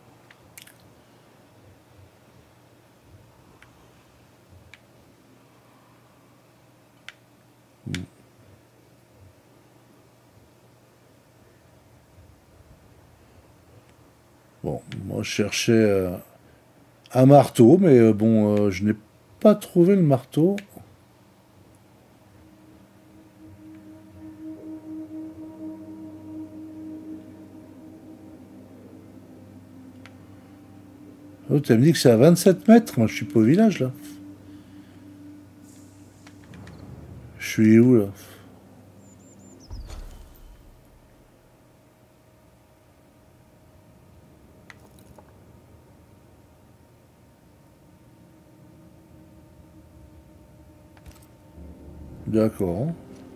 S1: Bon, moi je cherchais un marteau, mais bon, je n'ai pas trouvé le marteau. Oh, tu me dit que c'est à 27 mètres. Moi, je suis pas au village, là. Je suis où là? D'accord.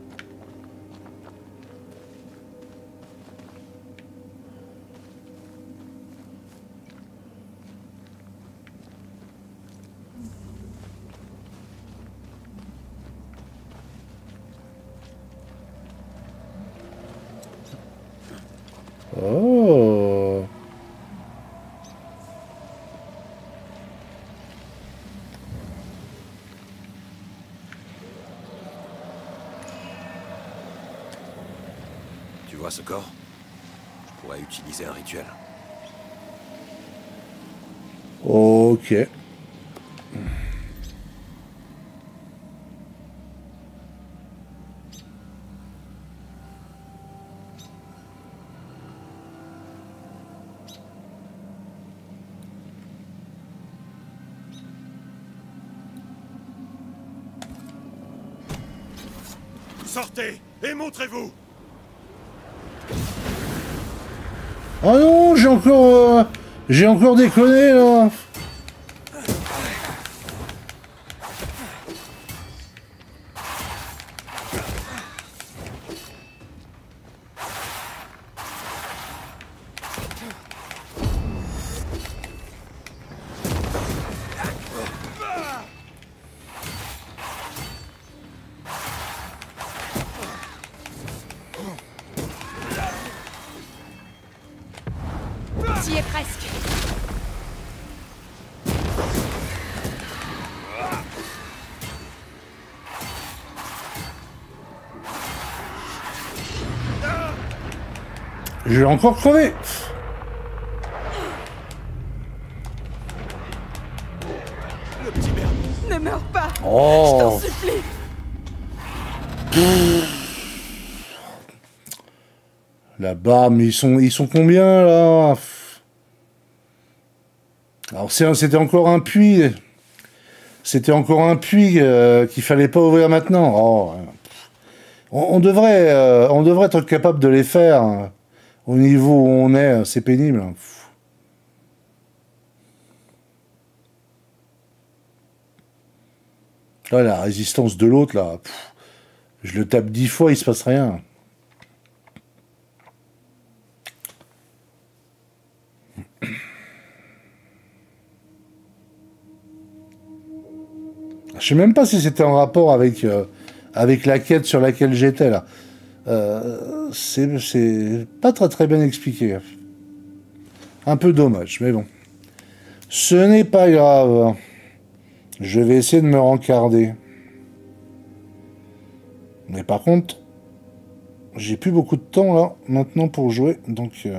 S1: Oh.
S3: Tu vois ce corps? Je pourrais utiliser un rituel.
S1: Ok.
S3: Sortez et montrez-vous!
S1: Oh non, j'ai encore déconné là.
S2: T'y es presque.
S1: Je vais encore crever.
S3: Le petit merde.
S2: Ne meurs pas.
S1: Oh.
S2: Je t'en supplie.
S1: Là-bas, mais ils sont combien là? Alors c'était encore un puits. C'était encore un puits qu'il fallait pas ouvrir maintenant. Oh. On devrait être capable de les faire. Hein. Au niveau où on est, c'est pénible. Là, la résistance de l'autre, là, je le tape 10 fois, il se passe rien. Je sais même pas si c'était en rapport avec la quête sur laquelle j'étais, là. C'est pas très bien expliqué. Un peu dommage, mais bon. Ce n'est pas grave. Je vais essayer de me rencarder. Mais par contre, j'ai plus beaucoup de temps, là, maintenant, pour jouer, donc...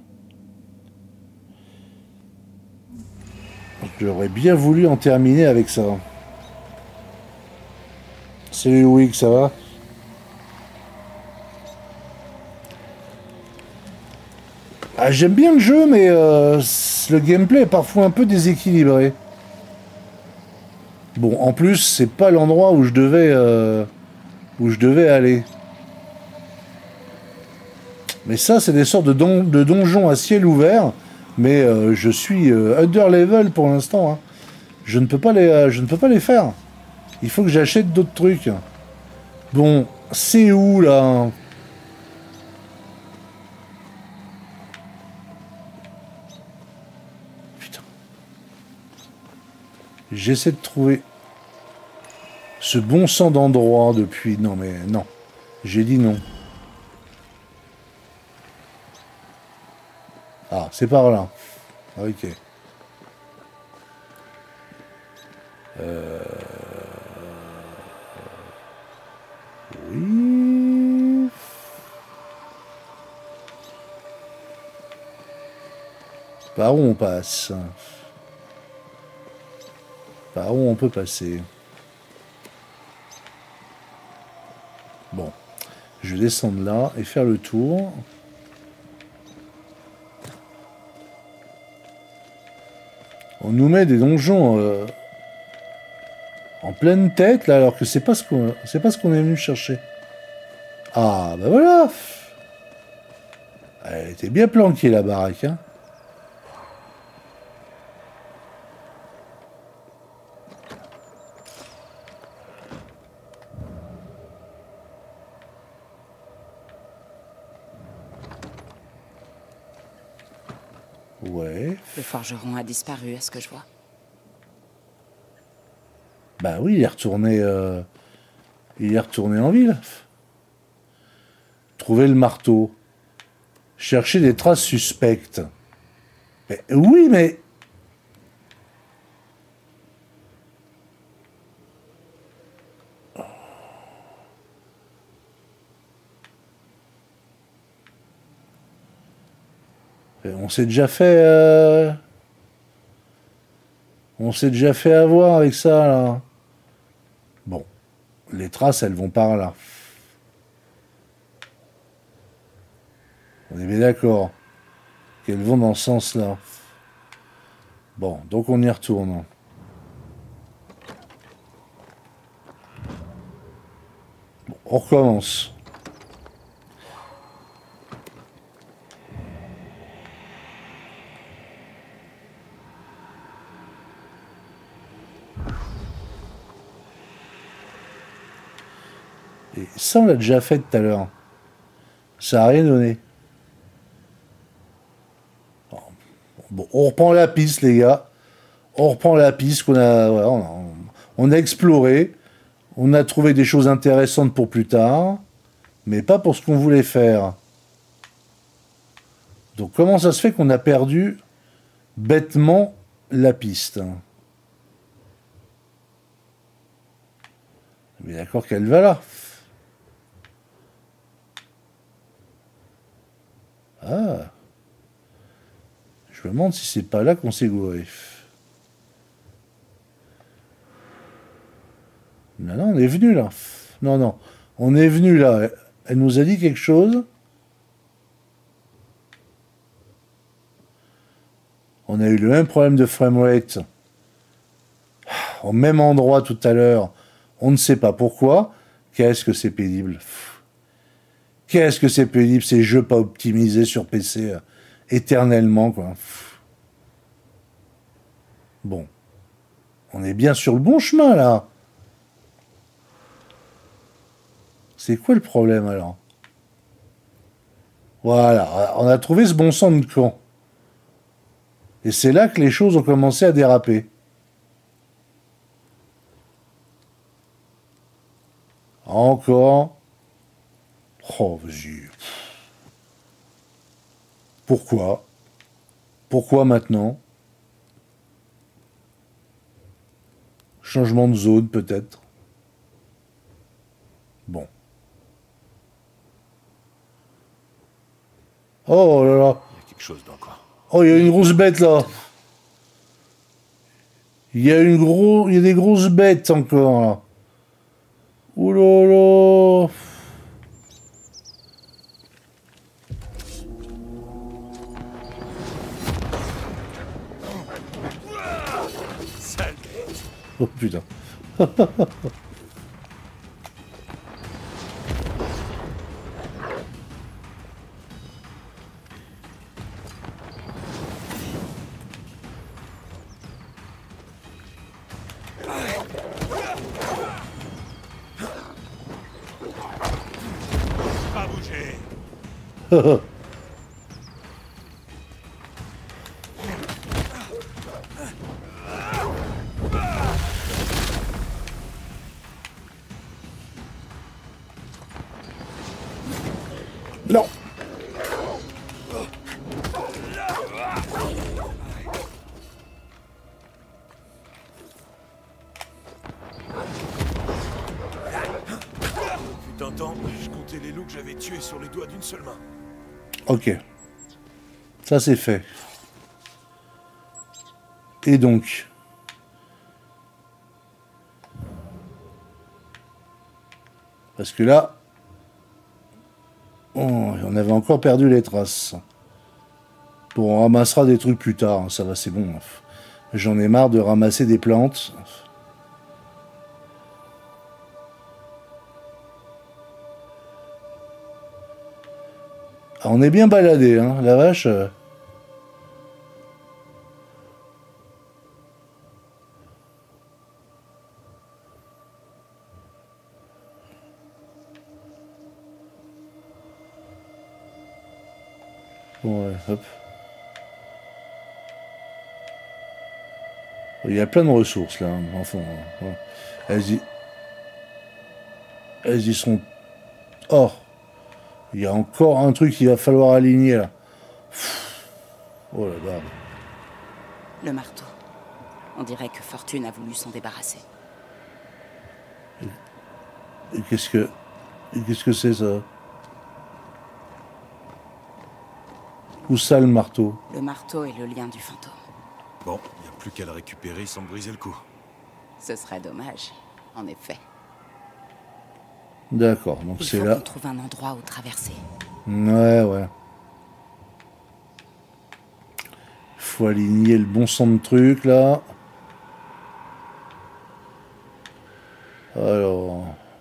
S1: J'aurais bien voulu en terminer avec ça. Salut Louis, ça va? Ah, j'aime bien le jeu, mais le gameplay est parfois un peu déséquilibré. Bon, en plus, c'est pas l'endroit où je devais aller. Mais ça, c'est des sortes de donjons à ciel ouvert, mais je suis under level pour l'instant. Hein. Je ne peux pas les faire. Il faut que j'achète d'autres trucs. Bon, c'est où là? Putain. J'essaie de trouver ce bon sang d'endroit depuis... Non mais non. J'ai dit non. Ah, c'est par là. Ok. Oui. Par où on passe? Par où on peut passer? Bon. Je vais descendre là et faire le tour. On nous met des donjons En pleine tête, là, alors que c'est pas ce qu'on est venu chercher. Ah, bah voilà. Elle était bien planquée, la baraque, hein. Ouais.
S2: Le forgeron a disparu, à ce que je vois.
S1: Bah oui, il est retourné en ville. Trouver le marteau. Chercher des traces suspectes. Mais, oui, mais... On s'est déjà fait... On s'est déjà fait avoir avec ça, là. Bon. Les traces, elles vont par là. On est bien d'accord qu'elles vont dans ce sens-là. Bon, donc on y retourne. Bon, on recommence. Et ça, on l'a déjà fait tout à l'heure. Ça n'a rien donné. Bon, on reprend la piste, les gars. On reprend la piste qu'on a, voilà, on a exploré. On a trouvé des choses intéressantes pour plus tard, mais pas pour ce qu'on voulait faire. Donc comment ça se fait qu'on a perdu bêtement la piste? Mais d'accord qu'elle va là. Ah. Je me demande si c'est pas là qu'on s'est gouré. Non, non, on est venu là. Non, non. On est venu là. Elle nous a dit quelque chose. On a eu le même problème de framerate. Au même endroit tout à l'heure. On ne sait pas pourquoi. Qu'est-ce que c'est pénible. Qu'est-ce que c'est pénible ces jeux pas optimisés sur PC éternellement, quoi. Bon. On est bien sur le bon chemin, là. C'est quoi le problème, alors? Voilà. On a trouvé ce bon sang de camp. Et c'est là que les choses ont commencé à déraper. Encore. Oh, vas-y. Pourquoi? Pourquoi maintenant? Changement de zone, peut-être. Bon. Oh là là.
S3: Il y a quelque chose dans le coin.
S1: Oh, il y a une grosse bête, là. Il y a des grosses bêtes encore, là. Ouh là là. Oh putain.
S3: Pas bouger.
S1: Non.
S3: Fut un temps, je comptais les loups que j'avais tués sur les doigts d'une seule main.
S1: Ok. Ça, c'est fait. Et donc... Parce que là... Oh, on avait encore perdu les traces. Bon, on ramassera des trucs plus tard, hein, ça va, c'est bon. J'en ai marre de ramasser des plantes. On est bien baladé, hein, la vache. Bon, ouais, hop. Il y a plein de ressources là, enfin. Ouais. Elles y sont. Oh, il y a encore un truc qu'il va falloir aligner là. Oh là là.
S2: Le marteau. On dirait que Fortune a voulu s'en débarrasser.
S1: Et qu'est-ce que c'est ça? Où ça le marteau?
S2: Le marteau est le lien du fantôme.
S3: Bon, il n'y a plus qu'à le récupérer sans me briser le cou.
S2: Ce serait dommage, en effet.
S1: D'accord, donc c'est là.
S2: Il faut qu'on trouve un endroit où traverser.
S1: Ouais, ouais. Faut aligner le bon sang de truc là. Alors.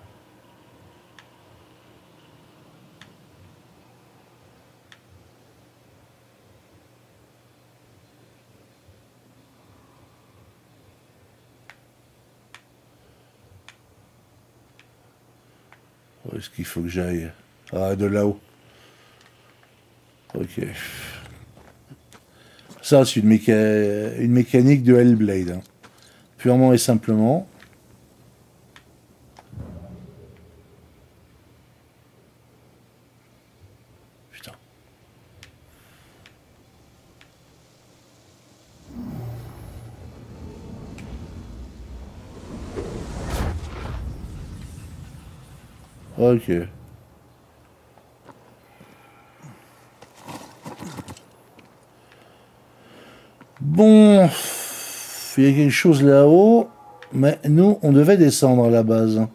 S1: Où est-ce qu'il faut que j'aille? Ah, de là-haut. Ok. Ça, c'est une mécanique de Hellblade. Hein. Purement et simplement. Putain. Ok. Bon, il y a quelque chose là-haut, mais nous, on devait descendre à la base.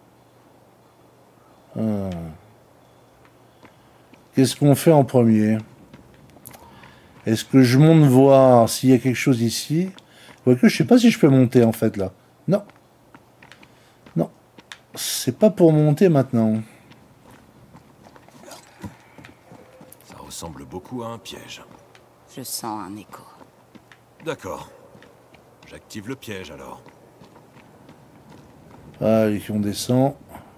S1: Qu'est-ce qu'on fait en premier? Est-ce que je monte voir s'il y a quelque chose ici? Quoique, je sais pas si je peux monter en fait là. Non. Non. C'est pas pour monter maintenant.
S3: Ça ressemble beaucoup à un piège.
S2: Je sens un écho.
S3: D'accord. J'active le piège alors.
S1: Allez, on descend.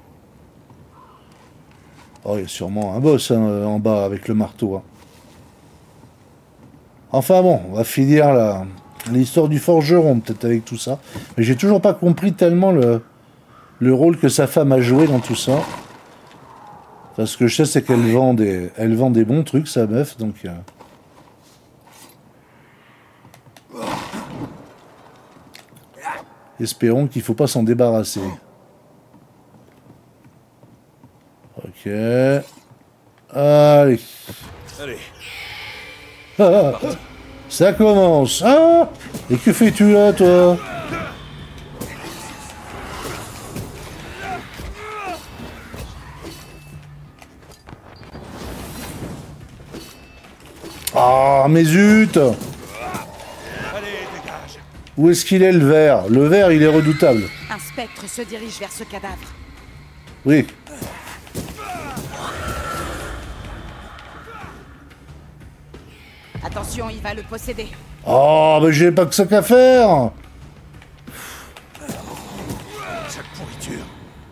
S1: Oh, il y a sûrement un boss hein, en bas avec le marteau. Hein. Enfin bon, on va finir l'histoire du forgeron peut-être avec tout ça. Mais j'ai toujours pas compris tellement le rôle que sa femme a joué dans tout ça. Parce que je sais c'est qu'elle vend des bons trucs sa meuf donc. Espérons qu'il faut pas s'en débarrasser. Ok. Allez.
S3: Allez.
S1: Ah, ça commence. Ah, et que fais-tu là, toi? Ah, mais zut!
S3: Allez, dégage.
S1: Où est-ce qu'il est le verre? Le verre, il est redoutable.
S2: Un spectre se dirige vers ce cadavre.
S1: Oui.
S2: Attention, il va le posséder.
S1: Oh, mais j'ai pas que ça qu'à faire.
S3: Cette pourriture.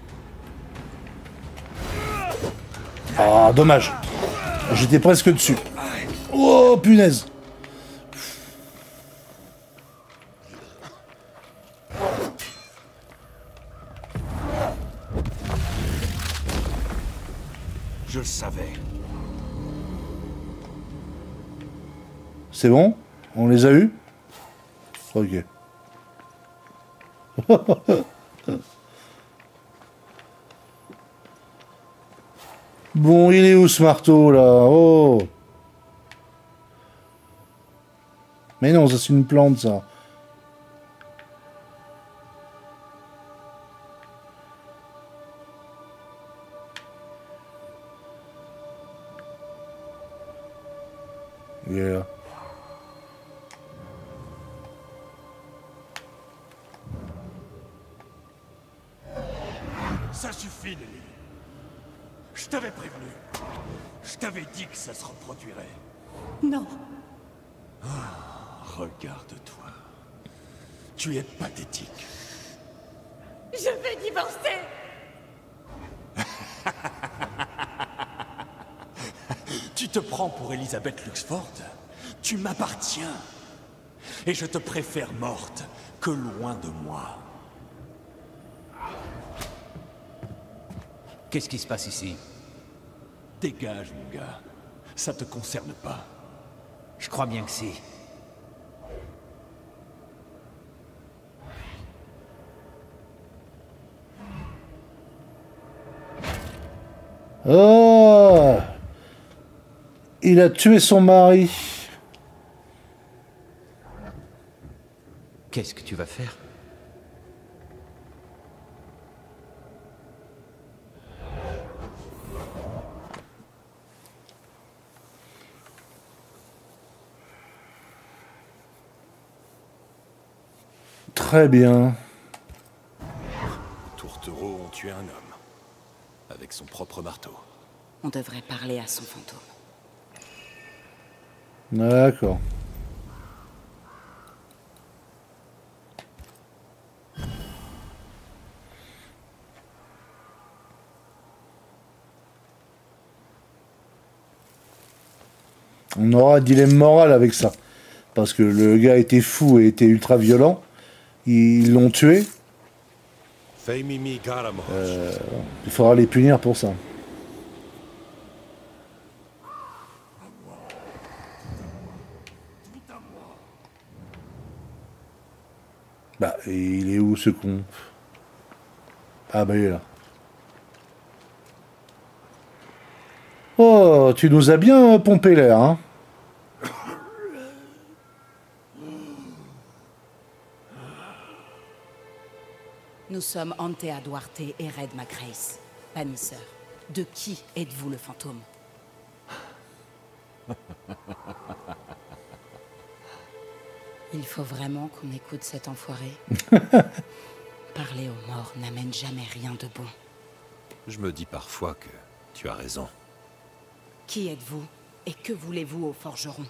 S1: Ah, dommage. J'étais presque dessus. Oh, punaise.
S3: Je le savais.
S1: C'est bon? On les a eus? Ok. Bon, il est où ce marteau là? Oh! Mais non, ça c'est une plante ça. Il est là.
S10: Ça suffit, Nelly. Je t'avais prévenu. Je t'avais dit que ça se reproduirait.
S6: Non.
S10: Regarde-toi. Tu es pathétique.
S6: Je vais divorcer.
S10: Tu te prends pour Elizabeth Luxford? Tu m'appartiens. Et je te préfère morte que loin de moi.
S9: Qu'est-ce qui se passe ici?
S10: Dégage, mon gars. Ça te concerne pas.
S9: Je crois bien que si.
S1: Oh! Il a tué son mari.
S9: Qu'est-ce que tu vas faire?
S1: Très bien.
S3: Tourtereaux ont tué un homme. Avec son propre marteau.
S2: On devrait parler à son fantôme.
S1: D'accord. On aura un dilemme moral avec ça. Parce que le gars était fou et était ultra violent. Ils l'ont tué.
S3: Feimimi Garamoj.
S1: Il faudra les punir pour ça. Bah, il est où ce con? Ah bah il est là. Oh, tu nous as bien pompé l'air, hein?
S2: Nous sommes Antea Duarte et Red Macrace, bannisseurs. De qui êtes-vous le fantôme? Il faut vraiment qu'on écoute cet enfoiré. Parler aux morts n'amène jamais rien de bon.
S3: Je me dis parfois que tu as raison.
S2: Qui êtes-vous et que voulez-vous au forgeron?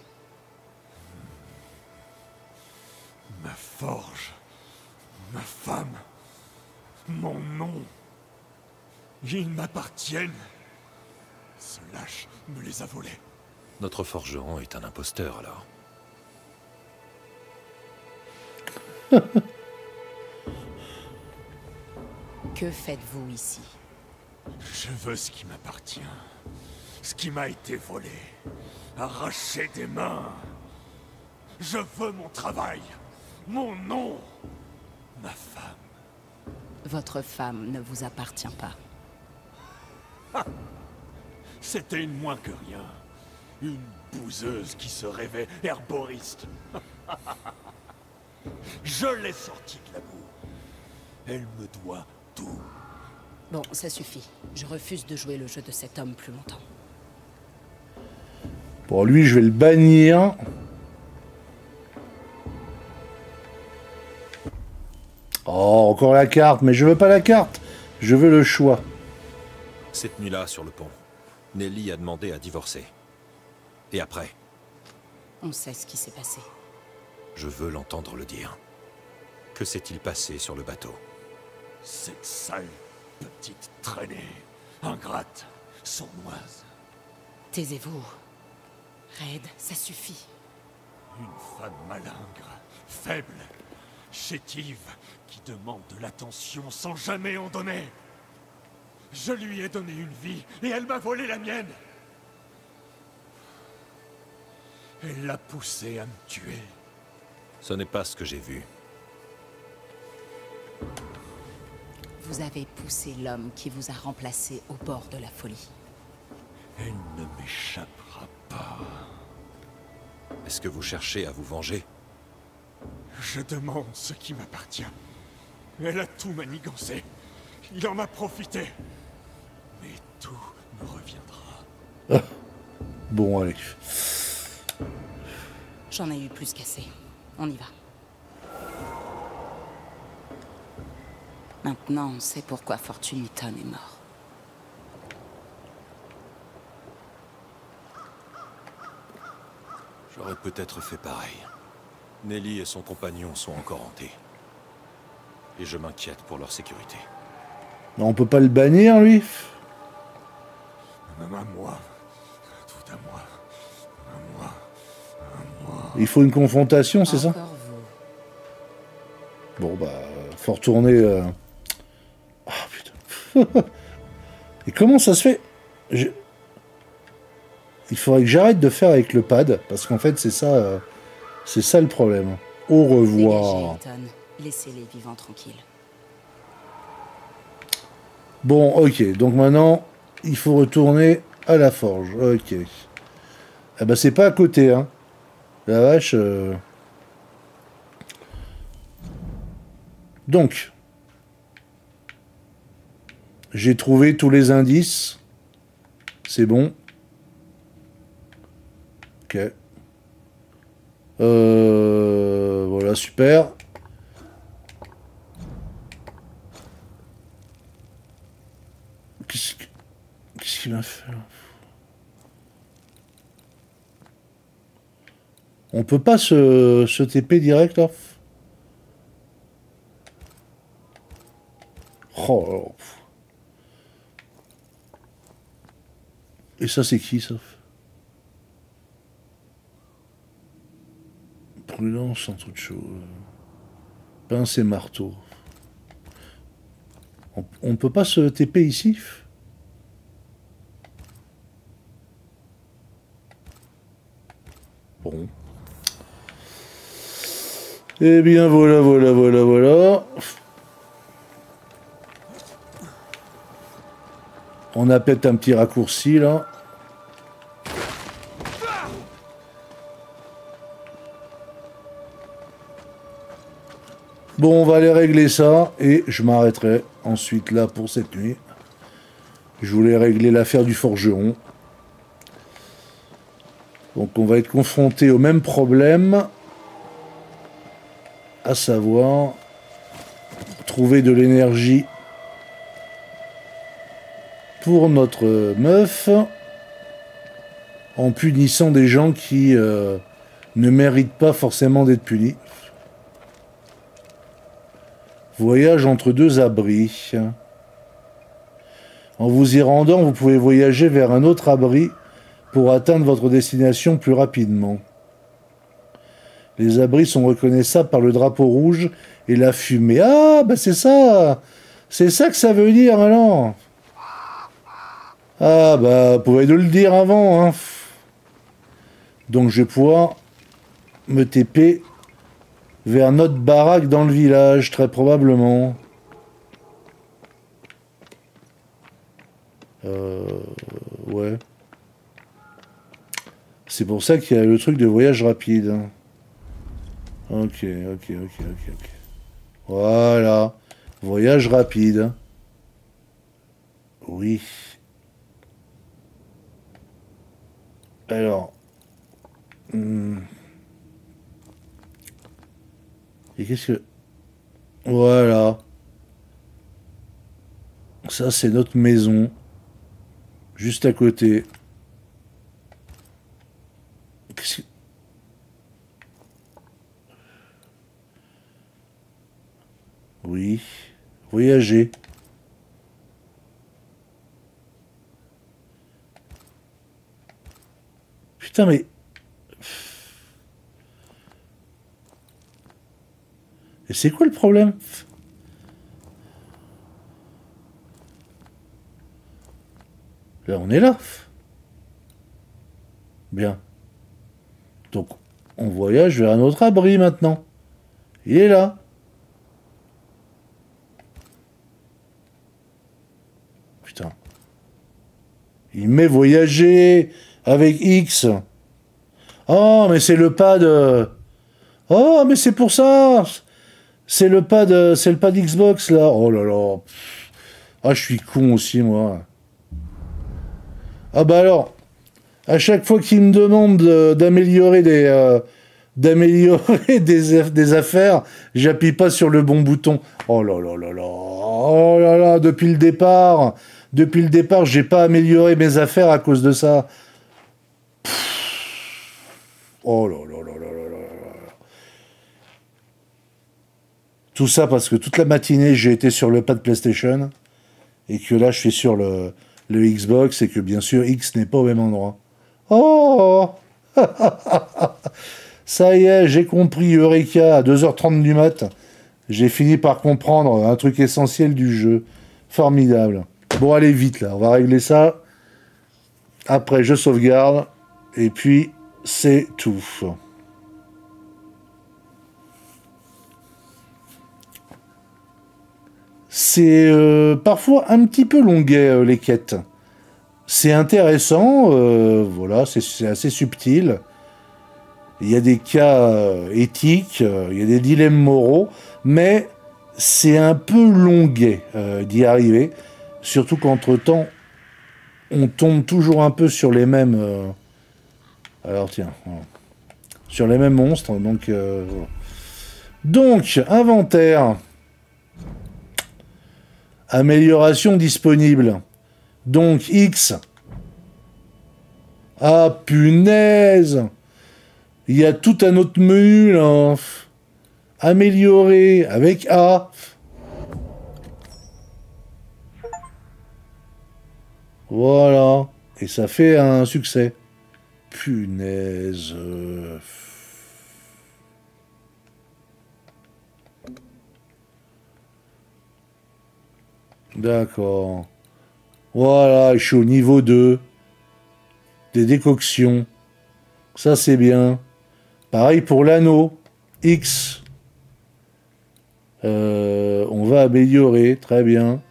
S10: Ma forge. Ma femme. Mon nom. Ils m'appartiennent. Ce lâche me les a volés.
S3: Notre forgeron est un imposteur, alors.
S2: Que faites-vous ici?
S10: Je veux ce qui m'appartient. Ce qui m'a été volé. Arraché des mains. Je veux mon travail. Mon nom. Ma femme.
S2: Votre femme ne vous appartient pas.
S10: C'était une moins que rien. Une bouseuse qui se rêvait herboriste. Je l'ai sortie de la boue. Elle me doit tout.
S2: Bon, ça suffit. Je refuse de jouer le jeu de cet homme plus longtemps.
S1: Pour lui, je vais le bannir. Oh, encore la carte, mais je veux pas la carte. Je veux le choix.
S3: Cette nuit-là, sur le pont, Nelly a demandé à divorcer. Et après?
S2: On sait ce qui s'est passé.
S3: Je veux l'entendre le dire. Que s'est-il passé sur le bateau?
S10: Cette sale petite traînée, ingrate, sournoise.
S2: Taisez-vous. Red, ça suffit.
S10: Une femme malingre, faible, chétive, qui demande de l'attention sans jamais en donner. Je lui ai donné une vie et elle m'a volé la mienne. Elle l'a poussé à me tuer.
S3: Ce n'est pas ce que j'ai vu.
S2: Vous avez poussé l'homme qui vous a remplacé au bord de la folie.
S10: Elle ne m'échappera pas.
S3: Est-ce que vous cherchez à vous venger?
S10: Je demande ce qui m'appartient. Elle a tout manigancé. Il en a profité. Mais tout me reviendra.
S1: Bon, allez.
S2: J'en ai eu plus qu'assez. On y va. Maintenant, on sait pourquoi Fortune Eaton est mort.
S3: J'aurais peut-être fait pareil. Nelly et son compagnon sont encore hantés. Et je m'inquiète pour leur sécurité.
S1: Non, on peut pas le bannir, lui?
S10: Même à moi. Tout à moi. À moi. À moi.
S1: Il faut une confrontation, c'est ça?
S2: Encore vous.
S1: Bon, bah, faut retourner... Ah, putain. Et comment ça se fait? Il faudrait que j'arrête de faire avec le pad, parce qu'en fait, c'est ça le problème. Au revoir.
S2: Dégagez, Ethan. Laissez les vivants tranquilles.
S1: Bon, ok. Donc maintenant, il faut retourner à la forge. Ok. Ah bah, c'est pas à côté, hein. La vache... Donc... J'ai trouvé tous les indices. C'est bon. Ok. Voilà, super. Qu'est-ce qu'il a fait là? On peut pas se TP direct là? Oh là là. Et ça, c'est qui, ça? Prudence entre autres choses. Pince et marteau. On peut pas se TP ici? Bon. Eh bien, voilà. On a peut-être un petit raccourci, là. Bon, on va aller régler ça, et je m'arrêterai ensuite là pour cette nuit. Je voulais régler l'affaire du forgeron. Donc on va être confronté au même problème, à savoir trouver de l'énergie pour notre meuf en punissant des gens qui ne méritent pas forcément d'être punis. Voyage entre deux abris. En vous y rendant, vous pouvez voyager vers un autre abri pour atteindre votre destination plus rapidement. Les abris sont reconnaissables par le drapeau rouge et la fumée. Ah, bah c'est ça! C'est ça que ça veut dire, alors! Ah, bah, vous pouvez nous le dire avant, hein. Donc, je vais pouvoir me TP vers notre baraque dans le village, très probablement. Ouais. C'est pour ça qu'il y a le truc de voyage rapide. Hein. Ok. Voilà. Voyage rapide. Oui. Alors. Et qu'est-ce que... Voilà. Ça, c'est notre maison. Juste à côté. Qu'est-ce que... Oui. Voyager. Putain, mais... Et c'est quoi le problème? Là, on est là. Bien. Donc, on voyage vers un autre abri maintenant. Il est là. Putain. Il met voyager avec X. Oh, mais c'est le pad... Oh, mais c'est pour ça. C'est le pad Xbox, là. Oh là là. Ah, je suis con aussi, moi. Ah bah alors, à chaque fois qu'il me demande d'améliorer des affaires, j'appuie pas sur le bon bouton. Oh là là là là. Oh là là, depuis le départ, j'ai pas amélioré mes affaires à cause de ça. Oh là là là là là là là. Tout ça parce que toute la matinée, j'ai été sur le pad PlayStation. Et que là, je suis sur le Xbox. Et que bien sûr, X n'est pas au même endroit. Oh. Ça y est, j'ai compris. Eureka, à 2h30 du mat. J'ai fini par comprendre un truc essentiel du jeu. Formidable. Bon, allez vite là. On va régler ça. Après, je sauvegarde. Et puis, c'est tout. C'est parfois un petit peu longuet, les quêtes. C'est intéressant, voilà, c'est assez subtil. Il y a des cas éthiques, il y a des dilemmes moraux, mais c'est un peu longuet d'y arriver. Surtout qu'entre-temps, on tombe toujours un peu sur les mêmes... alors tiens, voilà. Sur les mêmes monstres, donc... voilà. Donc, inventaire. Amélioration disponible. Donc, X. Ah, punaise! Il y a tout un autre menu, là. Améliorer avec A. Voilà. Et ça fait un succès. Punaise. D'accord. Voilà, je suis au niveau 2. Des décoctions. Ça, c'est bien. Pareil pour l'anneau. X. On va améliorer. Très bien.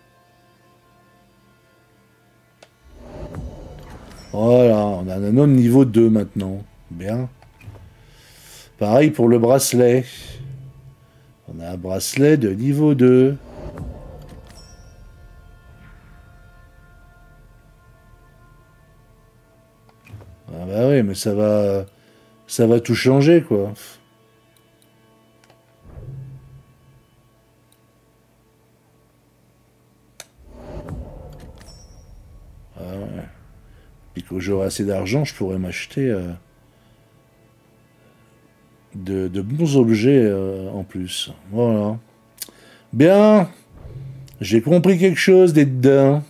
S1: Voilà, on a un anneau de niveau 2 maintenant. Bien. Pareil pour le bracelet. On a un bracelet de niveau 2. Ah bah oui, mais ça va tout changer, quoi. Ah ouais. Puis quand j'aurai assez d'argent, je pourrais m'acheter de bons objets en plus. Voilà. Bien. J'ai compris quelque chose des dedans.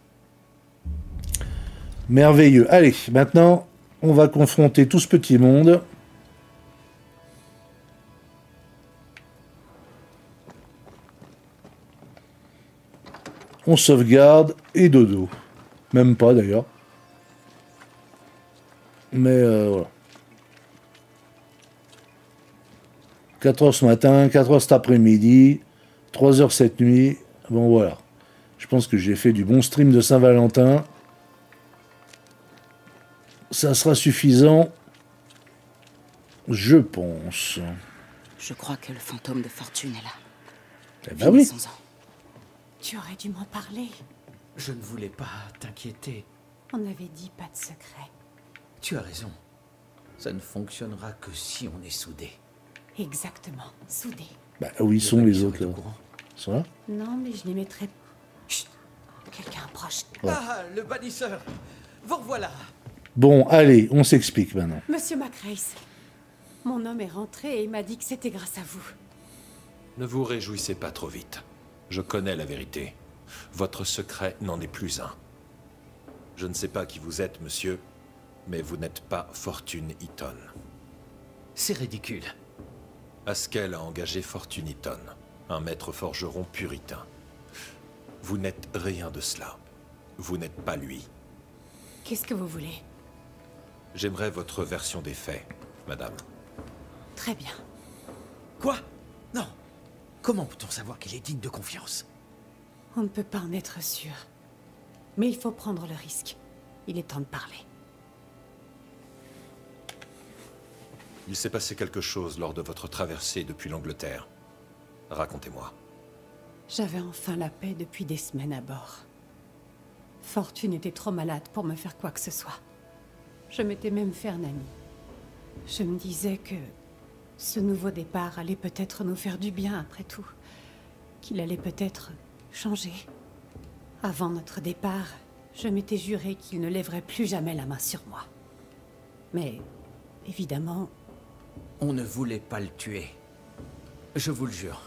S1: Merveilleux. Allez, maintenant, on va confronter tout ce petit monde. On sauvegarde et dodo. Même pas d'ailleurs. Mais voilà. 4h ce matin, 4h cet après-midi, 3h cette nuit. Bon voilà. Je pense que j'ai fait du bon stream de Saint-Valentin. Ça sera suffisant. Je pense.
S2: Je crois que le fantôme de fortune est là.
S1: Eh ben oui.
S2: Finissons-en.
S6: Tu aurais dû m'en parler.
S9: Je ne voulais pas t'inquiéter.
S6: On avait dit pas de secret.
S9: Tu as raison. Ça ne fonctionnera que si on est soudés.
S6: Exactement, soudés.
S1: Bah où ils sont les autres là? Ils sont là?
S6: Non, mais je les mettrai... Chut. Quelqu'un approche.
S1: Ouais.
S9: Ah, le bannisseur. Vous revoilà.
S1: Bon, allez, on s'explique maintenant.
S6: Monsieur Macrace, mon homme est rentré et il m'a dit que c'était grâce à vous.
S3: Ne vous réjouissez pas trop vite. Je connais la vérité. Votre secret n'en est plus un. Je ne sais pas qui vous êtes, monsieur, mais vous n'êtes pas Fortune Eaton.
S9: C'est ridicule.
S3: Haskell a engagé Fortune Eaton, un maître forgeron puritain. Vous n'êtes rien de cela. Vous n'êtes pas lui.
S6: Qu'est-ce que vous voulez?
S3: J'aimerais votre version des faits, madame.
S6: Très bien.
S9: Quoi? Non. Comment peut-on savoir qu'il est digne de confiance?
S6: On ne peut pas en être sûr. Mais il faut prendre le risque. Il est temps de parler.
S3: Il s'est passé quelque chose lors de votre traversée depuis l'Angleterre. Racontez-moi.
S6: J'avais enfin la paix depuis des semaines à bord. Fortune était trop malade pour me faire quoi que ce soit. Je m'étais même fait un ami. Je me disais que ce nouveau départ allait peut-être nous faire du bien après tout. Qu'il allait peut-être changer. Avant notre départ, je m'étais juré qu'il ne lèverait plus jamais la main sur moi. Mais, Évidemment,
S9: On ne voulait pas le tuer. Je vous le jure.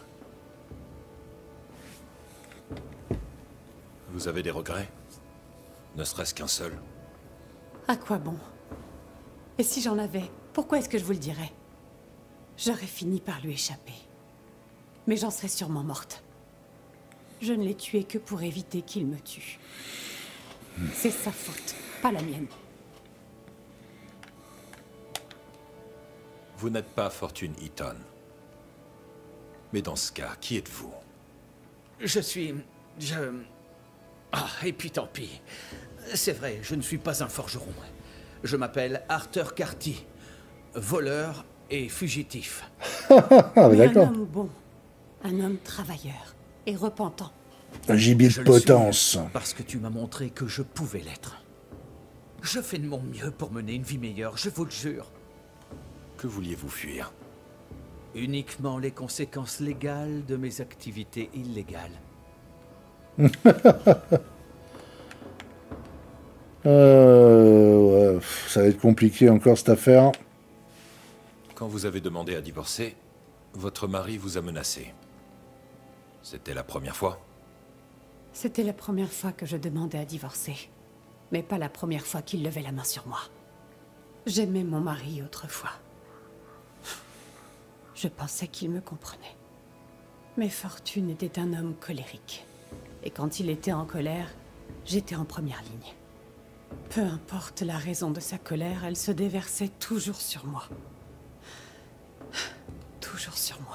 S3: Vous avez des regrets? Ne serait-ce qu'un seul?
S6: à quoi bon? Et si j'en avais, pourquoi est-ce que je vous le dirais? J'aurais fini par lui échapper. Mais j'en serais sûrement morte. Je ne l'ai tué que pour éviter qu'il me tue. C'est sa faute, pas la mienne.
S3: Vous n'êtes pas Fortune Eaton. Mais dans ce cas, qui êtes-vous?
S9: Je suis... Ah, et puis tant pis. C'est vrai, je ne suis pas un forgeron. Je m'appelle Arthur Carty, voleur et fugitif.
S1: Ah,
S6: Mais un
S1: d'accord.
S6: homme bon, un homme travailleur et repentant.
S1: Un gibier
S9: Je
S1: de
S9: le suis
S1: potence.
S9: parce que tu m'as montré que je pouvais l'être. Je fais de mon mieux pour mener une vie meilleure, je vous le jure.
S3: Que vouliez-vous fuir?
S9: Uniquement les conséquences légales de mes activités illégales.
S1: Ouais, ça va être compliqué encore cette affaire.
S3: Quand vous avez demandé à divorcer, votre mari vous a menacé. C'était la première fois?
S6: C'était la première fois que je demandais à divorcer. Mais pas la première fois qu'il levait la main sur moi. J'aimais mon mari autrefois. Je pensais qu'il me comprenait. Mais Fortune était un homme colérique. Et quand il était en colère, j'étais en première ligne. Peu importe la raison de sa colère, elle se déversait toujours sur moi. Toujours sur moi.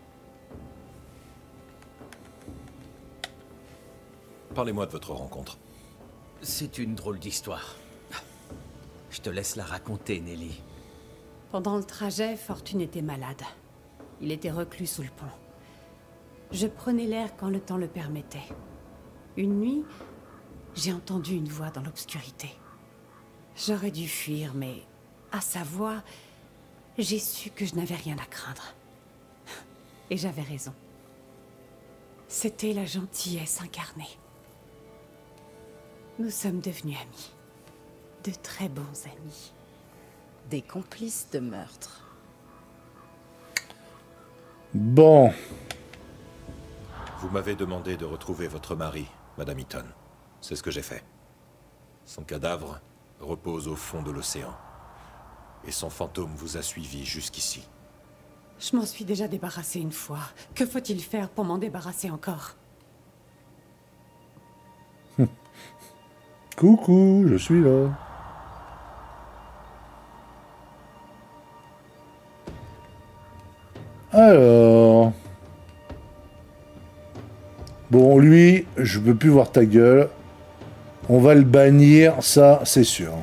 S3: Parlez-moi de votre rencontre.
S9: C'est une drôle d'histoire. Je te laisse la raconter, Nelly.
S6: Pendant le trajet, Fortune était malade. Il était reclus sous le pont. Je prenais l'air quand le temps le permettait. Une nuit, j'ai entendu une voix dans l'obscurité. J'aurais dû fuir, mais à sa voix, j'ai su que je n'avais rien à craindre. Et j'avais raison. C'était la gentillesse incarnée. Nous sommes devenus amis. De très bons amis.
S2: Des complices de meurtre.
S1: Bon,
S3: Vous m'avez demandé de retrouver votre mari, Madame Eaton. C'est ce que j'ai fait. Son cadavre repose au fond de l'océan. Et son fantôme vous a suivi jusqu'ici.
S6: Je m'en suis déjà débarrassé une fois. Que faut-il faire pour m'en débarrasser encore?
S1: coucou, je suis là. Alors... Bon, lui, je veux plus voir ta gueule. On va le bannir, ça, c'est sûr.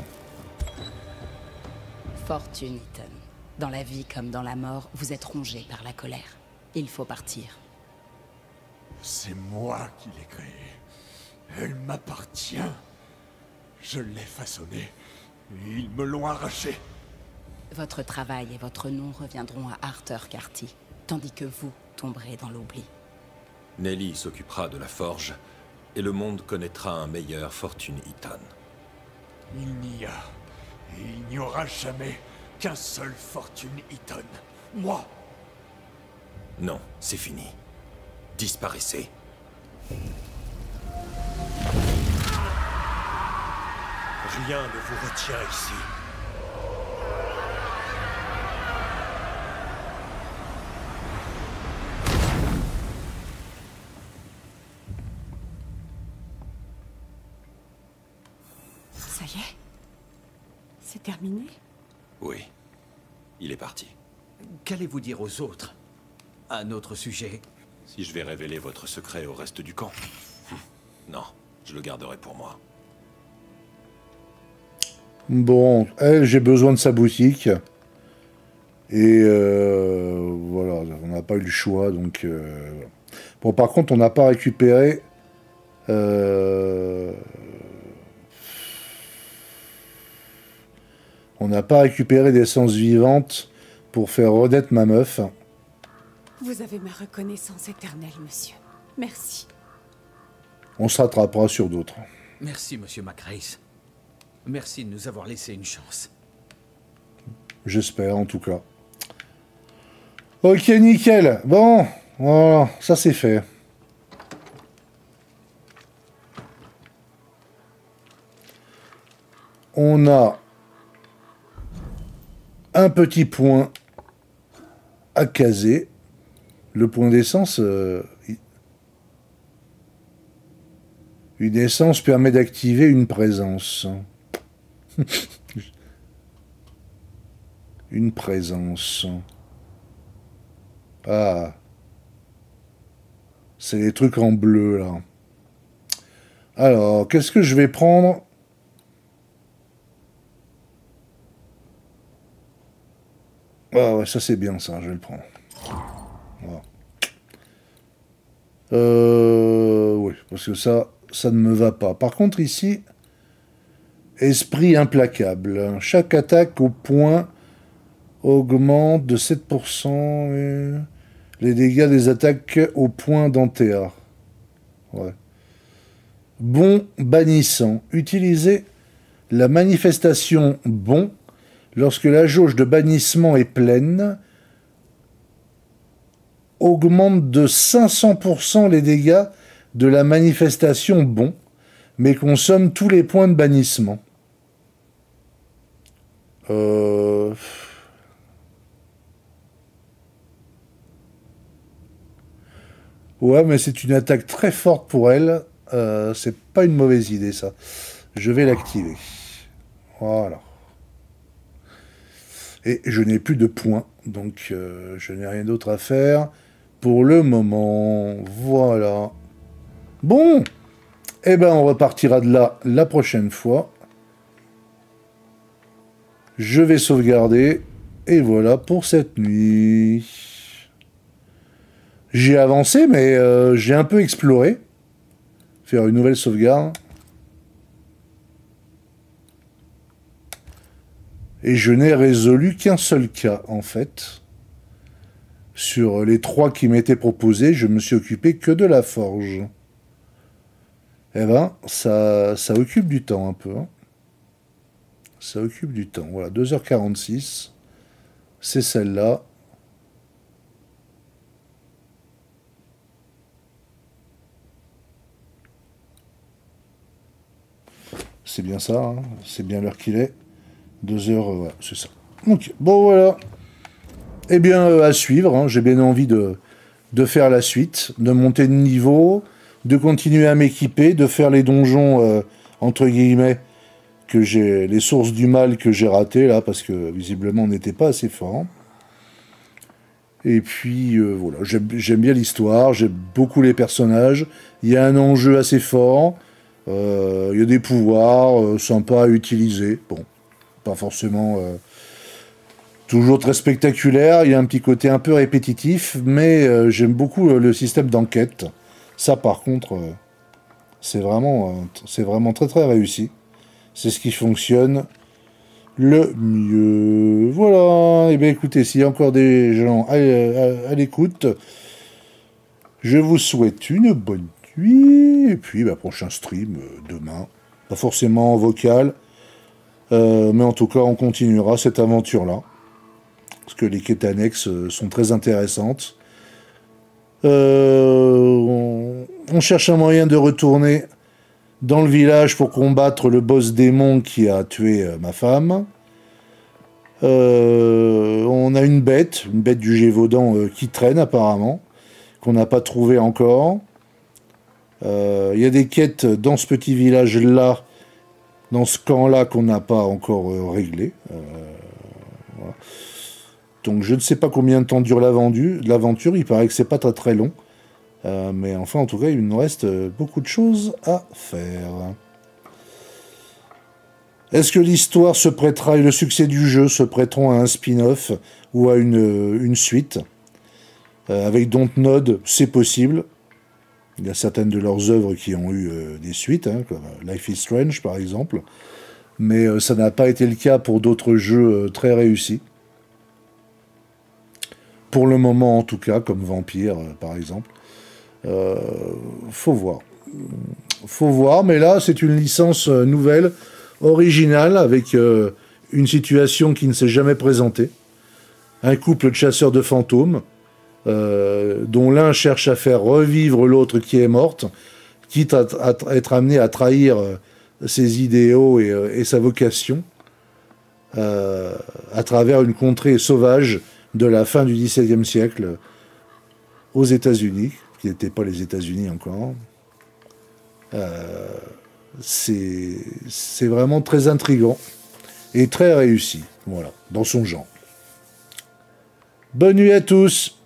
S2: Fortune Eaton. Dans la vie comme dans la mort, vous êtes rongé par la colère. Il faut partir.
S10: C'est moi qui l'ai créée. Elle m'appartient. Je l'ai façonnée. Et ils me l'ont arrachée.
S2: Votre travail et votre nom reviendront à Arthur Carty, tandis que vous tomberez dans l'oubli.
S3: Nelly s'occupera de la forge, et le monde connaîtra un meilleur Fortune Eaton.
S10: Il n'y a et il n'y aura jamais qu'un seul Fortune Eaton. Moi.
S3: Non, c'est fini. Disparaissez.
S10: Rien ne vous retient ici.
S6: Ça y est? C'est terminé?
S3: Oui, il est parti.
S9: Qu'allez-vous dire aux autres? À notre sujet?
S3: Si je vais révéler votre secret au reste du camp? Non, je le garderai pour moi.
S1: Bon, elle, j'ai besoin de sa boutique. Et voilà, on n'a pas eu le choix, donc... Bon, par contre, on n'a pas récupéré... On n'a pas récupéré d'essence vivante pour faire renaître ma meuf.
S6: Vous avez ma reconnaissance éternelle, monsieur. Merci.
S1: On se rattrapera sur d'autres.
S9: Merci, monsieur Macrace. Merci de nous avoir laissé une chance.
S1: J'espère, en tout cas. Ok, nickel. Bon, voilà, ça c'est fait. On a un petit point à caser. Le point d'essence... une essence permet d'activer une présence. Une présence. Ah. C'est les trucs en bleu, là. Alors, qu'est-ce que je vais prendre? Ah ouais, ça c'est bien, ça, je vais le prendre. Voilà. Oui, parce que ça ne me va pas. Par contre, ici, esprit implacable. Chaque attaque au point augmente de 7% les dégâts des attaques au point d'Antea. Ouais. Bon bannissant. Utilisez la manifestation bon lorsque la jauge de bannissement est pleine. Augmente de 500% les dégâts de la manifestation bon, mais consomme tous les points de bannissement. Ouais, mais c'est une attaque très forte pour elle. C'est pas une mauvaise idée, ça. Je vais l'activer. Voilà. Et je n'ai plus de points, donc je n'ai rien d'autre à faire pour le moment. Voilà. Bon, eh ben on repartira de là la prochaine fois. Je vais sauvegarder. Et voilà pour cette nuit. J'ai avancé, mais j'ai un peu exploré. Faire une nouvelle sauvegarde. Et je n'ai résolu qu'un seul cas, en fait. Sur les 3 qui m'étaient proposés, je me suis occupé que de la forge. Eh ben, ça occupe du temps un peu. Hein. Ça occupe du temps. Voilà, 2h46. C'est celle-là. C'est bien ça, hein. C'est bien l'heure qu'il est. 2 heures, voilà, c'est ça. Ok, bon voilà. Eh bien, à suivre, hein. J'ai bien envie de faire la suite, de monter de niveau, de continuer à m'équiper, de faire les donjons, entre guillemets, que j'ai, les sources du mal que j'ai ratées, là, parce que visiblement on n'était pas assez fort. Et puis, voilà, j'aime bien l'histoire, j'aime beaucoup les personnages, il y a un enjeu assez fort, il y a des pouvoirs sympas à utiliser, bon, pas forcément toujours très spectaculaire, il y a un petit côté un peu répétitif, mais j'aime beaucoup le système d'enquête. Ça, par contre, c'est vraiment très très réussi. C'est ce qui fonctionne le mieux. Voilà. Et bien écoutez, s'il y a encore des gens à l'écoute, je vous souhaite une bonne nuit. Et puis, prochain stream demain. Pas forcément en vocal, mais en tout cas, on continuera cette aventure-là. Parce que les quêtes annexes sont très intéressantes. On cherche un moyen de retourner dans le village pour combattre le boss démon qui a tué ma femme. On a une bête du Gévaudan qui traîne apparemment, qu'on n'a pas trouvé encore. Il y a des quêtes dans ce petit village-là, dans ce camp-là, qu'on n'a pas encore réglé. Voilà. Donc je ne sais pas combien de temps dure l'aventure, il paraît que c'est pas très très long. Mais enfin, en tout cas, il nous reste beaucoup de choses à faire. Est-ce que l'histoire se prêtera, et le succès du jeu se prêteront à un spin-off ou à une suite? Avec Dontnod, c'est possible. Il y a certaines de leurs œuvres qui ont eu des suites, hein, comme Life is Strange par exemple. Mais ça n'a pas été le cas pour d'autres jeux très réussis. Pour le moment en tout cas, comme Vampire par exemple. Faut voir. Faut voir, mais là c'est une licence nouvelle, originale, avec une situation qui ne s'est jamais présentée. Un couple de chasseurs de fantômes, dont l'un cherche à faire revivre l'autre qui est morte, quitte à être amené à trahir ses idéaux et sa vocation, à travers une contrée sauvage de la fin du XVIIe siècle aux États-Unis, qui n'étaient pas les États-Unis encore. C'est vraiment très intriguant et très réussi, voilà, dans son genre. Bonne nuit à tous!